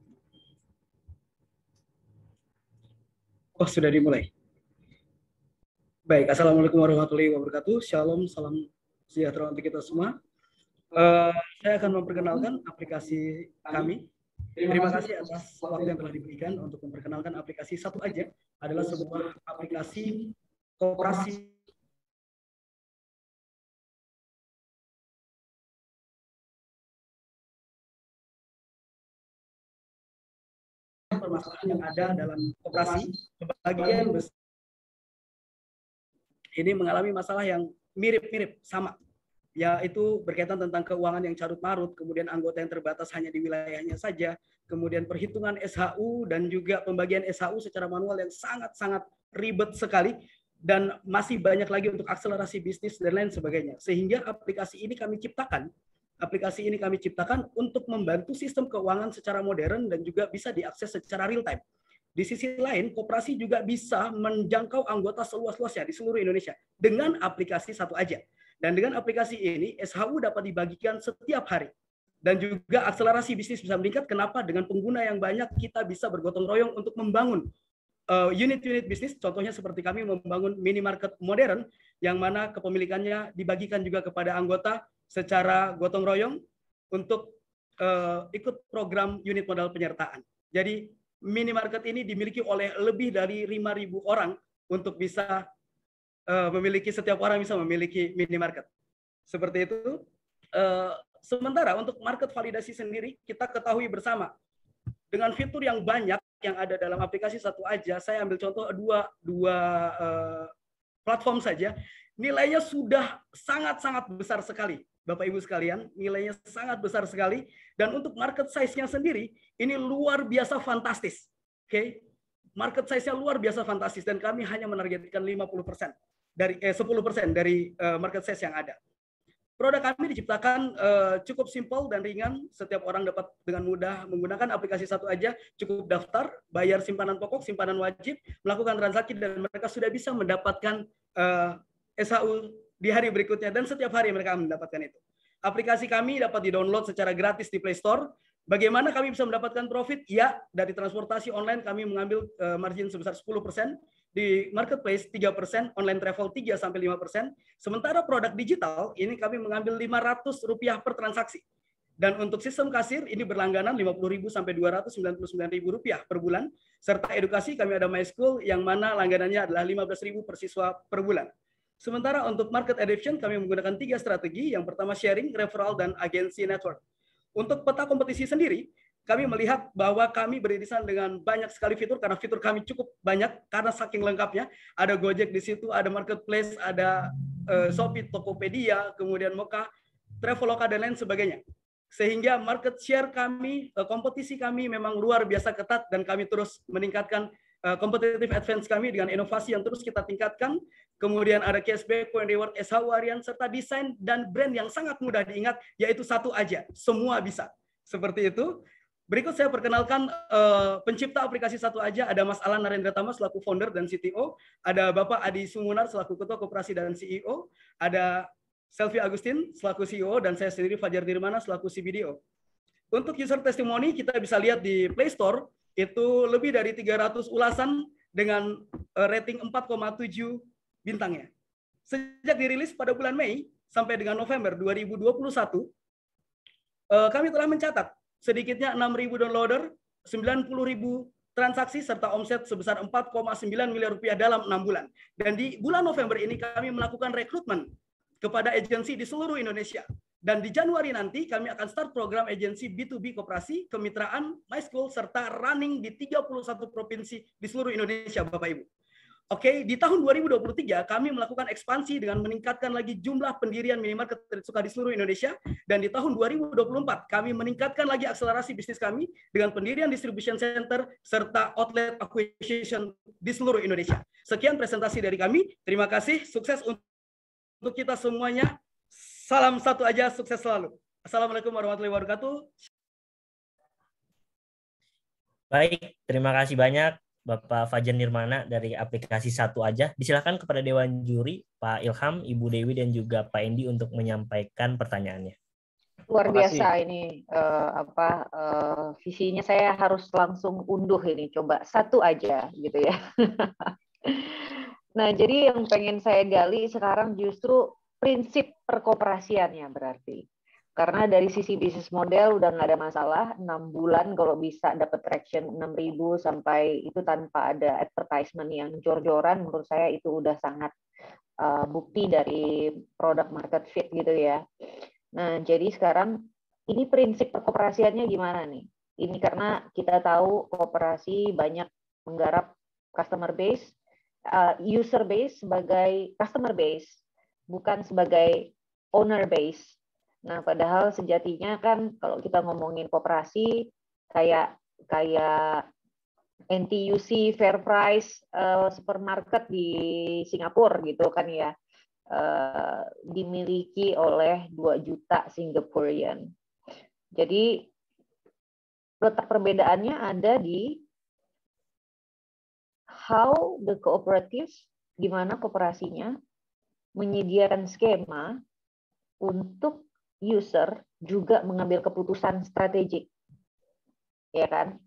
Oh, sudah dimulai. Baik, assalamualaikum warahmatullahi wabarakatuh. Shalom, salam sejahtera untuk kita semua. Uh, saya akan memperkenalkan aplikasi kami. Terima kasih atas waktu yang telah diberikan untuk memperkenalkan aplikasi Satu Aja. Adalah sebuah aplikasi koperasi permasalahan yang ada dalam koperasi. Sebagian besar ini mengalami masalah yang mirip-mirip sama, yaitu berkaitan tentang keuangan yang carut-marut, kemudian anggota yang terbatas hanya di wilayahnya saja, kemudian perhitungan S H U dan juga pembagian S H U secara manual yang sangat-sangat ribet sekali, dan masih banyak lagi untuk akselerasi bisnis dan lain sebagainya. Sehingga aplikasi ini kami ciptakan, aplikasi ini kami ciptakan untuk membantu sistem keuangan secara modern dan juga bisa diakses secara real time. Di sisi lain, koperasi juga bisa menjangkau anggota seluas-luasnya di seluruh Indonesia dengan aplikasi Satu Aja. Dan dengan aplikasi ini, S H U dapat dibagikan setiap hari. Dan juga akselerasi bisnis bisa meningkat. Kenapa? Dengan pengguna yang banyak, kita bisa bergotong royong untuk membangun unit-unit uh, bisnis. Contohnya seperti kami membangun minimarket modern, yang mana kepemilikannya dibagikan juga kepada anggota secara gotong royong untuk uh, ikut program unit modal penyertaan. Jadi, minimarket ini dimiliki oleh lebih dari lima ribu orang untuk bisa uh, memiliki, setiap orang bisa memiliki minimarket. Seperti itu. Uh, sementara untuk market validasi sendiri, kita ketahui bersama, dengan fitur yang banyak yang ada dalam aplikasi Satu Aja, saya ambil contoh dua, dua uh, platform saja, nilainya sudah sangat-sangat besar sekali. Bapak Ibu sekalian, nilainya sangat besar sekali, dan untuk market size-nya sendiri ini luar biasa fantastis. Oke. Okay? Market size-nya luar biasa fantastis, dan kami hanya menargetkan lima puluh persen dari eh, sepuluh persen dari uh, market size yang ada. Produk kami diciptakan uh, cukup simpel dan ringan, setiap orang dapat dengan mudah menggunakan aplikasi Satu Aja, cukup daftar, bayar simpanan pokok, simpanan wajib, melakukan transaksi, dan mereka sudah bisa mendapatkan uh, S H U di hari berikutnya, dan setiap hari mereka mendapatkan itu. Aplikasi kami dapat di-download secara gratis di Play Store. Bagaimana kami bisa mendapatkan profit? Ya, dari transportasi online kami mengambil uh, margin sebesar sepuluh persen, di marketplace tiga persen, online travel tiga sampai lima persen. Sementara produk digital ini kami mengambil lima ratus rupiah per transaksi. Dan untuk sistem kasir ini berlangganan lima puluh ribu sampai dua ratus sembilan puluh sembilan ribu rupiah per bulan. Serta edukasi kami ada My School yang mana langganannya adalah lima belas ribu per siswa per bulan. Sementara untuk market adoption kami menggunakan tiga strategi. Yang pertama sharing, referral, dan agency network. Untuk peta kompetisi sendiri, kami melihat bahwa kami beririsan dengan banyak sekali fitur, karena fitur kami cukup banyak karena saking lengkapnya. Ada Gojek di situ, ada marketplace, ada uh, Shopee, Tokopedia, kemudian Moka, Traveloka, dan lain sebagainya. Sehingga market share kami, uh, kompetisi kami memang luar biasa ketat, dan kami terus meningkatkan uh, competitive advance kami dengan inovasi yang terus kita tingkatkan. Kemudian ada cashback, point reward, S H U harian, serta desain dan brand yang sangat mudah diingat, yaitu Satu Aja. Semua bisa. Seperti itu. Berikut saya perkenalkan uh, pencipta aplikasi Satu Aja. Ada Mas Alan Narendra Tama selaku founder dan C T O. Ada Bapak Adi Sumunar selaku ketua koperasi dan C E O. Ada Selvi Agustin selaku C E O. Dan saya sendiri Fajar Dirmana selaku C B D O. Untuk user testimoni kita bisa lihat di Play Store. Itu lebih dari tiga ratus ulasan dengan uh, rating empat koma tujuh bintangnya. Sejak dirilis pada bulan Mei sampai dengan November dua ribu dua puluh satu, uh, kami telah mencatat sedikitnya enam ribu downloader, sembilan puluh ribu transaksi, serta omset sebesar empat koma sembilan miliar rupiah dalam enam bulan. Dan di bulan November ini kami melakukan rekrutmen kepada agensi di seluruh Indonesia. Dan di Januari nanti kami akan start program agensi B to B koperasi, kemitraan, My School, serta running di tiga puluh satu provinsi di seluruh Indonesia, Bapak Ibu. Oke, di tahun dua ribu dua puluh tiga kami melakukan ekspansi dengan meningkatkan lagi jumlah pendirian minimarket tersuka di seluruh Indonesia, dan di tahun dua ribu dua puluh empat kami meningkatkan lagi akselerasi bisnis kami dengan pendirian distribution center serta outlet acquisition di seluruh Indonesia. Sekian presentasi dari kami. Terima kasih, sukses untuk kita semuanya. Salam Satu Aja, sukses selalu. Assalamualaikum warahmatullahi wabarakatuh. Baik, terima kasih banyak Bapak Fajar Nirmana dari aplikasi Satu Aja. Disilakan kepada Dewan Juri, Pak Ilham, Ibu Dewi, dan juga Pak Endi untuk menyampaikan pertanyaannya. Luar biasa ini uh, apa uh, visinya. Saya harus langsung unduh ini, coba Satu Aja gitu ya. Nah, jadi yang pengen saya gali sekarang justru prinsip perkoperasiannya berarti. Karena dari sisi bisnis model udah nggak ada masalah, enam bulan kalau bisa dapat traction enam ribu sampai itu tanpa ada advertisement yang jor-joran, menurut saya itu udah sangat uh, bukti dari product market fit gitu ya. Nah, jadi sekarang ini prinsip perkoperasiannya gimana nih? Ini karena kita tahu koperasi banyak menggarap customer base, uh, user base sebagai customer base, bukan sebagai owner base. Nah, padahal sejatinya kan kalau kita ngomongin koperasi kayak kayak N T U C, Fair Price, uh, supermarket di Singapura gitu kan ya, uh, dimiliki oleh dua juta Singaporean. Jadi letak perbedaannya ada di how the cooperatives, gimana kooperasinya menyediakan skema untuk user juga mengambil keputusan strategik, ya kan?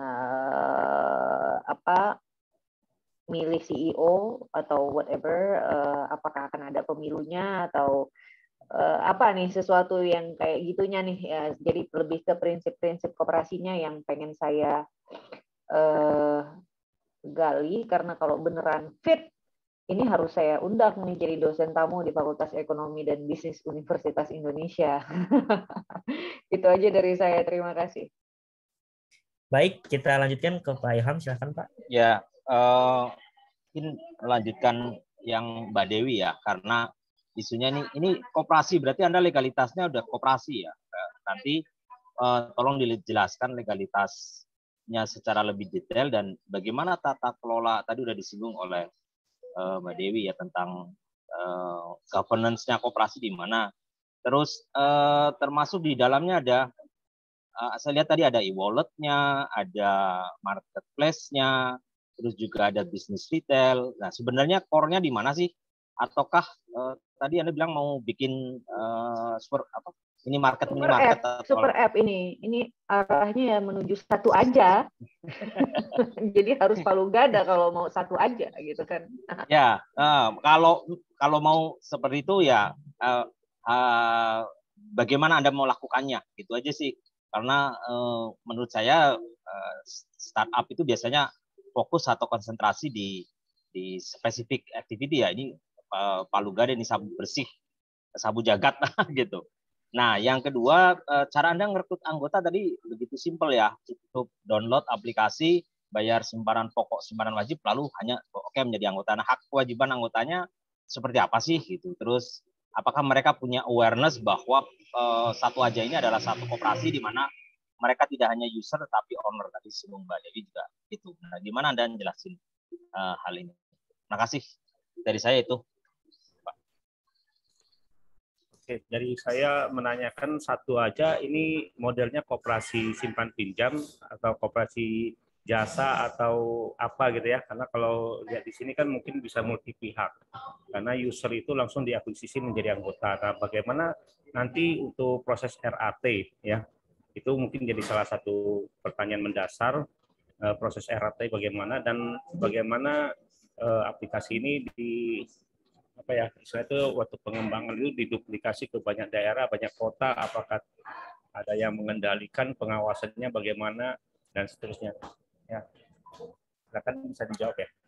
Uh, apa milih C E O atau whatever, uh, apakah akan ada pemilunya atau uh, apa nih sesuatu yang kayak gitunya nih ya. Jadi lebih ke prinsip-prinsip koperasinya yang pengen saya uh, gali, karena kalau beneran fit ini harus saya undang nih jadi dosen tamu di Fakultas Ekonomi dan Bisnis Universitas Indonesia. Itu aja dari saya. Terima kasih. Baik, kita lanjutkan ke Pak Ilham. Silakan Pak. Ya, uh, ini melanjutkan yang Mbak Dewi ya, karena isunya ini ini koperasi, berarti Anda legalitasnya udah koperasi ya. Nanti uh, tolong dijelaskan legalitasnya secara lebih detail dan bagaimana tata kelola, tadi udah disinggung oleh Mbak Dewi ya tentang uh, governance-nya koperasi di mana. Terus uh, termasuk di dalamnya ada, uh, saya lihat tadi ada e-wallet-nya, ada marketplace-nya, terus juga ada bisnis retail. Nah sebenarnya core-nya di mana sih? Ataukah uh, tadi Anda bilang mau bikin uh, super, apa? Ini market, super ini market app, atau super app ini, ini arahnya ya menuju satu aja. Jadi harus palu gada kalau mau satu aja gitu kan. Ya, uh, kalau kalau mau seperti itu ya uh, uh, bagaimana Anda mau lakukannya, gitu aja sih. Karena uh, menurut saya uh, startup itu biasanya fokus atau konsentrasi di di spesifik activity ya. Ini uh, palu gada, ini sabu bersih, sabu jagat gitu. Nah, yang kedua, cara Anda merekrut anggota tadi begitu simpel ya, cukup download aplikasi, bayar simpanan pokok, simpanan wajib, lalu hanya oke okay, menjadi anggota. Nah, hak kewajiban anggotanya seperti apa sih gitu. Terus apakah mereka punya awareness bahwa uh, Satu Aja ini adalah satu koperasi di mana mereka tidak hanya user tapi owner, tadi sebelum Mbak Dewi juga itu. Nah, gimana Anda jelasin uh, hal ini? Terima kasih dari saya itu. Oke, dari saya menanyakan Satu Aja ini modelnya koperasi simpan pinjam atau koperasi jasa atau apa gitu ya, karena kalau lihat di sini kan mungkin bisa multi pihak, karena user itu langsung diakuisisi menjadi anggota. Nah, bagaimana nanti untuk proses R A T ya, itu mungkin jadi salah satu pertanyaan mendasar, proses R A T bagaimana dan bagaimana aplikasi ini di apa ya, istilah itu waktu pengembangan itu diduplikasi ke banyak daerah, banyak kota, apakah ada yang mengendalikan pengawasannya bagaimana dan seterusnya. Ya, silakan bisa dijawab ya.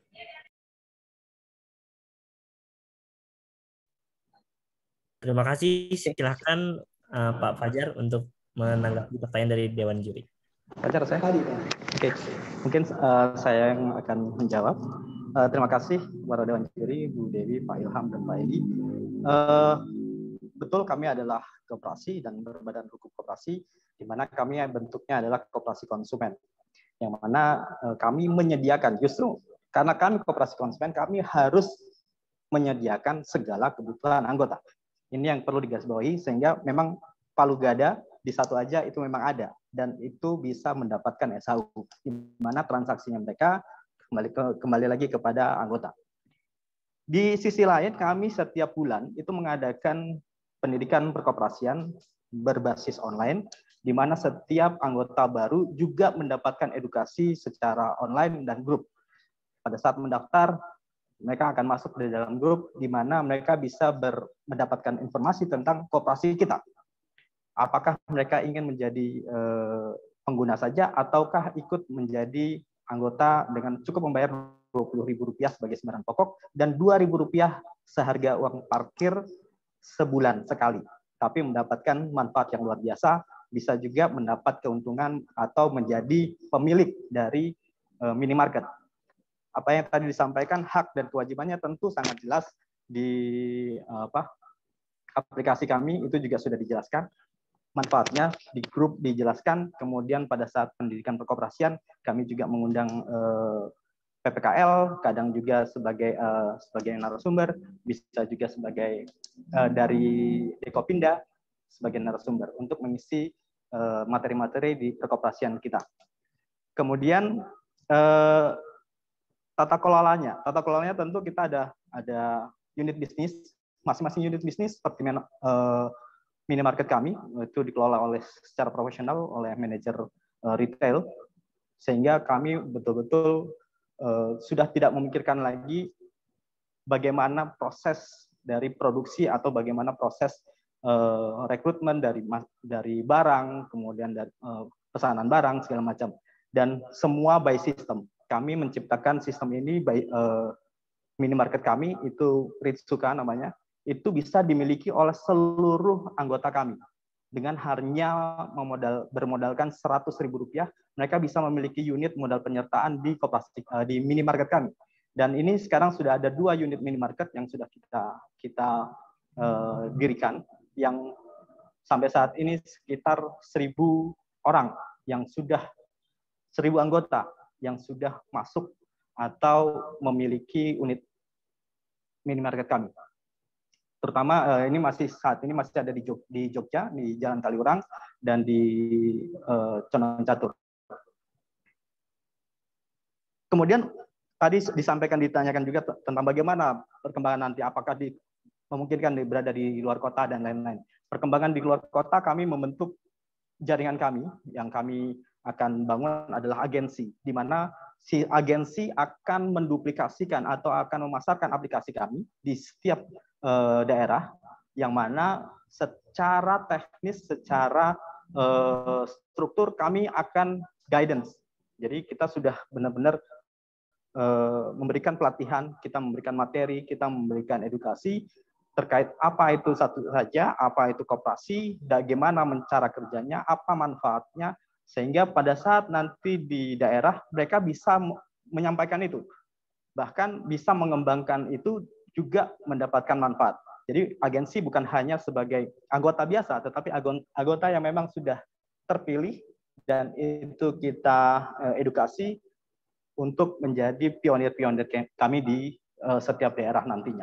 Terima kasih. Silakan uh, Pak Fajar untuk menanggapi pertanyaan dari Dewan Juri. Fajar saya. Oke, mungkin uh, saya yang akan menjawab. Uh, terima kasih kepada Dewan Juri, Bu Dewi, Pak Ilham, dan Pak Edi. Uh, betul, kami adalah koperasi dan berbadan hukum koperasi, di mana kami bentuknya adalah koperasi konsumen, yang mana uh, kami menyediakan, justru karena kami koperasi konsumen, kami harus menyediakan segala kebutuhan anggota. Ini yang perlu digarisbawahi, sehingga memang palu gada di Satu Aja itu memang ada, dan itu bisa mendapatkan S H U, di mana transaksinya mereka kembali ke, kembali lagi kepada anggota. Di sisi lain, kami setiap bulan itu mengadakan pendidikan perkoperasian berbasis online, di mana setiap anggota baru juga mendapatkan edukasi secara online dan grup. Pada saat mendaftar, mereka akan masuk di dalam grup, di mana mereka bisa ber, mendapatkan informasi tentang koperasi kita. apakah mereka ingin menjadi eh, pengguna saja ataukah ikut menjadi anggota dengan cukup membayar dua puluh ribu rupiah sebagai sembarangan pokok dan dua ribu rupiah seharga uang parkir sebulan sekali, tapi mendapatkan manfaat yang luar biasa, bisa juga mendapat keuntungan atau menjadi pemilik dari eh, minimarket. Apa yang tadi disampaikan hak dan kewajibannya tentu sangat jelas di apa aplikasi kami, itu juga sudah dijelaskan manfaatnya di grup dijelaskan. Kemudian pada saat pendidikan perkoperasian kami juga mengundang eh, P P K L, kadang juga sebagai eh, sebagai narasumber, bisa juga sebagai eh, dari Dekopinda sebagai narasumber untuk mengisi materi-materi eh, di perkoperasian kita. Kemudian eh, tata kelolanya, tata kelolanya tentu kita ada ada unit bisnis, masing-masing unit bisnis seperti eh, minimarket kami itu dikelola oleh secara profesional oleh manajer uh, retail, sehingga kami betul-betul uh, sudah tidak memikirkan lagi bagaimana proses dari produksi atau bagaimana proses uh, rekrutmen dari dari barang, kemudian dari uh, pesanan barang segala macam, dan semua by system. Kami menciptakan sistem ini by uh, minimarket kami itu Ritsuka namanya. Itu bisa dimiliki oleh seluruh anggota kami. Dengan hanya memodal, bermodalkan seratus ribu rupiah, mereka bisa memiliki unit modal penyertaan di koperasi, di minimarket kami. Dan ini sekarang sudah ada dua unit minimarket yang sudah kita kita uh, dirikan, yang sampai saat ini sekitar seribu orang yang sudah seribu anggota yang sudah masuk atau memiliki unit minimarket kami. Terutama uh, ini masih saat ini masih ada di Jog, di Jogja, di Jalan Kaliurang dan di uh, Condong Catur. Kemudian tadi disampaikan ditanyakan juga tentang bagaimana perkembangan nanti, apakah di, memungkinkan di, berada di luar kota dan lain-lain. Perkembangan di luar kota, kami membentuk jaringan kami yang kami akan bangun adalah agensi, di mana si agensi akan menduplikasikan atau akan memasarkan aplikasi kami di setiap uh, daerah, yang mana secara teknis, secara uh, struktur kami akan guidance. Jadi kita sudah benar-benar uh, memberikan pelatihan, kita memberikan materi, kita memberikan edukasi terkait apa itu satu saja, apa itu koperasi, bagaimana cara kerjanya, apa manfaatnya, sehingga pada saat nanti di daerah mereka bisa menyampaikan itu, bahkan bisa mengembangkan itu juga mendapatkan manfaat. Jadi agensi bukan hanya sebagai anggota biasa, tetapi anggota yang memang sudah terpilih dan itu kita edukasi untuk menjadi pionir-pionir kami di setiap daerah nantinya.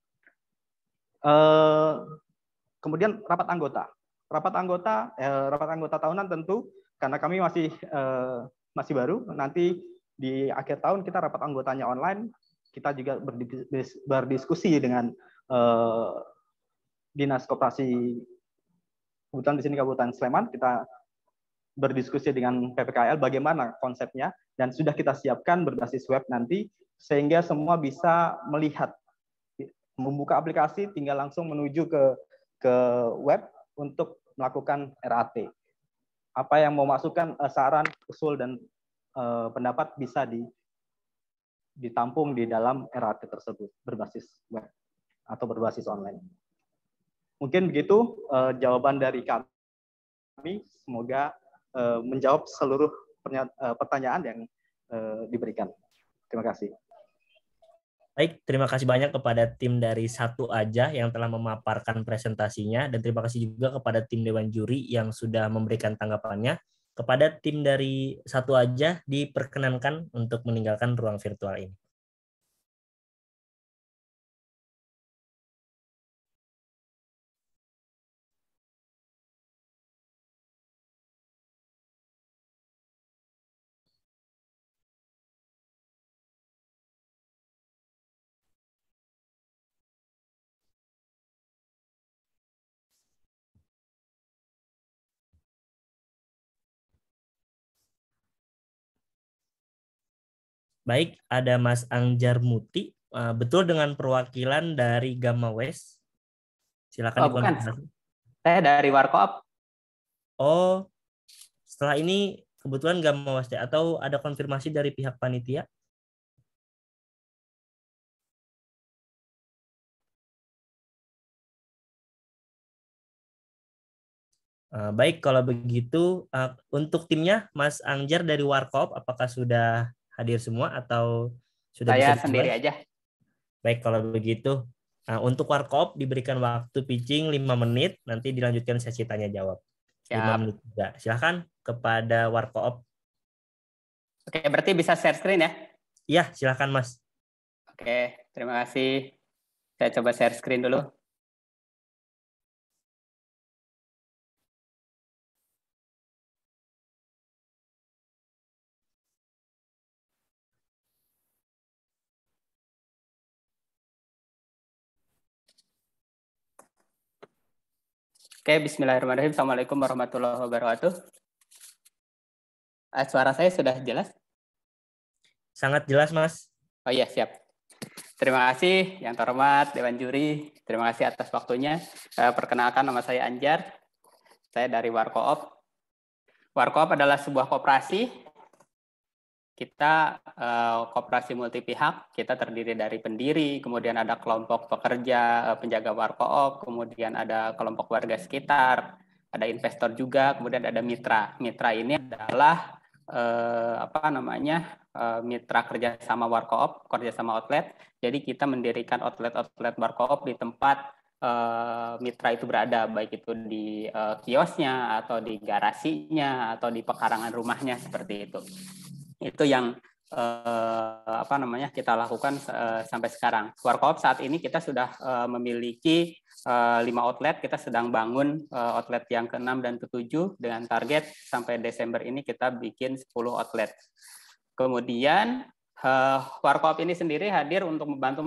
Kemudian rapat anggota, rapat anggota, rapat anggota tahunan tentu. Karena kami masih uh, masih baru, nanti di akhir tahun kita rapat anggotanya online. Kita juga berdis berdiskusi dengan uh, Dinas Koperasi kebetulan di sini Kabupaten Sleman. Kita berdiskusi dengan P P K L bagaimana konsepnya, dan sudah kita siapkan berbasis web nanti, sehingga semua bisa melihat, membuka aplikasi, tinggal langsung menuju ke ke web untuk melakukan R A T. Apa yang mau masukkan uh, saran, usul, dan uh, pendapat bisa di, ditampung di dalam R A T tersebut berbasis web atau berbasis online. Mungkin begitu uh, jawaban dari kami. Semoga uh, menjawab seluruh uh, pertanyaan yang uh, diberikan. Terima kasih. Baik, terima kasih banyak kepada tim dari Satu Aja yang telah memaparkan presentasinya, dan terima kasih juga kepada tim Dewan Juri yang sudah memberikan tanggapannya. Kepada tim dari Satu Aja, diperkenankan untuk meninggalkan ruang virtual ini. Baik, ada Mas Angjar Muti, betul dengan perwakilan dari Gamma West. Silakan. Oh, bukan. Saya dari Warkop. Oh, setelah ini kebetulan nggak mau Mas, atau ada konfirmasi dari pihak panitia? Uh, baik, kalau begitu uh, untuk timnya Mas Angjar dari Warkop, apakah sudah hadir semua atau sudah Saya bisa sendiri dimulai? aja. Baik, kalau begitu uh, untuk Warkop diberikan waktu pitching lima menit, nanti dilanjutkan sesi tanya jawab. lima menit juga. Silahkan kepada Warkop. Oke, berarti bisa share screen ya? Iya, silahkan Mas. Oke, terima kasih. Saya coba share screen dulu. Oke, bismillahirrahmanirrahim. Assalamualaikum warahmatullahi wabarakatuh. Suara saya sudah jelas? Sangat jelas, Mas. Oh iya, siap. Terima kasih yang terhormat Dewan Juri. Terima kasih atas waktunya. Perkenalkan, nama saya Anjar. Saya dari Warkoop. Warkoop adalah sebuah koperasi. Kita uh, koperasi multi pihak, kita terdiri dari pendiri, kemudian ada kelompok pekerja, uh, penjaga Warkoop, kemudian ada kelompok warga sekitar, ada investor juga, kemudian ada mitra. Mitra ini adalah uh, apa namanya uh, mitra kerjasama Warkoop, kerjasama outlet. Jadi kita mendirikan outlet-outlet Warkoop di tempat uh, mitra itu berada, baik itu di uh, kiosnya atau di garasinya atau di pekarangan rumahnya seperti itu. Itu yang eh, apa namanya kita lakukan eh, sampai sekarang. Warkoop saat ini kita sudah eh, memiliki eh, lima outlet. Kita sedang bangun eh, outlet yang keenam dan ketujuh dengan target sampai Desember ini kita bikin sepuluh outlet. Kemudian eh, Warkoop ini sendiri hadir untuk membantu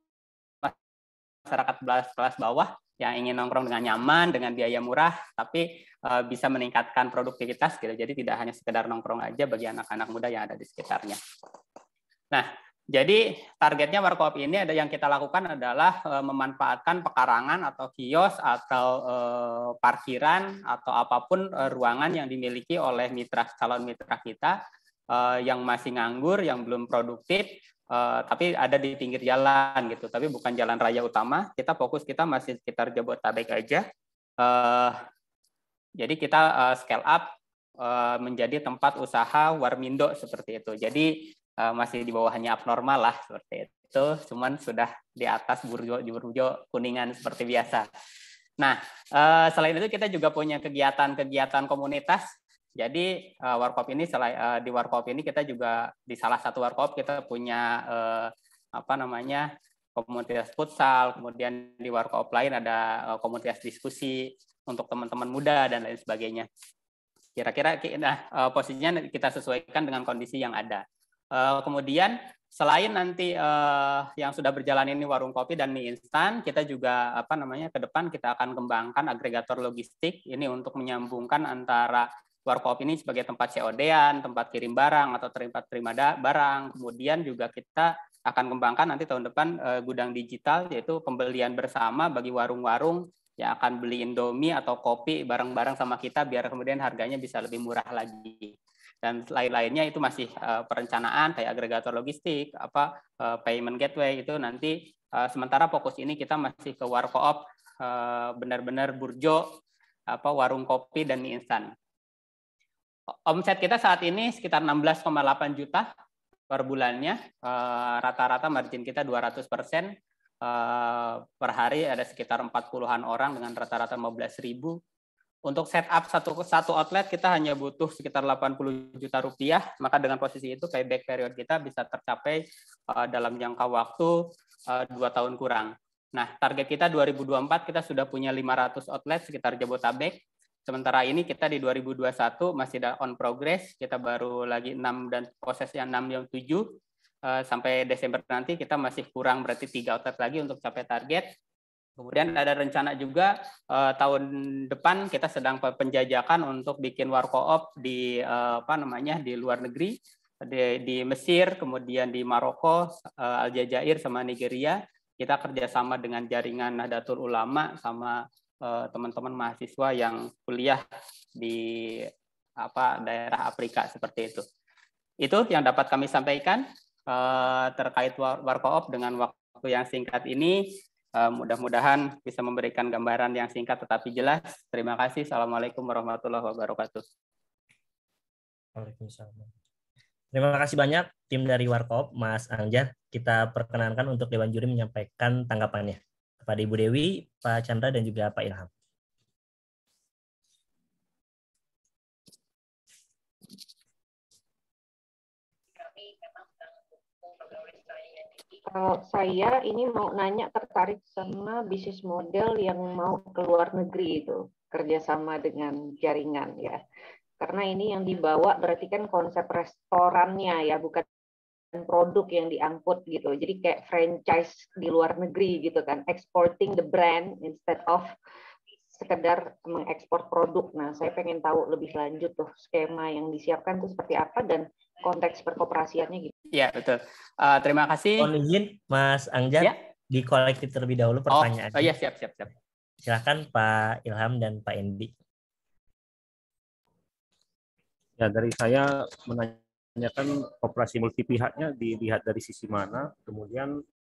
masyarakat kelas bawah yang ingin nongkrong dengan nyaman, dengan biaya murah, tapi uh, bisa meningkatkan produktivitas gitu. Jadi tidak hanya sekedar nongkrong aja bagi anak-anak muda yang ada di sekitarnya. Nah, jadi targetnya Warkoop ini ada yang kita lakukan adalah uh, memanfaatkan pekarangan atau kios atau uh, parkiran atau apapun uh, ruangan yang dimiliki oleh mitra calon mitra kita uh, yang masih nganggur, yang belum produktif. Uh, tapi ada di pinggir jalan gitu, tapi bukan jalan raya utama. Kita fokus kita masih sekitar Jabodetabek aja. Uh, jadi kita uh, scale up uh, menjadi tempat usaha warmindo seperti itu. Jadi uh, masih di bawahnya abnormal lah seperti itu. Cuman sudah di atas burjo burjo kuningan seperti biasa. Nah, uh, selain itu kita juga punya kegiatan-kegiatan komunitas. Jadi uh, Warkoop ini selain uh, di Warkoop ini kita juga di salah satu Warkoop kita punya uh, apa namanya komunitas futsal, kemudian di Warkoop lain ada uh, komunitas diskusi untuk teman-teman muda dan lain sebagainya. Kira-kira nah, uh, posisinya kita sesuaikan dengan kondisi yang ada. Uh, kemudian selain nanti uh, yang sudah berjalan ini warung kopi dan mie instan, kita juga apa namanya ke depan kita akan kembangkan agregator logistik ini untuk menyambungkan antara Warkoop ini sebagai tempat C O D-an, tempat kirim barang atau tempat terima barang. Kemudian juga kita akan kembangkan nanti tahun depan eh, gudang digital, yaitu pembelian bersama bagi warung-warung yang akan beli Indomie atau kopi bareng-bareng sama kita biar kemudian harganya bisa lebih murah lagi. Dan lain-lainnya itu masih eh, perencanaan kayak agregator logistik, apa eh, payment gateway itu nanti eh, sementara fokus ini kita masih ke Warkoop eh, benar-benar burjo apa warung kopi dan mie instan. Omset kita saat ini sekitar enam belas koma delapan juta per bulannya. Rata-rata margin kita dua ratus persen. Per hari ada sekitar empat puluhan orang dengan rata-rata lima belas ribu. Untuk setup satu, satu outlet kita hanya butuh sekitar delapan puluh juta rupiah. Maka dengan posisi itu payback period kita bisa tercapai dalam jangka waktu dua tahun kurang. Nah, target kita dua ribu dua puluh empat kita sudah punya lima ratus outlet sekitar Jabodetabek. Sementara ini kita di dua ribu dua puluh satu masih on progress, kita baru lagi enam dan prosesnya enam yang tujuh, sampai Desember nanti kita masih kurang berarti tiga outlet lagi untuk capai target. Kemudian ada rencana juga eh, tahun depan kita sedang penjajakan untuk bikin Warkoop di eh, apa namanya di luar negeri, di, di Mesir, kemudian di Maroko, eh, Aljazair sama Nigeria. Kita kerjasama dengan jaringan Nahdlatul Ulama sama teman-teman mahasiswa yang kuliah di apa daerah Afrika seperti itu. Itu yang dapat kami sampaikan terkait Warkoop dengan waktu yang singkat ini. Mudah-mudahan bisa memberikan gambaran yang singkat tetapi jelas. Terima kasih. Assalamualaikum warahmatullahi wabarakatuh. Waalaikumsalam. Terima kasih banyak tim dari Warkoop, Mas Angjar. Kita perkenankan untuk Dewan Juri menyampaikan tanggapannya kepada Ibu Dewi, Pak Chandra, dan juga Pak Ilham. Kalau saya ini mau nanya tertarik sama bisnis model yang mau ke luar negeri itu, kerjasama dengan jaringan ya. Karena ini yang dibawa berarti kan konsep restorannya ya, bukan produk yang diangkut gitu. Jadi kayak franchise di luar negeri gitu kan, exporting the brand instead of sekedar mengekspor produk. Nah, saya pengen tahu lebih lanjut tuh skema yang disiapkan itu seperti apa dan konteks perkoperasiannya gitu. Iya, betul. Uh, terima kasih. Mohon izin, Mas Angjar, ya? Di kolektif terlebih dahulu pertanyaannya. Oh, oh iya, siap, siap, siap. Silakan Pak Ilham dan Pak Endi. Ya, dari saya menanyakan koperasi multi pihaknya dilihat dari sisi mana, kemudian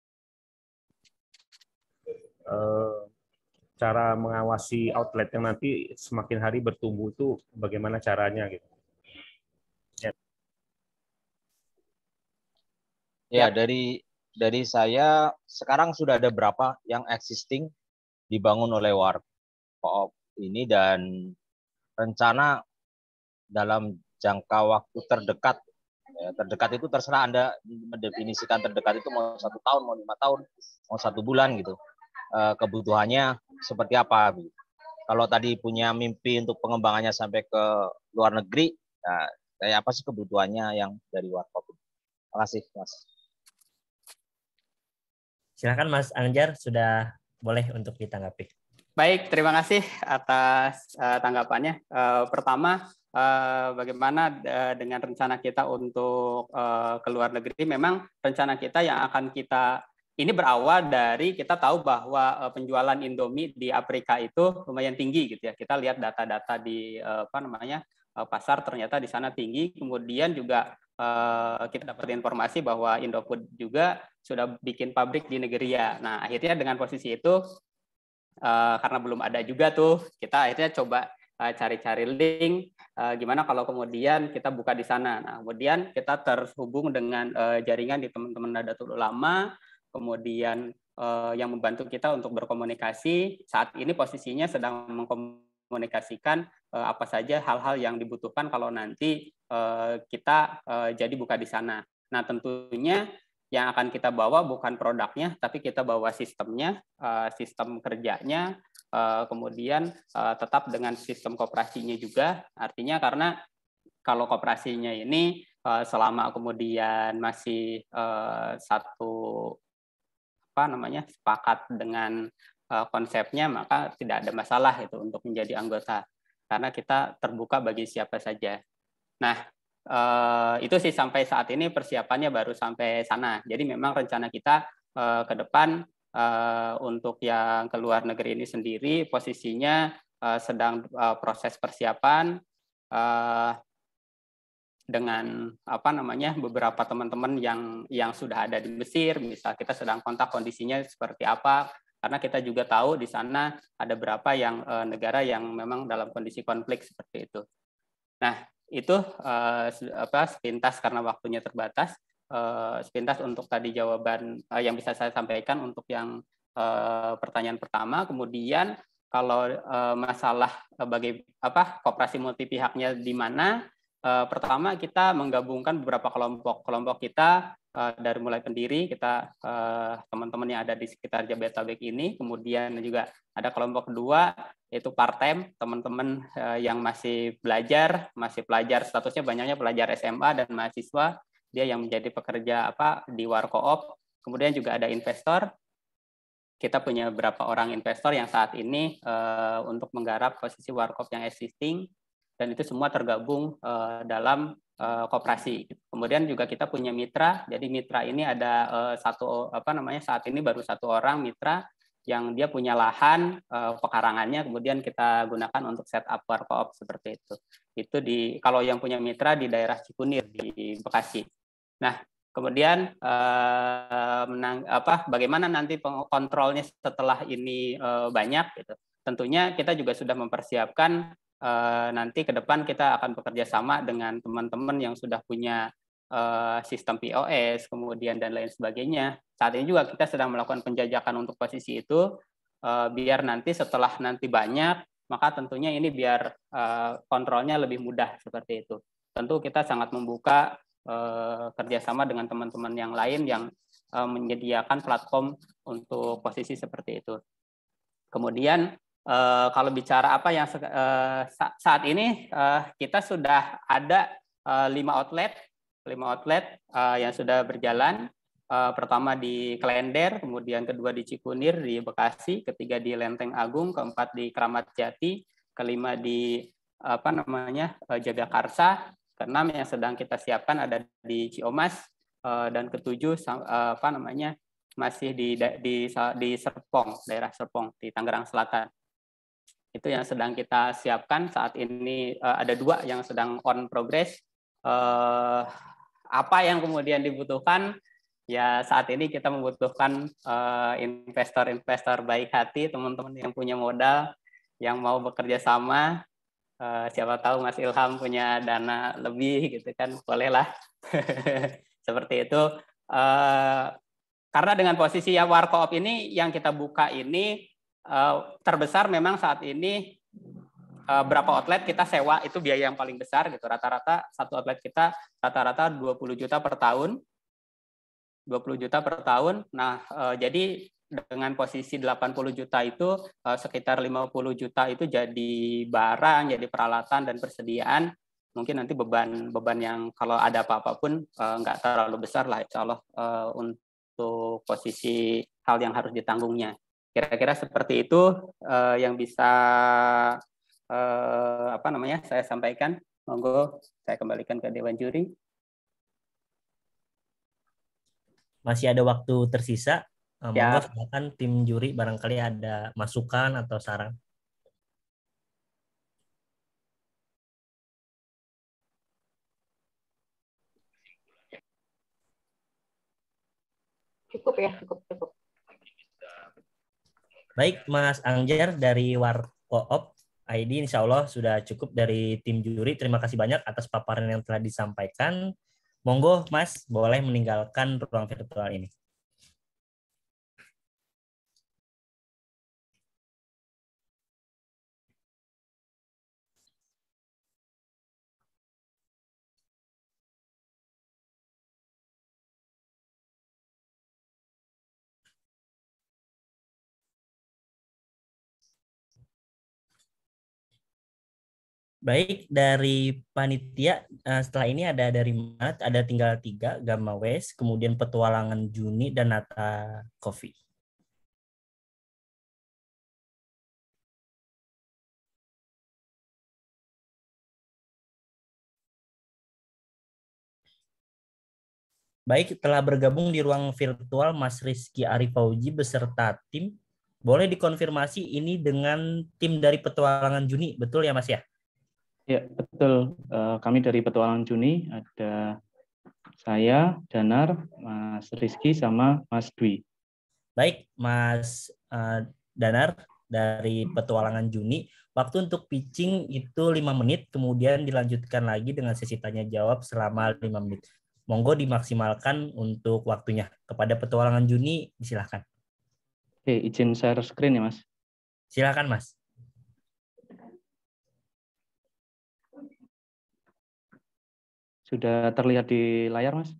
eh, cara mengawasi outlet yang nanti semakin hari bertumbuh itu bagaimana caranya gitu. Ya, ya dari dari saya sekarang sudah ada berapa yang existing dibangun oleh Warkoop ini dan rencana dalam jangka waktu terdekat, ya, terdekat itu terserah Anda mendefinisikan terdekat itu mau satu tahun, mau lima tahun, mau satu bulan gitu. E, kebutuhannya seperti apa? Gitu. Kalau tadi punya mimpi untuk pengembangannya sampai ke luar negeri, ya, kayak apa sih kebutuhannya yang dari Warkoop? Terima kasih, Mas. Silakan Mas Angjar, sudah boleh untuk ditanggapi. Baik, terima kasih atas uh, tanggapannya. Uh, pertama, uh, bagaimana uh, dengan rencana kita untuk uh, ke luar negeri? Memang rencana kita yang akan kita, ini berawal dari kita tahu bahwa uh, penjualan Indomie di Afrika itu lumayan tinggi gitu ya. Kita lihat data-data di uh, apa namanya uh, pasar ternyata di sana tinggi. Kemudian juga uh, kita dapat informasi bahwa Indofood juga sudah bikin pabrik di Nigeria. Nah, akhirnya dengan posisi itu Uh, karena belum ada juga tuh, kita akhirnya coba cari-cari uh, link uh, gimana kalau kemudian kita buka di sana. Nah, kemudian kita terhubung dengan uh, jaringan di teman-teman Nadatul Ulama, kemudian uh, yang membantu kita untuk berkomunikasi. Saat ini posisinya sedang mengkomunikasikan uh, apa saja hal-hal yang dibutuhkan kalau nanti uh, kita uh, jadi buka di sana. Nah, tentunya yang akan kita bawa bukan produknya, tapi kita bawa sistemnya, sistem kerjanya, kemudian tetap dengan sistem koperasinya juga. Artinya karena kalau koperasinya ini selama kemudian masih satu apa namanya sepakat dengan konsepnya, maka tidak ada masalah itu untuk menjadi anggota, karena kita terbuka bagi siapa saja. Nah, Uh, itu sih sampai saat ini persiapannya baru sampai sana. Jadi memang rencana kita uh, ke depan uh, untuk yang ke luar negeri ini sendiri posisinya uh, sedang uh, proses persiapan uh, dengan apa namanya beberapa teman-teman yang yang sudah ada di Mesir. Misal kita sedang kontak kondisinya seperti apa, karena kita juga tahu di sana ada berapa yang uh, negara yang memang dalam kondisi konflik seperti itu. Nah, itu uh, apa sepintas karena waktunya terbatas, uh, sepintas untuk tadi jawaban uh, yang bisa saya sampaikan untuk yang uh, pertanyaan pertama. Kemudian kalau uh, masalah uh, bagi apa koperasi multi pihaknya di mana, uh, pertama kita menggabungkan beberapa kelompok kelompok kita uh, dari mulai pendiri kita uh, teman-teman yang ada di sekitar Jabodetabek ini, kemudian juga ada kelompok kedua yaitu part-time, teman-teman uh, yang masih belajar, masih pelajar, statusnya banyaknya pelajar S M A dan mahasiswa, dia yang menjadi pekerja apa di Warkoop. Kemudian juga ada investor. Kita punya beberapa orang investor yang saat ini uh, untuk menggarap posisi Warkoop yang existing, dan itu semua tergabung uh, dalam uh, koperasi. Kemudian juga kita punya mitra. Jadi mitra ini ada uh, satu apa namanya saat ini baru satu orang mitra yang dia punya lahan uh, pekarangannya, kemudian kita gunakan untuk setup warkop seperti itu. Itu di kalau yang punya mitra di daerah Cikunir di Bekasi. Nah, kemudian uh, menang, apa, bagaimana nanti kontrolnya setelah ini uh, banyak? Gitu. Tentunya kita juga sudah mempersiapkan uh, nanti ke depan kita akan bekerja sama dengan teman-teman yang sudah punya uh, sistem P O S, kemudian dan lain sebagainya. Saat ini juga kita sedang melakukan penjajakan untuk posisi itu, uh, biar nanti setelah nanti banyak, maka tentunya ini biar uh, kontrolnya lebih mudah seperti itu. Tentu kita sangat membuka uh, kerjasama dengan teman-teman yang lain yang uh, menyediakan platform untuk posisi seperti itu. Kemudian uh, kalau bicara apa yang uh, saat ini uh, kita sudah ada uh, lima outlet, lima outlet uh, yang sudah berjalan. Uh, pertama di Klender, kemudian kedua di Cikunir, di Bekasi, ketiga di Lenteng Agung, keempat di Kramat Jati, kelima di apa namanya uh, Jagakarsa, keenam yang sedang kita siapkan ada di Ciamas, uh, dan ketujuh uh, apa namanya masih di, di di Serpong, daerah Serpong di Tangerang Selatan. Itu yang sedang kita siapkan saat ini. Uh, ada dua yang sedang on progress. Uh, apa yang kemudian dibutuhkan? Ya, saat ini kita membutuhkan investor-investor uh, baik hati, teman-teman yang punya modal, yang mau bekerja sama. Uh, siapa tahu Mas Ilham punya dana lebih, gitu kan, bolehlah. Seperti itu. Uh, karena dengan posisi ya warkop ini yang kita buka ini uh, terbesar memang saat ini uh, berapa outlet kita sewa itu biaya yang paling besar gitu. Rata-rata satu outlet kita rata-rata dua puluh juta per tahun. dua puluh juta per tahun. Nah, eh, jadi dengan posisi delapan puluh juta itu eh, sekitar lima puluh juta itu jadi barang, jadi peralatan dan persediaan. Mungkin nanti beban beban yang kalau ada apa-apa pun eh, nggak terlalu besar lah, insya Allah eh, untuk posisi hal yang harus ditanggungnya. Kira-kira seperti itu eh, yang bisa eh, apa namanya saya sampaikan. Monggo saya kembalikan ke Dewan Juri. Masih ada waktu tersisa. Ya. Monggo silakan tim juri barangkali ada masukan atau saran. Cukup ya, cukup cukup. Baik, Mas Angger dari Warkoop I D, insya Allah sudah cukup dari tim juri. Terima kasih banyak atas paparan yang telah disampaikan. Monggo, Mas, boleh meninggalkan ruang virtual ini. Baik, dari panitia setelah ini ada dari Mat, ada tinggal tiga, Gamma West, kemudian Petualangan Juni, dan Nata Coffee. Baik, telah bergabung di ruang virtual Mas Rizky Arifauji beserta tim. Boleh dikonfirmasi ini dengan tim dari Petualangan Juni, betul ya Mas ya? Ya, betul. Kami dari Petualangan Juni, ada saya, Danar, Mas Rizky, sama Mas Dwi. Baik, Mas uh, Danar dari Petualangan Juni. Waktu untuk pitching itu lima menit, kemudian dilanjutkan lagi dengan sesi tanya-jawab selama lima menit. Monggo dimaksimalkan untuk waktunya. Kepada Petualangan Juni, silakan. Oke, izin share screen ya, Mas. Silakan, Mas. Sudah terlihat di layar, Mas?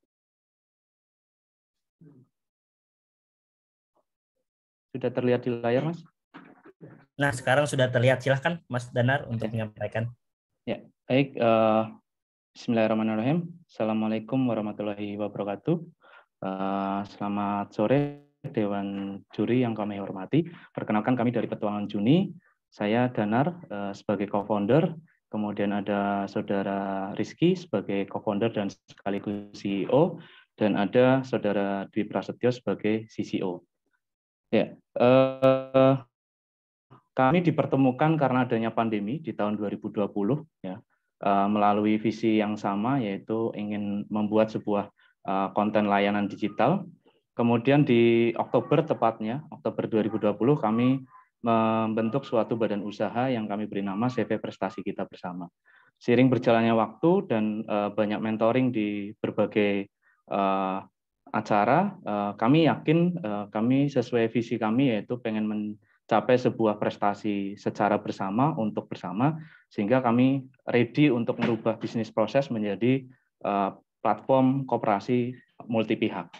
Sudah terlihat di layar, Mas? Nah, sekarang sudah terlihat. Silahkan, Mas Danar, untuk ya. menyampaikan. Ya, baik. Uh, Bismillahirrahmanirrahim. Assalamualaikum warahmatullahi wabarakatuh. Uh, selamat sore, Dewan Juri yang kami hormati. Perkenalkan, kami dari Petualangan Juni. Saya Danar uh, sebagai co-founder. Kemudian ada Saudara Rizky sebagai co-founder dan sekaligus C E O, dan ada Saudara Dwi Prasetyo sebagai C C O. Ya, eh, kami dipertemukan karena adanya pandemi di tahun dua ribu dua puluh, ya, eh, melalui visi yang sama, yaitu ingin membuat sebuah eh, konten layanan digital. Kemudian di Oktober tepatnya, Oktober dua ribu dua puluh, kami membentuk suatu badan usaha yang kami beri nama C V Prestasi Kita Bersama. Seiring berjalannya waktu dan eh, banyak mentoring di berbagai eh, acara, eh, kami yakin eh, kami sesuai visi kami, yaitu pengen mencapai sebuah prestasi secara bersama untuk bersama, sehingga kami ready untuk merubah bisnis proses menjadi uh, platform koperasi multi pihak.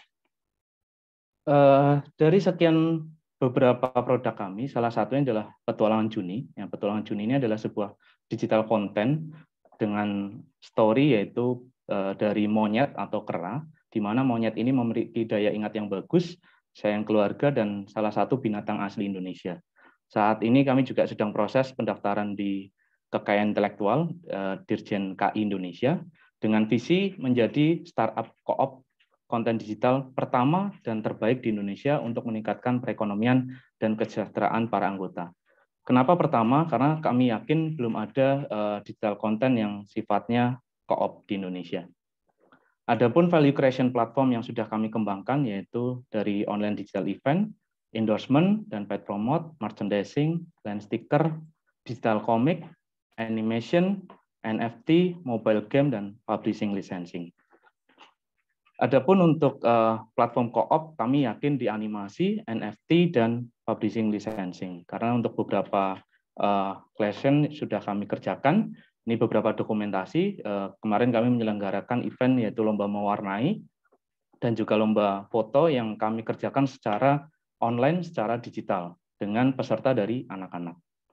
Uh, dari sekian beberapa produk kami, salah satunya adalah Petualangan Juni. Yang Petualangan Juni ini adalah sebuah digital content dengan story, yaitu uh, dari monyet atau kera, di mana monyet ini memiliki daya ingat yang bagus, sayang keluarga, dan salah satu binatang asli Indonesia. Saat ini kami juga sedang proses pendaftaran di Kekayaan Intelektual eh, Dirjen K I Indonesia dengan visi menjadi startup co-op konten digital pertama dan terbaik di Indonesia untuk meningkatkan perekonomian dan kesejahteraan para anggota. Kenapa pertama? Karena kami yakin belum ada eh, digital konten yang sifatnya co-op di Indonesia. Adapun value creation platform yang sudah kami kembangkan, yaitu dari online digital event, endorsement dan paid promote, merchandising, land sticker, digital comic, animation, N F T, mobile game, dan publishing licensing. Adapun untuk uh, platform co-op, kami yakin di animasi, N F T, dan publishing licensing. Karena untuk beberapa uh, collection sudah kami kerjakan. Ini beberapa dokumentasi. Uh, kemarin kami menyelenggarakan event yaitu lomba mewarnai dan juga lomba foto yang kami kerjakan secara online, secara digital dengan peserta dari anak-anak.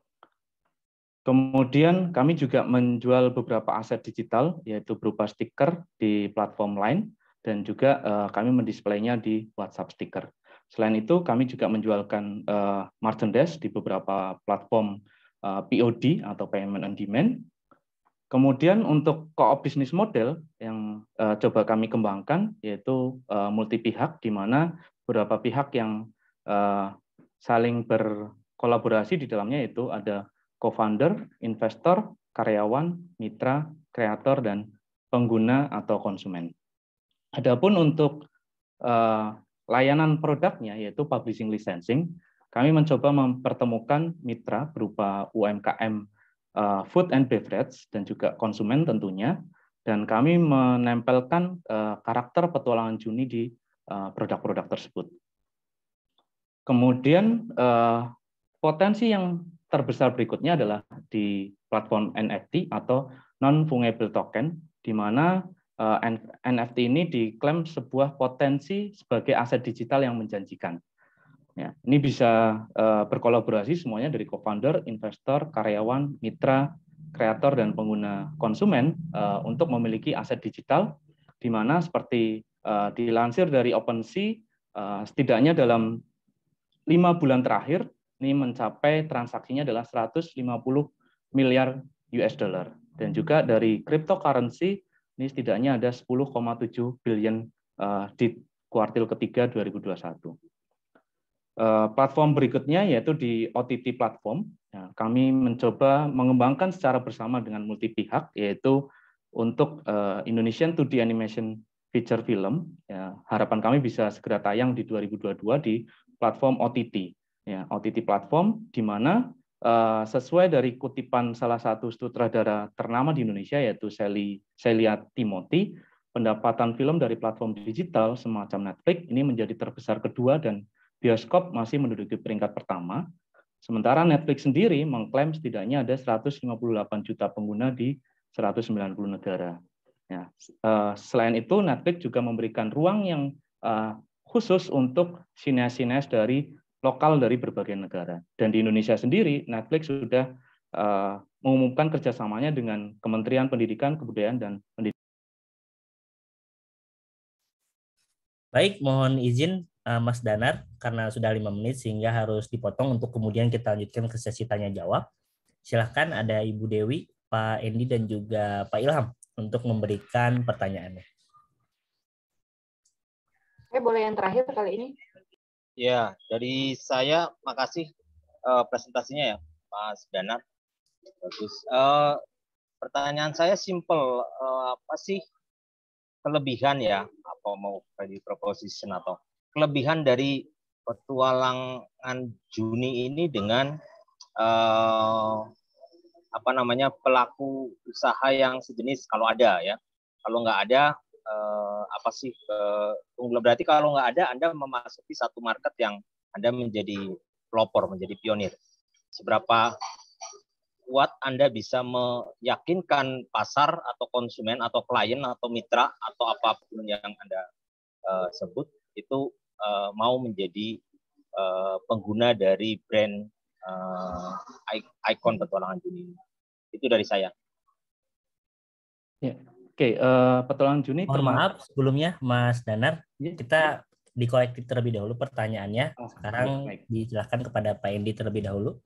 Kemudian kami juga menjual beberapa aset digital yaitu berupa stiker di platform Line dan juga uh, kami mendisplaynya di WhatsApp stiker. Selain itu kami juga menjualkan uh, merchandise di beberapa platform uh, P O D atau payment on demand. Kemudian untuk co-op business model yang uh, coba kami kembangkan yaitu uh, multi pihak, di mana beberapa pihak yang uh, saling berkolaborasi di dalamnya, yaitu ada co-founder, investor, karyawan, mitra, kreator, dan pengguna atau konsumen. Adapun untuk uh, layanan produknya yaitu publishing licensing, kami mencoba mempertemukan mitra berupa U M K M Uh, food and beverage dan juga konsumen tentunya, dan kami menempelkan uh, karakter Petualangan Juni di produk-produk uh, tersebut. Kemudian uh, potensi yang terbesar berikutnya adalah di platform N F T atau non-fungible token, di mana uh, N F T ini diklaim sebuah potensi sebagai aset digital yang menjanjikan. Ya, ini bisa uh, berkolaborasi semuanya dari co-founder, investor, karyawan, mitra, kreator, dan pengguna konsumen uh, untuk memiliki aset digital, di mana seperti uh, dilansir dari OpenSea, uh, setidaknya dalam lima bulan terakhir, ini mencapai transaksinya adalah seratus lima puluh miliar U S dollar. Dan juga dari cryptocurrency, ini setidaknya ada sepuluh koma tujuh billion uh, di kuartil ketiga dua ribu dua puluh satu. Uh, platform berikutnya yaitu di O T T platform. Ya, kami mencoba mengembangkan secara bersama dengan multi pihak, yaitu untuk uh, Indonesian two D Animation Feature Film. Ya, harapan kami bisa segera tayang di dua ribu dua puluh dua di platform O T T. Ya, O T T platform di mana uh, sesuai dari kutipan salah satu sutradara ternama di Indonesia yaitu Sally, Celia Timothy, pendapatan film dari platform digital semacam Netflix ini menjadi terbesar kedua dan bioskop masih menduduki peringkat pertama, sementara Netflix sendiri mengklaim setidaknya ada seratus lima puluh delapan juta pengguna di seratus sembilan puluh negara. Ya, uh, selain itu, Netflix juga memberikan ruang yang uh, khusus untuk sineas-sineas dari lokal dari berbagai negara. Dan di Indonesia sendiri, Netflix sudah uh, mengumumkan kerjasamanya dengan Kementerian Pendidikan, Kebudayaan, dan Pendidikan. Baik, mohon izin Mas Danar, karena sudah lima menit sehingga harus dipotong untuk kemudian kita lanjutkan ke sesi tanya-jawab. Silahkan ada Ibu Dewi, Pak Endi, dan juga Pak Ilham untuk memberikan pertanyaannya. Saya boleh yang terakhir kali ini? Ya, dari saya makasih uh, presentasinya ya, Mas Danar. Bagus. Uh, pertanyaan saya simple, uh, apa sih kelebihan ya, apa mau value proposition atau kelebihan dari petualangan Juni ini dengan uh, apa namanya pelaku usaha yang sejenis kalau ada ya. Kalau nggak ada eh, apa sih keunggulan, berarti kalau nggak ada Anda memasuki satu market yang Anda menjadi pelopor, menjadi pionir. Seberapa kuat Anda bisa meyakinkan pasar atau konsumen atau klien atau mitra atau apapun yang Anda eh, sebut itu eh, mau menjadi eh, pengguna dari brand eh, ikon petualangan Juni. Itu dari saya. Ya. Oke, uh, petualangan Juni. Mohon maaf sebelumnya, Mas Danar, kita dikoreksi terlebih dahulu pertanyaannya. Oh, Sekarang baik. dijelaskan kepada Pak Endi terlebih dahulu.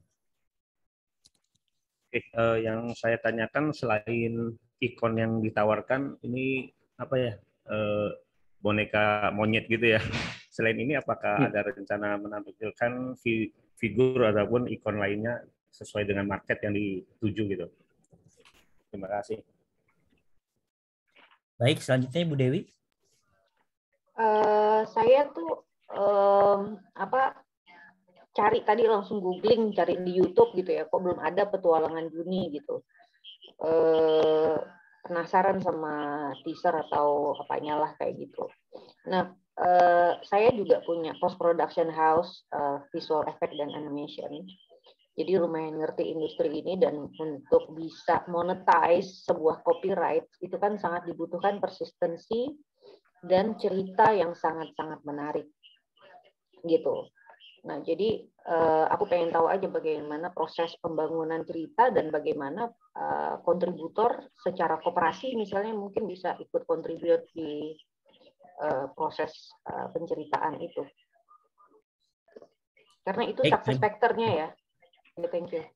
Oke, uh, yang saya tanyakan selain ikon yang ditawarkan ini apa ya, uh, boneka monyet gitu ya. Selain ini, apakah ya. ada rencana menampilkan figur ataupun ikon lainnya sesuai dengan market yang dituju gitu? Terima kasih. Baik, selanjutnya Ibu Dewi. Uh, saya tuh um, apa cari tadi langsung googling, cari di YouTube gitu ya, kok belum ada petualangan Juni gitu. Uh, penasaran sama teaser atau apanya lah kayak gitu. Nah, uh, saya juga punya post production house uh, visual effect dan animation. Jadi lumayan ngerti industri ini, dan untuk bisa monetize sebuah copyright itu kan sangat dibutuhkan persistensi dan cerita yang sangat-sangat menarik gitu. Nah, jadi aku pengen tahu aja bagaimana proses pembangunan cerita dan bagaimana kontributor secara koperasi misalnya mungkin bisa ikut kontribut di proses penceritaan itu. Karena itu success factor-nya ya. Thank you.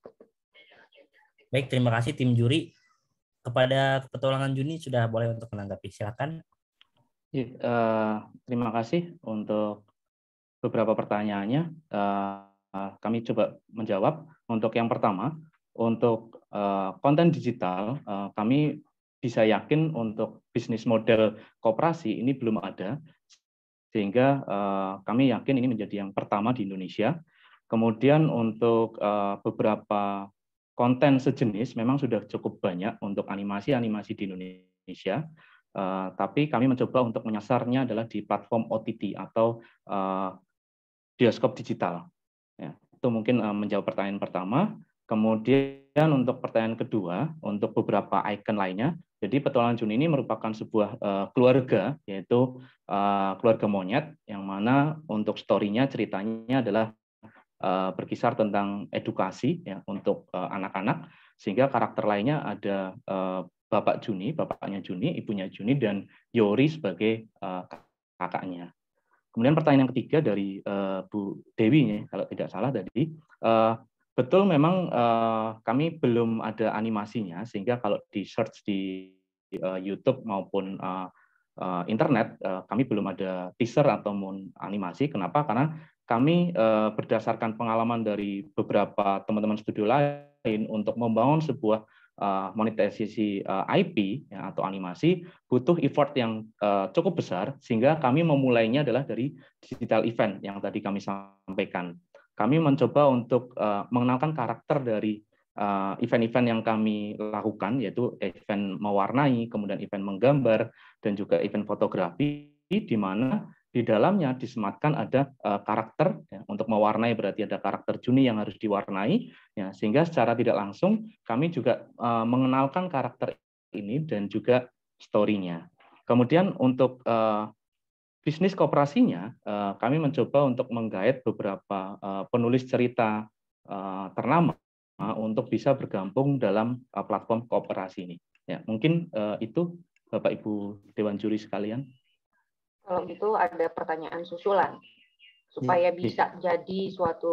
Baik, terima kasih tim juri. Kepada petualangan Juni sudah boleh untuk menanggapi. Silakan. Ya, uh, terima kasih untuk beberapa pertanyaannya. Uh, uh, kami coba menjawab. Untuk yang pertama, untuk uh, konten digital, uh, kami bisa yakin untuk bisnis model koperasi ini belum ada, sehingga uh, kami yakin ini menjadi yang pertama di Indonesia. Kemudian untuk uh, beberapa konten sejenis memang sudah cukup banyak untuk animasi-animasi di Indonesia, uh, tapi kami mencoba untuk menyasarnya adalah di platform O T T atau uh, bioskop digital. Ya, itu mungkin uh, menjawab pertanyaan pertama. Kemudian untuk pertanyaan kedua, untuk beberapa icon lainnya, jadi petualangan Juni ini merupakan sebuah uh, keluarga, yaitu uh, keluarga monyet, yang mana untuk story-nya, ceritanya adalah Uh, berkisar tentang edukasi ya untuk anak-anak, uh, sehingga karakter lainnya ada uh, Bapak Juni, bapaknya Juni, ibunya Juni, dan Yori sebagai uh, kakaknya. Kemudian pertanyaan yang ketiga dari uh, Bu Dewi, ya, kalau tidak salah tadi, uh, betul memang uh, kami belum ada animasinya, sehingga kalau di search di uh, YouTube maupun uh, uh, internet, uh, kami belum ada teaser ataupun animasi. Kenapa? Karena kami eh, berdasarkan pengalaman dari beberapa teman-teman studio lain untuk membangun sebuah eh, monetisasi eh, I P ya, atau animasi butuh effort yang eh, cukup besar, sehingga kami memulainya adalah dari digital event yang tadi kami sampaikan. Kami mencoba untuk eh, mengenalkan karakter dari eh, event-event yang kami lakukan, yaitu event mewarnai, kemudian event menggambar, dan juga event fotografi, di mana di dalamnya disematkan ada uh, karakter ya, untuk mewarnai, berarti ada karakter Juni yang harus diwarnai ya, sehingga secara tidak langsung kami juga uh, mengenalkan karakter ini dan juga story-nya. Kemudian untuk uh, bisnis kooperasinya, uh, kami mencoba untuk menggait beberapa uh, penulis cerita uh, ternama uh, untuk bisa bergabung dalam uh, platform kooperasi ini. Ya, mungkin uh, itu Bapak Ibu Dewan Juri sekalian. Kalau gitu ada pertanyaan susulan supaya bisa jadi suatu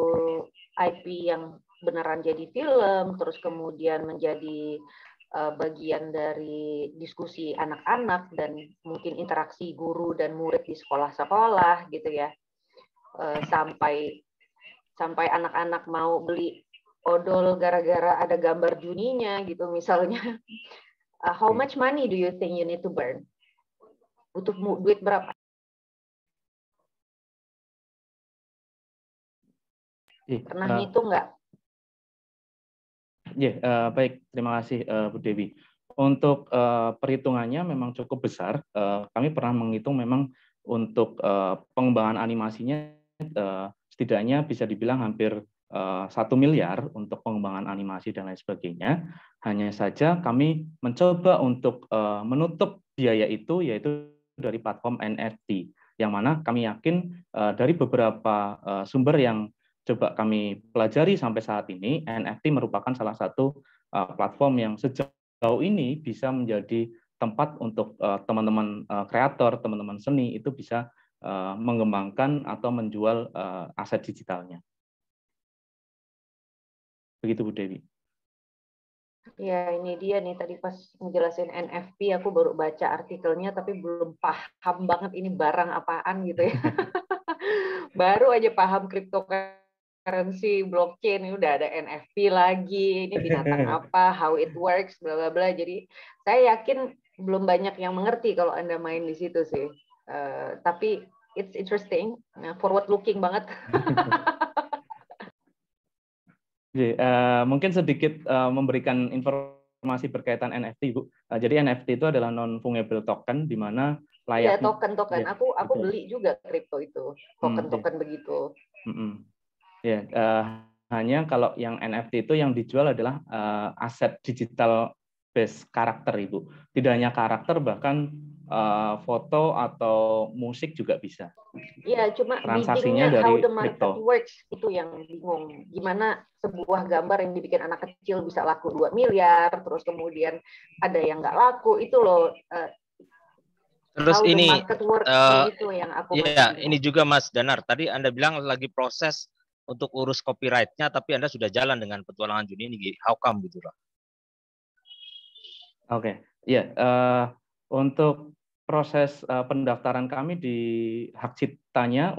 I P yang beneran jadi film, terus kemudian menjadi uh, bagian dari diskusi anak-anak dan mungkin interaksi guru dan murid di sekolah-sekolah gitu ya. uh, sampai sampai anak-anak mau beli odol gara-gara ada gambar Juninya gitu misalnya. Uh, how much money do you think you need to burn? Butuh duit berapa? Pernah uh, ngitung nggak? Ya, yeah, uh, baik. Terima kasih uh, Bu Dewi. Untuk uh, perhitungannya memang cukup besar. Uh, kami pernah menghitung memang untuk uh, pengembangan animasinya uh, setidaknya bisa dibilang hampir satu uh, miliar untuk pengembangan animasi dan lain sebagainya. Hanya saja kami mencoba untuk uh, menutup biaya itu, yaitu dari platform N F T, yang mana kami yakin uh, dari beberapa uh, sumber yang coba kami pelajari sampai saat ini, N F T merupakan salah satu uh, platform yang sejauh ini bisa menjadi tempat untuk uh, teman-teman uh, kreator, teman-teman seni itu bisa uh, mengembangkan atau menjual uh, aset digitalnya. Begitu Bu Dewi. Ya, ini dia nih tadi pas ngejelasin N F T aku baru baca artikelnya tapi belum paham banget ini barang apaan gitu ya. Baru aja paham cryptocurrency, blockchain, ini udah ada N F T lagi, ini binatang apa, how it works, bla bla bla. Jadi saya yakin belum banyak yang mengerti kalau Anda main di situ sih. Uh, tapi it's interesting, forward looking banget. Jadi, uh, mungkin sedikit uh, memberikan informasi berkaitan N F T, Bu. Uh, jadi N F T itu adalah non fungible token, di mana layaknya. Iya, token-token. Ya, aku aku betul. beli juga kripto itu, token-token hmm, begitu. Mm-hmm. Ya, uh, hanya kalau yang N F T itu yang dijual adalah uh, aset digital base karakter, Ibu. Tidak hanya karakter, bahkan uh, foto atau musik juga bisa. Iya, cuma transaksinya dari how the market crypto works itu yang bingung. Gimana sebuah gambar yang dibikin anak kecil bisa laku dua miliar, terus kemudian ada yang nggak laku, itu loh. Uh, terus how ini, the market works uh, itu yang aku ya, ini juga Mas Danar. Tadi Anda bilang lagi proses untuk urus copyright-nya, tapi Anda sudah jalan dengan petualangan Juni ini. How come gitu loh? Oke, okay. ya, uh, untuk proses uh, pendaftaran kami di hak ciptanya.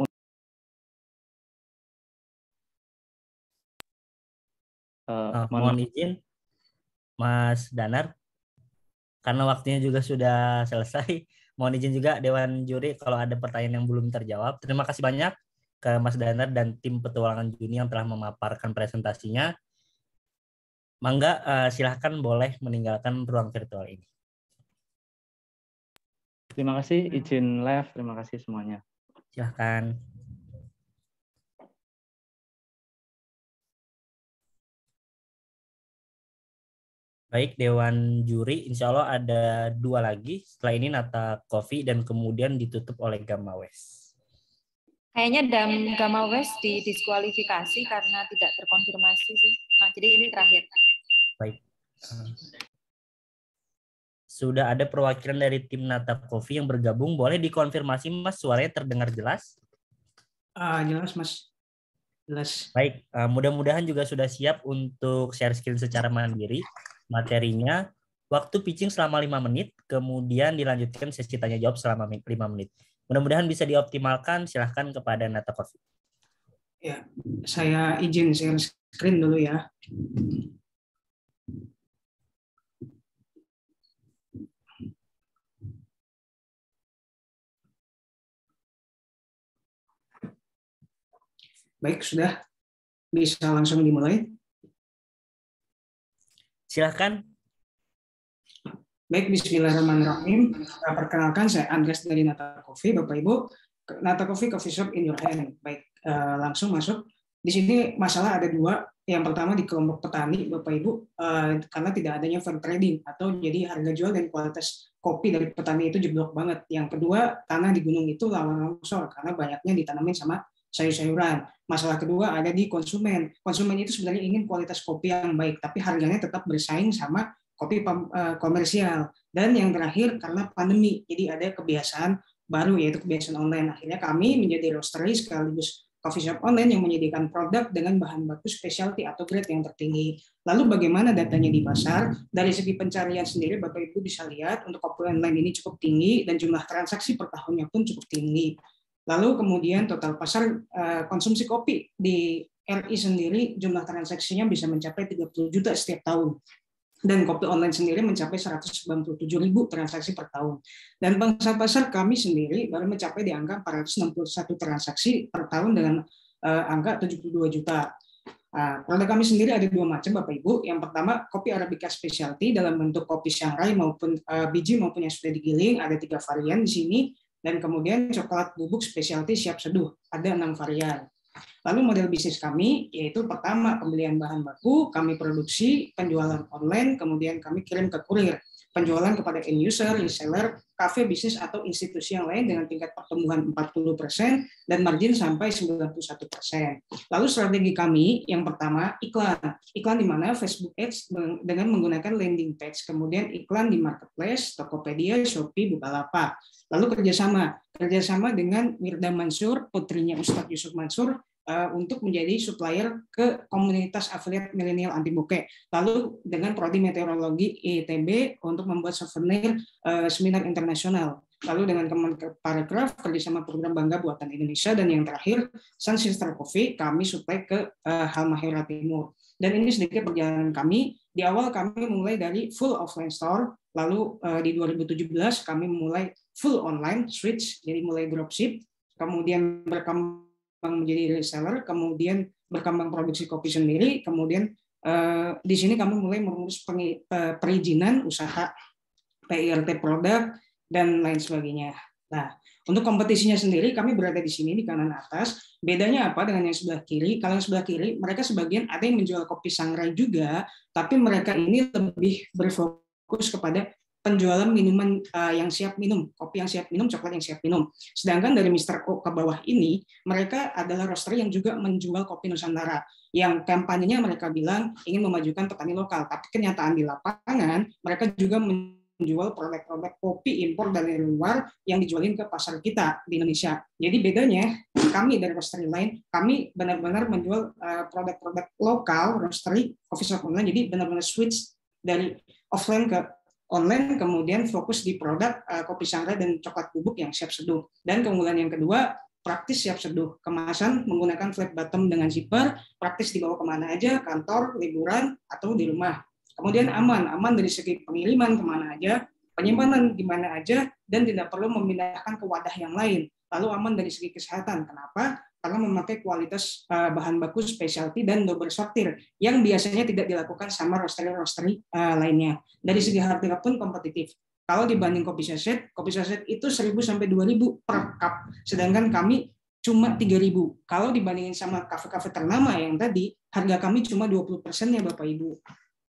Uh, uh, mohon izin, Mas Danar, karena waktunya juga sudah selesai. Mohon izin juga Dewan Juri kalau ada pertanyaan yang belum terjawab. Terima kasih banyak ke Mas Danar dan tim petualangan Juni yang telah memaparkan presentasinya. Mangga, uh, silahkan boleh meninggalkan ruang virtual ini. Terima kasih, izin live. Terima kasih semuanya. Silahkan. Baik, Dewan Juri, insya Allah ada dua lagi. Setelah ini Nata Coffee dan kemudian ditutup oleh Gamma West. Kayaknya Dam Gamma West didiskualifikasi karena tidak terkonfirmasi sih. Nah, jadi ini terakhir. Baik. Sudah ada perwakilan dari tim Nata Coffee yang bergabung. Boleh dikonfirmasi, Mas, suaranya terdengar jelas? Uh, jelas, Mas. Jelas. Baik, uh, mudah-mudahan juga sudah siap untuk share screen secara mandiri. Materinya, waktu pitching selama lima menit, kemudian dilanjutkan sesi tanya-jawab selama lima menit. Mudah-mudahan bisa dioptimalkan. Silahkan kepada Nata Coffee. Ya, saya izin share screen dulu ya. Baik, sudah bisa langsung dimulai. Silahkan. Baik, bismillahirrahmanirrahim. Perkenalkan, saya Andres dari Nata Coffee, Bapak Ibu. Nata Coffee, coffee shop in your hand. Baik, langsung masuk. Di sini masalah ada dua. Yang pertama di kelompok petani, Bapak Ibu, karena tidak adanya fair trading, atau jadi harga jual dan kualitas kopi dari petani itu jeblok banget. Yang kedua, tanah di gunung itu rawan longsor, karena banyaknya ditanamin sama sayur-sayuran. Masalah kedua ada di konsumen. Konsumen itu sebenarnya ingin kualitas kopi yang baik, tapi harganya tetap bersaing sama kopi komersial. Dan yang terakhir karena pandemi, jadi ada kebiasaan baru yaitu kebiasaan online. Akhirnya kami menjadi roastery sekaligus coffee shop online yang menyediakan produk dengan bahan baku specialty atau grade yang tertinggi. Lalu bagaimana datanya di pasar? Dari segi pencarian sendiri Bapak Ibu bisa lihat untuk kopi online ini cukup tinggi dan jumlah transaksi per tahunnya pun cukup tinggi. Lalu kemudian total pasar uh, konsumsi kopi di R I sendiri jumlah transaksinya bisa mencapai tiga puluh juta setiap tahun. Dan kopi online sendiri mencapai seratus sembilan puluh tujuh ribu transaksi per tahun. Dan pangsa pasar kami sendiri baru mencapai di angka empat ratus enam puluh satu transaksi per tahun dengan uh, angka tujuh puluh dua juta. Nah, produk kami sendiri ada dua macam Bapak Ibu. Yang pertama kopi Arabica Specialty dalam bentuk kopi Shanghai maupun uh, biji maupun yang sudah digiling, ada tiga varian di sini. Dan kemudian coklat bubuk specialty siap seduh, ada enam varian. Lalu model bisnis kami yaitu pertama pembelian bahan baku, kami produksi, penjualan online, kemudian kami kirim ke kurir, penjualan kepada end user, reseller, kafe, bisnis atau institusi yang lain dengan tingkat pertumbuhan empat puluh persen dan margin sampai sembilan puluh satu persen. Lalu strategi kami yang pertama iklan. Iklan di mana Facebook Ads dengan menggunakan landing page, kemudian iklan di marketplace, Tokopedia, Shopee, Bukalapak. Lalu kerjasama, kerjasama dengan Mirda Mansur, putrinya Ustadz Yusuf Mansur, uh, untuk menjadi supplier ke komunitas afiliat milenial anti bokeh. Lalu dengan prodi meteorologi I I T B untuk membuat souvenir uh, seminar internasional. Lalu dengan Kemenparekraf kerjasama program Bangga Buatan Indonesia, dan yang terakhir Sun Sister Coffee kami supply ke uh, Halmahera Timur. Dan ini sedikit perjalanan kami. Di awal kami mulai dari full offline store, lalu uh, di dua ribu tujuh belas kami mulai full online, switch, jadi mulai dropship, kemudian berkembang menjadi reseller, kemudian berkembang produksi kopi sendiri, kemudian uh, di sini kami mulai mengurus perizinan usaha, P I R T produk, dan lain sebagainya. Nah, untuk kompetisinya sendiri kami berada di sini di kanan atas. Bedanya apa dengan yang sebelah kiri? Kalau yang sebelah kiri, mereka sebagian ada yang menjual kopi Sangrai juga, tapi mereka ini lebih berfokus kepada penjualan minuman uh, yang siap minum, kopi yang siap minum, coklat yang siap minum. Sedangkan dari mister O ke bawah ini, mereka adalah roastery yang juga menjual kopi Nusantara. Yang kampanyenya mereka bilang ingin memajukan petani lokal, tapi kenyataan di lapangan mereka juga menjual produk-produk kopi impor dari luar yang dijualin ke pasar kita di Indonesia. Jadi bedanya kami dari roastery lain, kami benar-benar menjual uh, produk-produk lokal, roastery, coffee shop online, jadi benar-benar switch dari offline ke online, kemudian fokus di produk uh, kopi Sangrai dan coklat bubuk yang siap seduh. Dan keunggulan yang kedua, praktis siap seduh. Kemasan menggunakan flat bottom dengan zipper, praktis dibawa kemana aja, kantor, liburan, atau di rumah. Kemudian aman, aman dari segi pengiriman kemana aja, penyimpanan di mana aja, dan tidak perlu memindahkan ke wadah yang lain. Lalu aman dari segi kesehatan. Kenapa? Karena memakai kualitas uh, bahan baku specialty dan double sortir yang biasanya tidak dilakukan sama roastery-roastery uh, lainnya. Dari segi harga pun kompetitif. Kalau dibanding kopi saset, kopi saset itu seribu sampai dua ribu per cup, sedangkan kami cuma tiga ribu. Kalau dibandingin sama kafe-kafe ternama yang tadi, harga kami cuma dua puluh persen ya Bapak Ibu.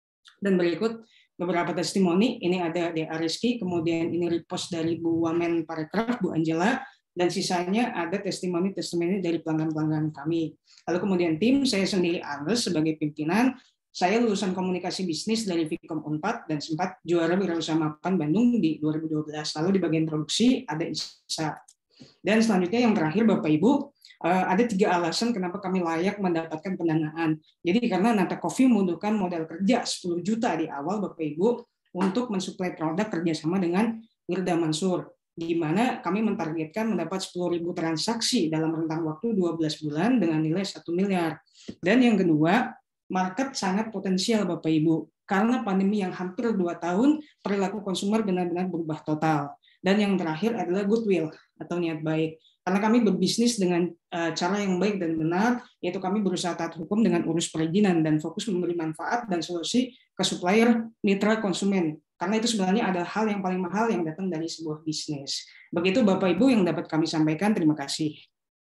Dan berikut beberapa testimoni, ini ada D A Rizky, kemudian ini repost dari Bu Wamen Parekraf, Bu Angela, dan sisanya ada testimoni-testimoni dari pelanggan-pelanggan kami. Lalu kemudian tim, saya sendiri Arles sebagai pimpinan, saya lulusan komunikasi bisnis dari Vkom Unpad dan sempat juara Wirausaha Mapan Bandung di dua ribu dua belas. Lalu di bagian produksi ada Isa. Dan selanjutnya yang terakhir Bapak Ibu, ada tiga alasan kenapa kami layak mendapatkan pendanaan. Jadi karena Nata Coffee membutuhkan modal kerja sepuluh juta di awal Bapak Ibu untuk mensuplai produk kerjasama dengan Mirda Mansur, di mana kami mentargetkan mendapat sepuluh ribu transaksi dalam rentang waktu dua belas bulan dengan nilai satu miliar. Dan yang kedua, market sangat potensial Bapak Ibu. Karena pandemi yang hampir dua tahun, perilaku konsumer benar-benar berubah total. Dan yang terakhir adalah goodwill atau niat baik. Karena kami berbisnis dengan cara yang baik dan benar, yaitu kami berusaha taat hukum dengan urus perizinan dan fokus memberi manfaat dan solusi ke supplier mitra konsumen. Karena itu sebenarnya adalah hal yang paling mahal yang datang dari sebuah bisnis. Begitu Bapak Ibu yang dapat kami sampaikan. Terima kasih.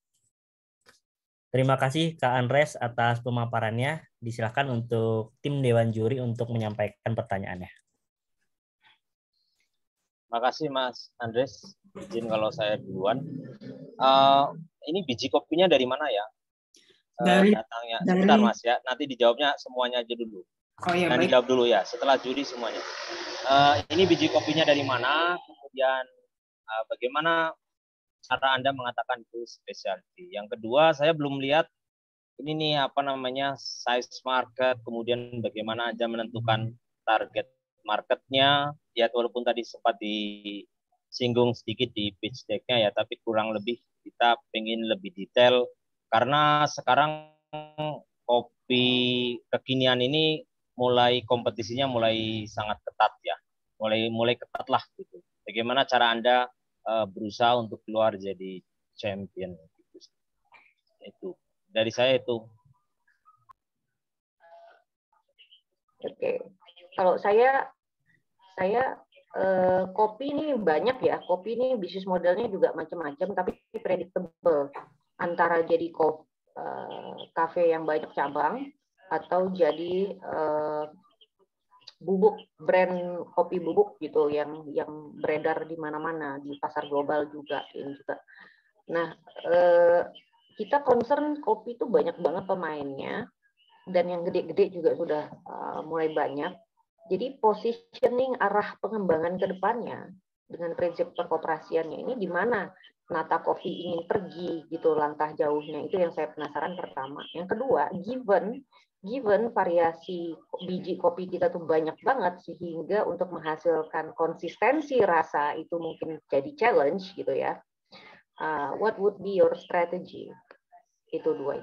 Terima kasih Kak Andres atas pemaparannya. Disilakan untuk tim Dewan Juri untuk menyampaikan pertanyaannya. Terima kasih Mas Andres. Izin kalau saya duluan. Uh, ini biji kopinya dari mana ya? Uh, dari, datangnya. dari... Sebentar Mas ya. Nanti dijawabnya semuanya aja dulu. Oh iya, nah, baik. Dijawab dulu ya. Setelah juri semuanya. Uh, ini biji kopinya dari mana? Kemudian uh, bagaimana cara Anda mengatakan itu specialty? Yang kedua, saya belum lihat ini nih apa namanya size market, kemudian bagaimana Anda menentukan target marketnya. Ya walaupun tadi sempat disinggung sedikit di pitch deck-nya ya, tapi kurang lebih kita pengen lebih detail karena sekarang kopi kekinian ini mulai kompetisinya mulai sangat ketat ya, mulai mulai ketat lah gitu. Bagaimana cara Anda uh, berusaha untuk keluar jadi champion gitu. Itu dari saya itu. Oke, kalau saya saya eh, kopi ini banyak ya. Kopi ini bisnis modelnya juga macam-macam, tapi predictable. Antara jadi kopi, eh, kafe yang banyak cabang atau jadi eh, bubuk, brand kopi bubuk gitu yang yang beredar di mana-mana di pasar global juga ini juga. Nah, eh, kita concern kopi itu banyak banget pemainnya. Dan yang gede-gede juga sudah uh, mulai banyak. Jadi positioning arah pengembangan ke depannya dengan prinsip perkoperasiannya ini di mana Nata Coffee ingin pergi gitu langkah jauhnya, itu yang saya penasaran pertama. Yang kedua, given given variasi biji kopi kita tuh banyak banget sehingga untuk menghasilkan konsistensi rasa itu mungkin jadi challenge gitu ya. Uh, what would be your strategy? Itu dua.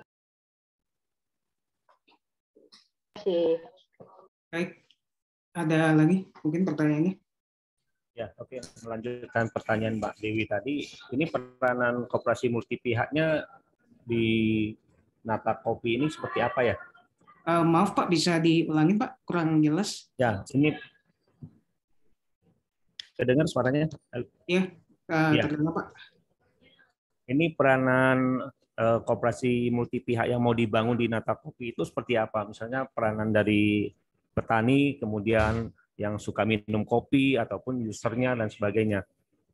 Baik, ada lagi mungkin pertanyaannya? Ya, oke. Melanjutkan pertanyaan Mbak Dewi tadi, ini peranan koperasi multi pihaknya di Nata Coffee ini seperti apa ya? Uh, maaf Pak, bisa diulangi Pak? Kurang jelas. Ya, ini kedengar suaranya? Ya, uh, ya. terdengar Pak. Ini peranan koperasi multi pihak yang mau dibangun di Nata Coffee itu seperti apa? Misalnya peranan dari petani, kemudian yang suka minum kopi, ataupun usernya, dan sebagainya.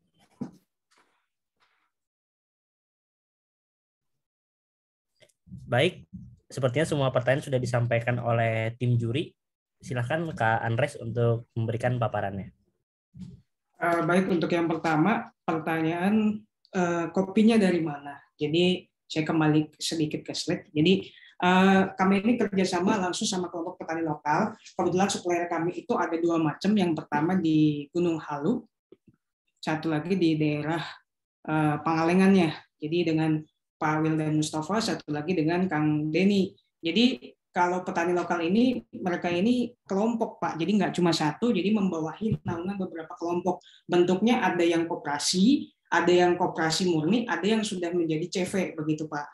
Baik, sepertinya semua pertanyaan sudah disampaikan oleh tim juri. Silakan Kak Andres untuk memberikan paparannya. Uh, baik, untuk yang pertama, pertanyaan uh, kopinya dari mana? Jadi, saya kembali sedikit ke slide. Jadi uh, kami ini kerjasama langsung sama kelompok petani lokal. Kebetulan supplier kami itu ada dua macam. Yang pertama di Gunung Halu, satu lagi di daerah uh, Pangalengannya. Jadi dengan Pak Wil dan Mustafa, satu lagi dengan Kang Denny. Jadi kalau petani lokal ini, mereka ini kelompok Pak. Jadi nggak cuma satu, jadi membawahi naungan beberapa kelompok. Bentuknya ada yang koperasi, ada yang koperasi murni, ada yang sudah menjadi C V, begitu Pak.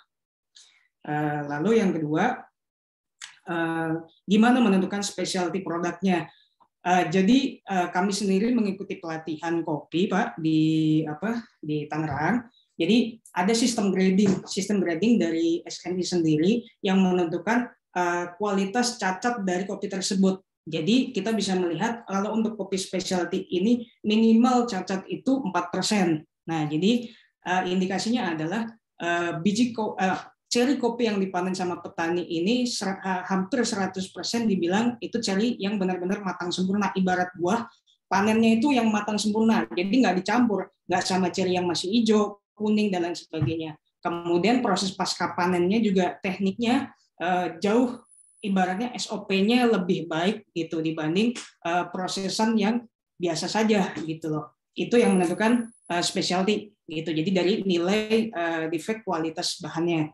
Lalu yang kedua, gimana menentukan specialty produknya? Jadi kami sendiri mengikuti pelatihan kopi Pak di apa di Tangerang. Jadi ada sistem grading, sistem grading dari S N I sendiri yang menentukan kualitas cacat dari kopi tersebut. Jadi kita bisa melihat kalau untuk kopi specialty ini minimal cacat itu empat persen. Nah, jadi uh, indikasinya adalah uh, biji ko, uh, ceri kopi yang dipanen sama petani ini ser, uh, hampir seratus persen dibilang itu ceri yang benar-benar matang sempurna. Ibarat buah, panennya itu yang matang sempurna. Jadi nggak dicampur, nggak sama ceri yang masih hijau, kuning, dan lain sebagainya. Kemudian proses pasca panennya juga tekniknya uh, jauh, ibaratnya S O P-nya lebih baik gitu dibanding uh, prosesan yang biasa saja gitu loh. Itu yang menentukan uh, specialty gitu. Jadi dari nilai uh, defect kualitas bahannya.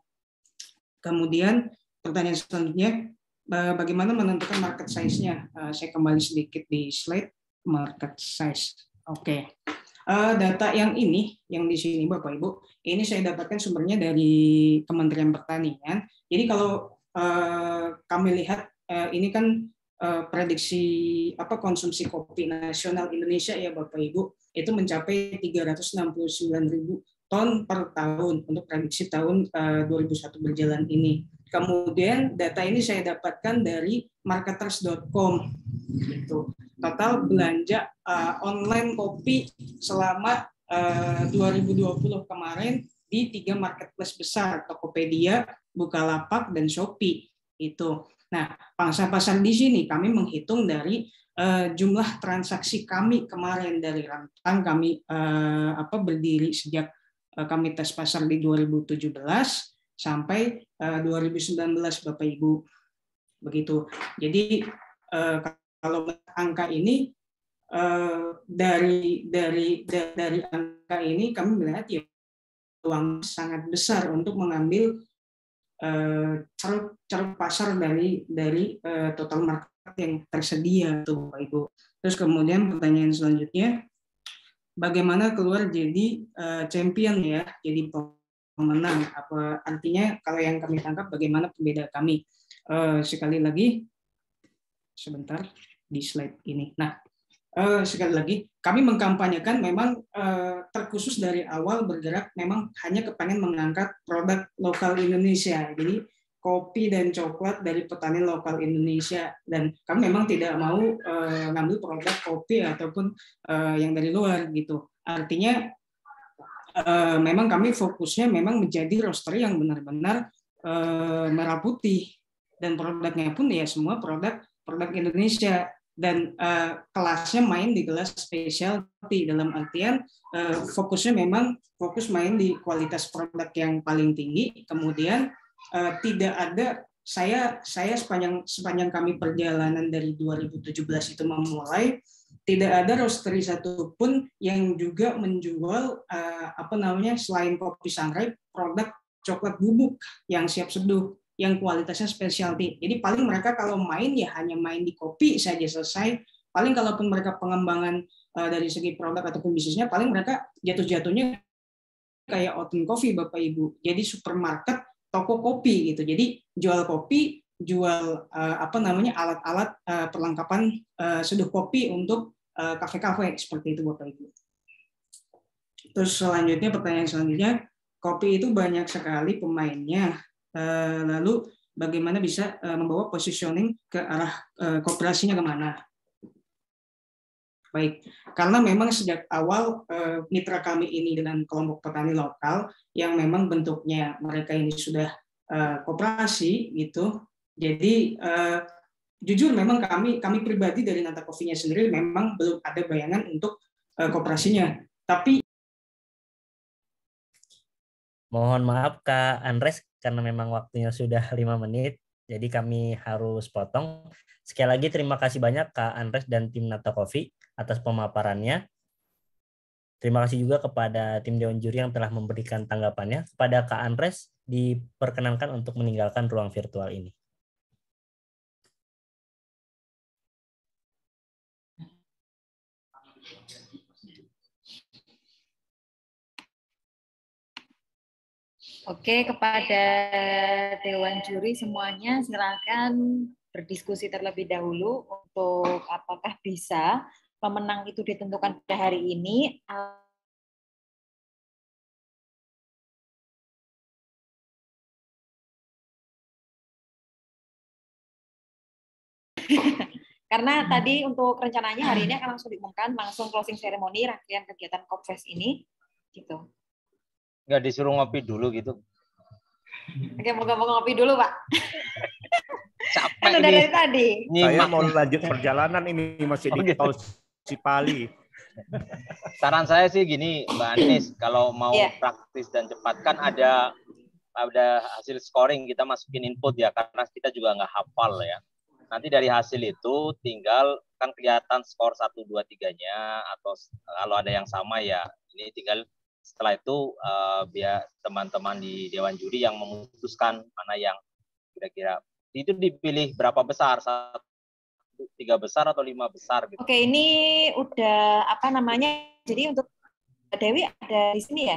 Kemudian pertanyaan selanjutnya, uh, bagaimana menentukan market size-nya? Uh, saya kembali sedikit di slide market size. Oke. Okay. Uh, data yang ini, yang di sini Bapak Ibu, ini saya dapatkan sumbernya dari Kementerian Pertanian. Jadi kalau uh, kami lihat uh, ini kan uh, prediksi apa konsumsi kopi nasional Indonesia ya Bapak Ibu, itu mencapai tiga ratus enam puluh sembilan ribu ton per tahun untuk prediksi tahun uh, dua ribu satu berjalan ini. Kemudian data ini saya dapatkan dari marketers dot com. Gitu. Total belanja uh, online kopi selama uh, dua ribu dua puluh kemarin di tiga marketplace besar, Tokopedia, Bukalapak, dan Shopee. Itu. Nah, pangsa pasar di sini kami menghitung dari Uh, jumlah transaksi kami kemarin dari rentang kami uh, apa berdiri sejak uh, kami tes pasar di dua ribu tujuh belas sampai uh, dua ribu sembilan belas Bapak Ibu, begitu. Jadi uh, kalau angka ini uh, dari dari dari angka ini kami melihat ya peluang sangat besar untuk mengambil uh, ceruk ceruk pasar dari dari uh, total market yang tersedia tuh Bapak Ibu. Terus kemudian pertanyaan selanjutnya, bagaimana keluar jadi uh, champion ya, jadi pemenang? Apa artinya kalau yang kami tangkap bagaimana pembeda kami? Uh, sekali lagi, sebentar di slide ini. Nah, uh, sekali lagi kami mengkampanyekan memang uh, terkhusus dari awal bergerak memang hanya kepengen mengangkat produk lokal Indonesia. Jadi kopi dan coklat dari petani lokal Indonesia, dan kami memang tidak mau uh, ngambil produk kopi ataupun uh, yang dari luar gitu. Artinya uh, memang kami fokusnya memang menjadi roastery yang benar-benar uh, merah putih, dan produknya pun ya semua produk produk Indonesia, dan uh, kelasnya main di kelas specialty dalam artian uh, fokusnya memang fokus main di kualitas produk yang paling tinggi. Kemudian Uh, tidak ada saya saya sepanjang sepanjang kami perjalanan dari dua ribu tujuh belas itu memulai, tidak ada roastery satupun yang juga menjual uh, apa namanya selain kopi sangrai produk coklat bubuk yang siap seduh yang kualitasnya specialty. Jadi paling mereka kalau main ya hanya main di kopi saja selesai. Paling kalaupun mereka pengembangan uh, dari segi produk ataupun bisnisnya, paling mereka jatuh-jatuhnya kayak Outen Coffee Bapak Ibu. Jadi supermarket toko kopi gitu. Jadi jual kopi, jual uh, apa namanya alat-alat uh, perlengkapan uh, seduh kopi untuk uh, kafe-kafe seperti itu Bapak Ibu. Terus selanjutnya pertanyaan selanjutnya, kopi itu banyak sekali pemainnya. Uh, lalu bagaimana bisa uh, membawa positioning ke arah uh, kooperasinya kemana? Baik, karena memang sejak awal eh, mitra kami ini dengan kelompok petani lokal yang memang bentuknya mereka ini sudah eh, koperasi gitu. Jadi eh, jujur memang kami kami pribadi dari Nata Coffee-nya sendiri memang belum ada bayangan untuk eh, koperasinya. Tapi mohon maaf Kak Andres karena memang waktunya sudah lima menit. Jadi kami harus potong. Sekali lagi terima kasih banyak Kak Andres dan tim Nata Coffee atas pemaparannya. Terima kasih juga kepada tim Dewan Juri yang telah memberikan tanggapannya. Kepada Kak Andres, diperkenankan untuk meninggalkan ruang virtual ini. Oke, kepada Dewan Juri semuanya silakan berdiskusi terlebih dahulu untuk apakah bisa pemenang itu ditentukan pada hari ini. Karena tadi untuk rencananya hari ini akan langsung diumumkan, langsung closing ceremony rangkaian kegiatan Kopfest ini, gitu. Nggak disuruh ngopi dulu gitu? Oke, moga-moga ngopi dulu, Pak. Capek kan udah ini. dari tadi. Saya mau lanjut perjalanan ini masih di tol Cipali. Saran saya sih gini, Mbak Anis, kalau mau yeah. praktis dan cepat kan ada ada hasil scoring, kita masukin input ya, karena kita juga nggak hafal ya. Nanti dari hasil itu tinggal kan kelihatan skor satu, dua, tiganya, atau kalau ada yang sama ya ini tinggal setelah itu uh, biar teman-teman di Dewan Juri yang memutuskan mana yang kira-kira itu dipilih berapa besar, satu, tiga besar atau lima besar gitu. Oke, ini udah apa namanya, jadi untuk Dewi ada di sini ya?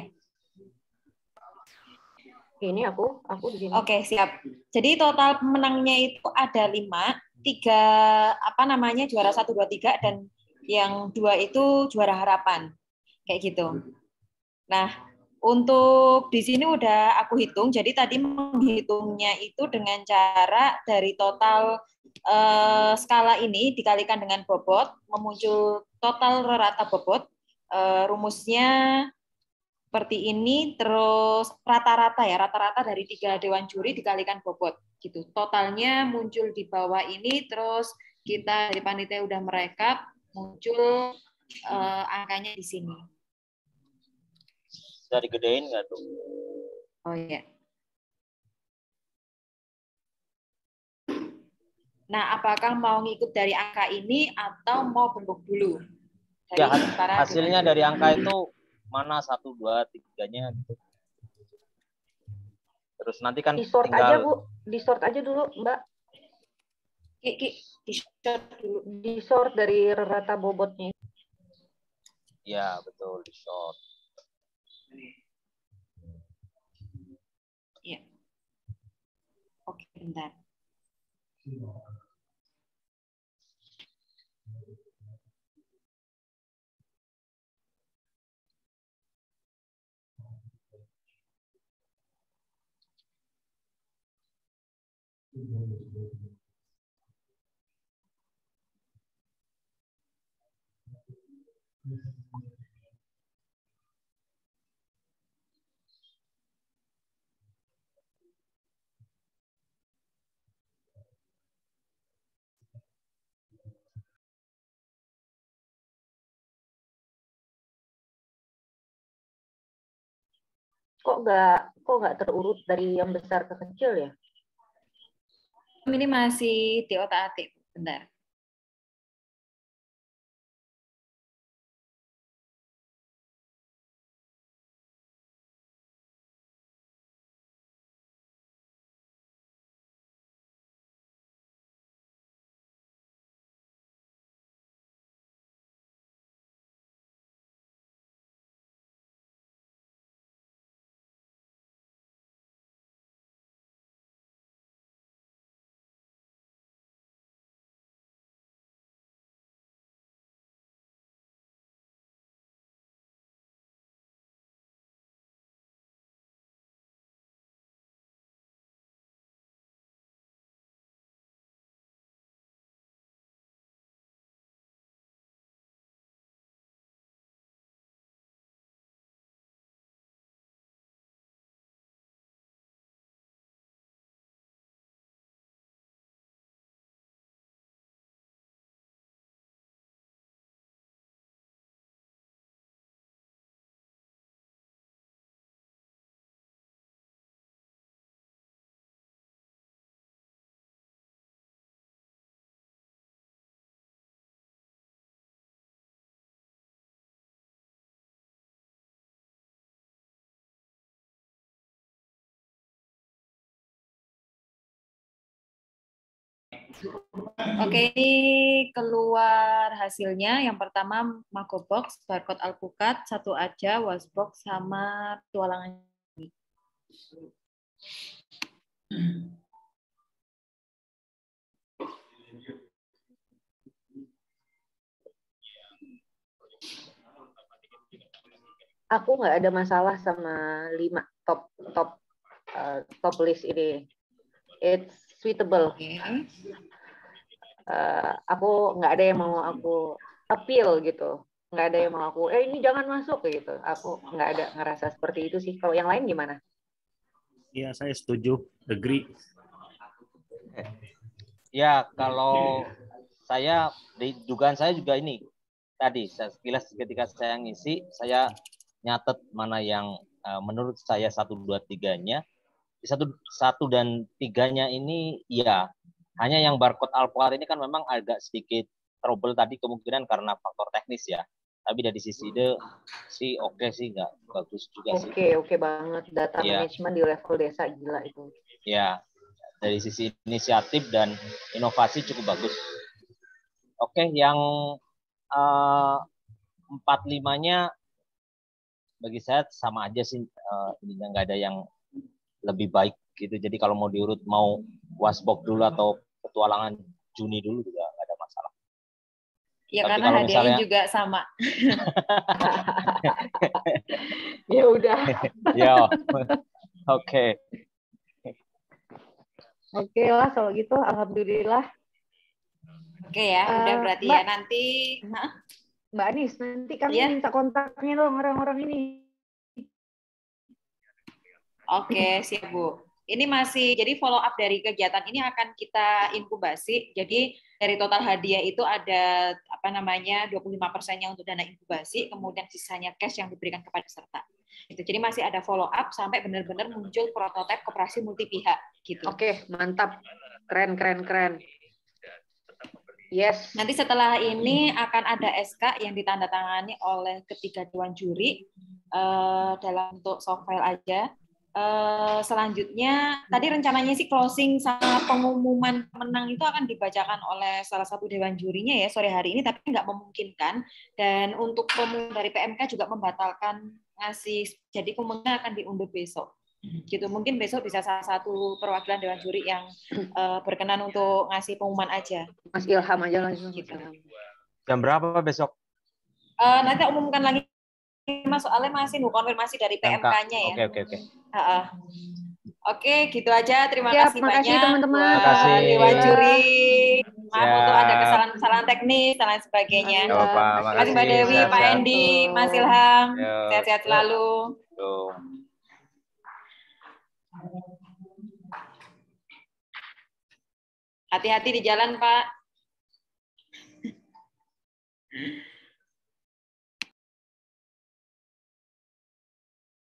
Ini aku, aku di sini. Oke, siap. Jadi total pemenangnya itu ada lima, tiga apa namanya juara satu, dua, tiga, dan yang dua itu juara harapan, kayak gitu. Nah, untuk di sini udah aku hitung. Jadi tadi menghitungnya itu dengan cara dari total eh, skala ini dikalikan dengan bobot, memuncul total rata bobot. Eh, rumusnya seperti ini, terus rata-rata ya, rata-rata dari tiga dewan juri dikalikan bobot gitu. Totalnya muncul di bawah ini, terus kita dari panitia udah merekap, muncul eh, angkanya di sini. Bisa digedein nggak tuh? Oh iya. Nah, apakah mau ngikut dari angka ini atau mau bentuk dulu? Dari Ya, hasilnya dari angka itu mana satu, dua, tiganya gitu. Terus nanti kan Di sort tinggal aja Bu, di sort aja dulu Mbak. Ki, Ki, di sort dulu. Di sort dari rata bobotnya. ya betul di short. Iya. Oke, bentar. Kok nggak kok nggak terurut dari yang besar ke kecil ya? Ini masih di otak-atik. Bentar. Oke, ini keluar hasilnya. Yang pertama Magobox, barcode alpukat, satu aja, wasbox, sama petualangan. Aku nggak ada masalah sama lima top top uh, top list ini. It's suitable. Uh, aku nggak ada yang mau aku appeal gitu. Nggak ada yang mau aku, eh ini jangan masuk gitu. Aku nggak ada ngerasa seperti itu sih. Kalau yang lain gimana? Iya, saya setuju. Agree. Ya, kalau saya, di dugaan saya juga ini. Tadi, sekilas ketika saya ngisi, saya nyatet mana yang uh, menurut saya satu, dua, tiganya. Di satu, satu dan tiganya ini, ya, hanya yang barcode alpukat ini kan memang agak sedikit trouble tadi, kemungkinan karena faktor teknis ya. Tapi dari sisi ide sih oke okay sih, nggak bagus juga sih. Oke, okay, oke okay banget. Data ya. Management di level desa gila itu. Ya, dari sisi inisiatif dan inovasi cukup bagus. Oke, okay, yang uh, empat limanya bagi saya sama aja sih. Uh, ininya nggak ada yang lebih baik gitu. Jadi kalau mau diurut, mau wasbox dulu atau petualangan Juni dulu juga nggak ada masalah. Ya, tapi karena hadiahnya misalnya... juga sama. Ya udah. Ya, oke. Oke lah kalau gitu, alhamdulillah. Oke ya, uh, udah berarti Mbak, ya nanti. Mbak Anis, nanti kami ya? minta kontaknya dong orang-orang ini. Oke, siap Bu. Ini masih, jadi follow up dari kegiatan ini akan kita inkubasi. Jadi dari total hadiah itu ada apa namanya dua puluh lima persennya untuk dana inkubasi, kemudian sisanya cash yang diberikan kepada peserta. Itu jadi masih ada follow up sampai benar-benar muncul prototipe koperasi multi pihak gitu. Oke, mantap. Keren keren keren. Yes. Nanti setelah ini akan ada S K yang ditandatangani oleh ketiga dewan juri uh, dalam bentuk soft file aja. Uh, selanjutnya, tadi rencananya sih closing sama pengumuman pemenang itu akan dibacakan oleh salah satu dewan jurinya ya sore hari ini, tapi nggak memungkinkan. Dan untuk pengumuman dari P M K juga membatalkan ngasih, jadi kemungkinan akan diundur besok. Gitu, mungkin besok bisa salah satu perwakilan dewan juri yang uh, berkenan untuk ngasih pengumuman aja. Mas Ilham aja langsung. Gitu. Jam berapa besok? Uh, nanti umumkan lagi. Mas, soalnya masih nunggu konfirmasi dari P M K-nya ya. Oke, oke, oke. Uh-uh. Oke, gitu aja. Terima Siap, kasih makasih, banyak teman-teman. buat Terima kasih. dewan juri. Maaf Ya. untuk ada kesalahan-kesalahan teknis dan lain sebagainya. Gak apa-apa, Terima kasih Mbak makasih. Dewi, Pak Sehat-sehat. Endi, Mas Ilham. Yuk. Sehat-sehat selalu. Yuk. Hati-hati di jalan, Pak.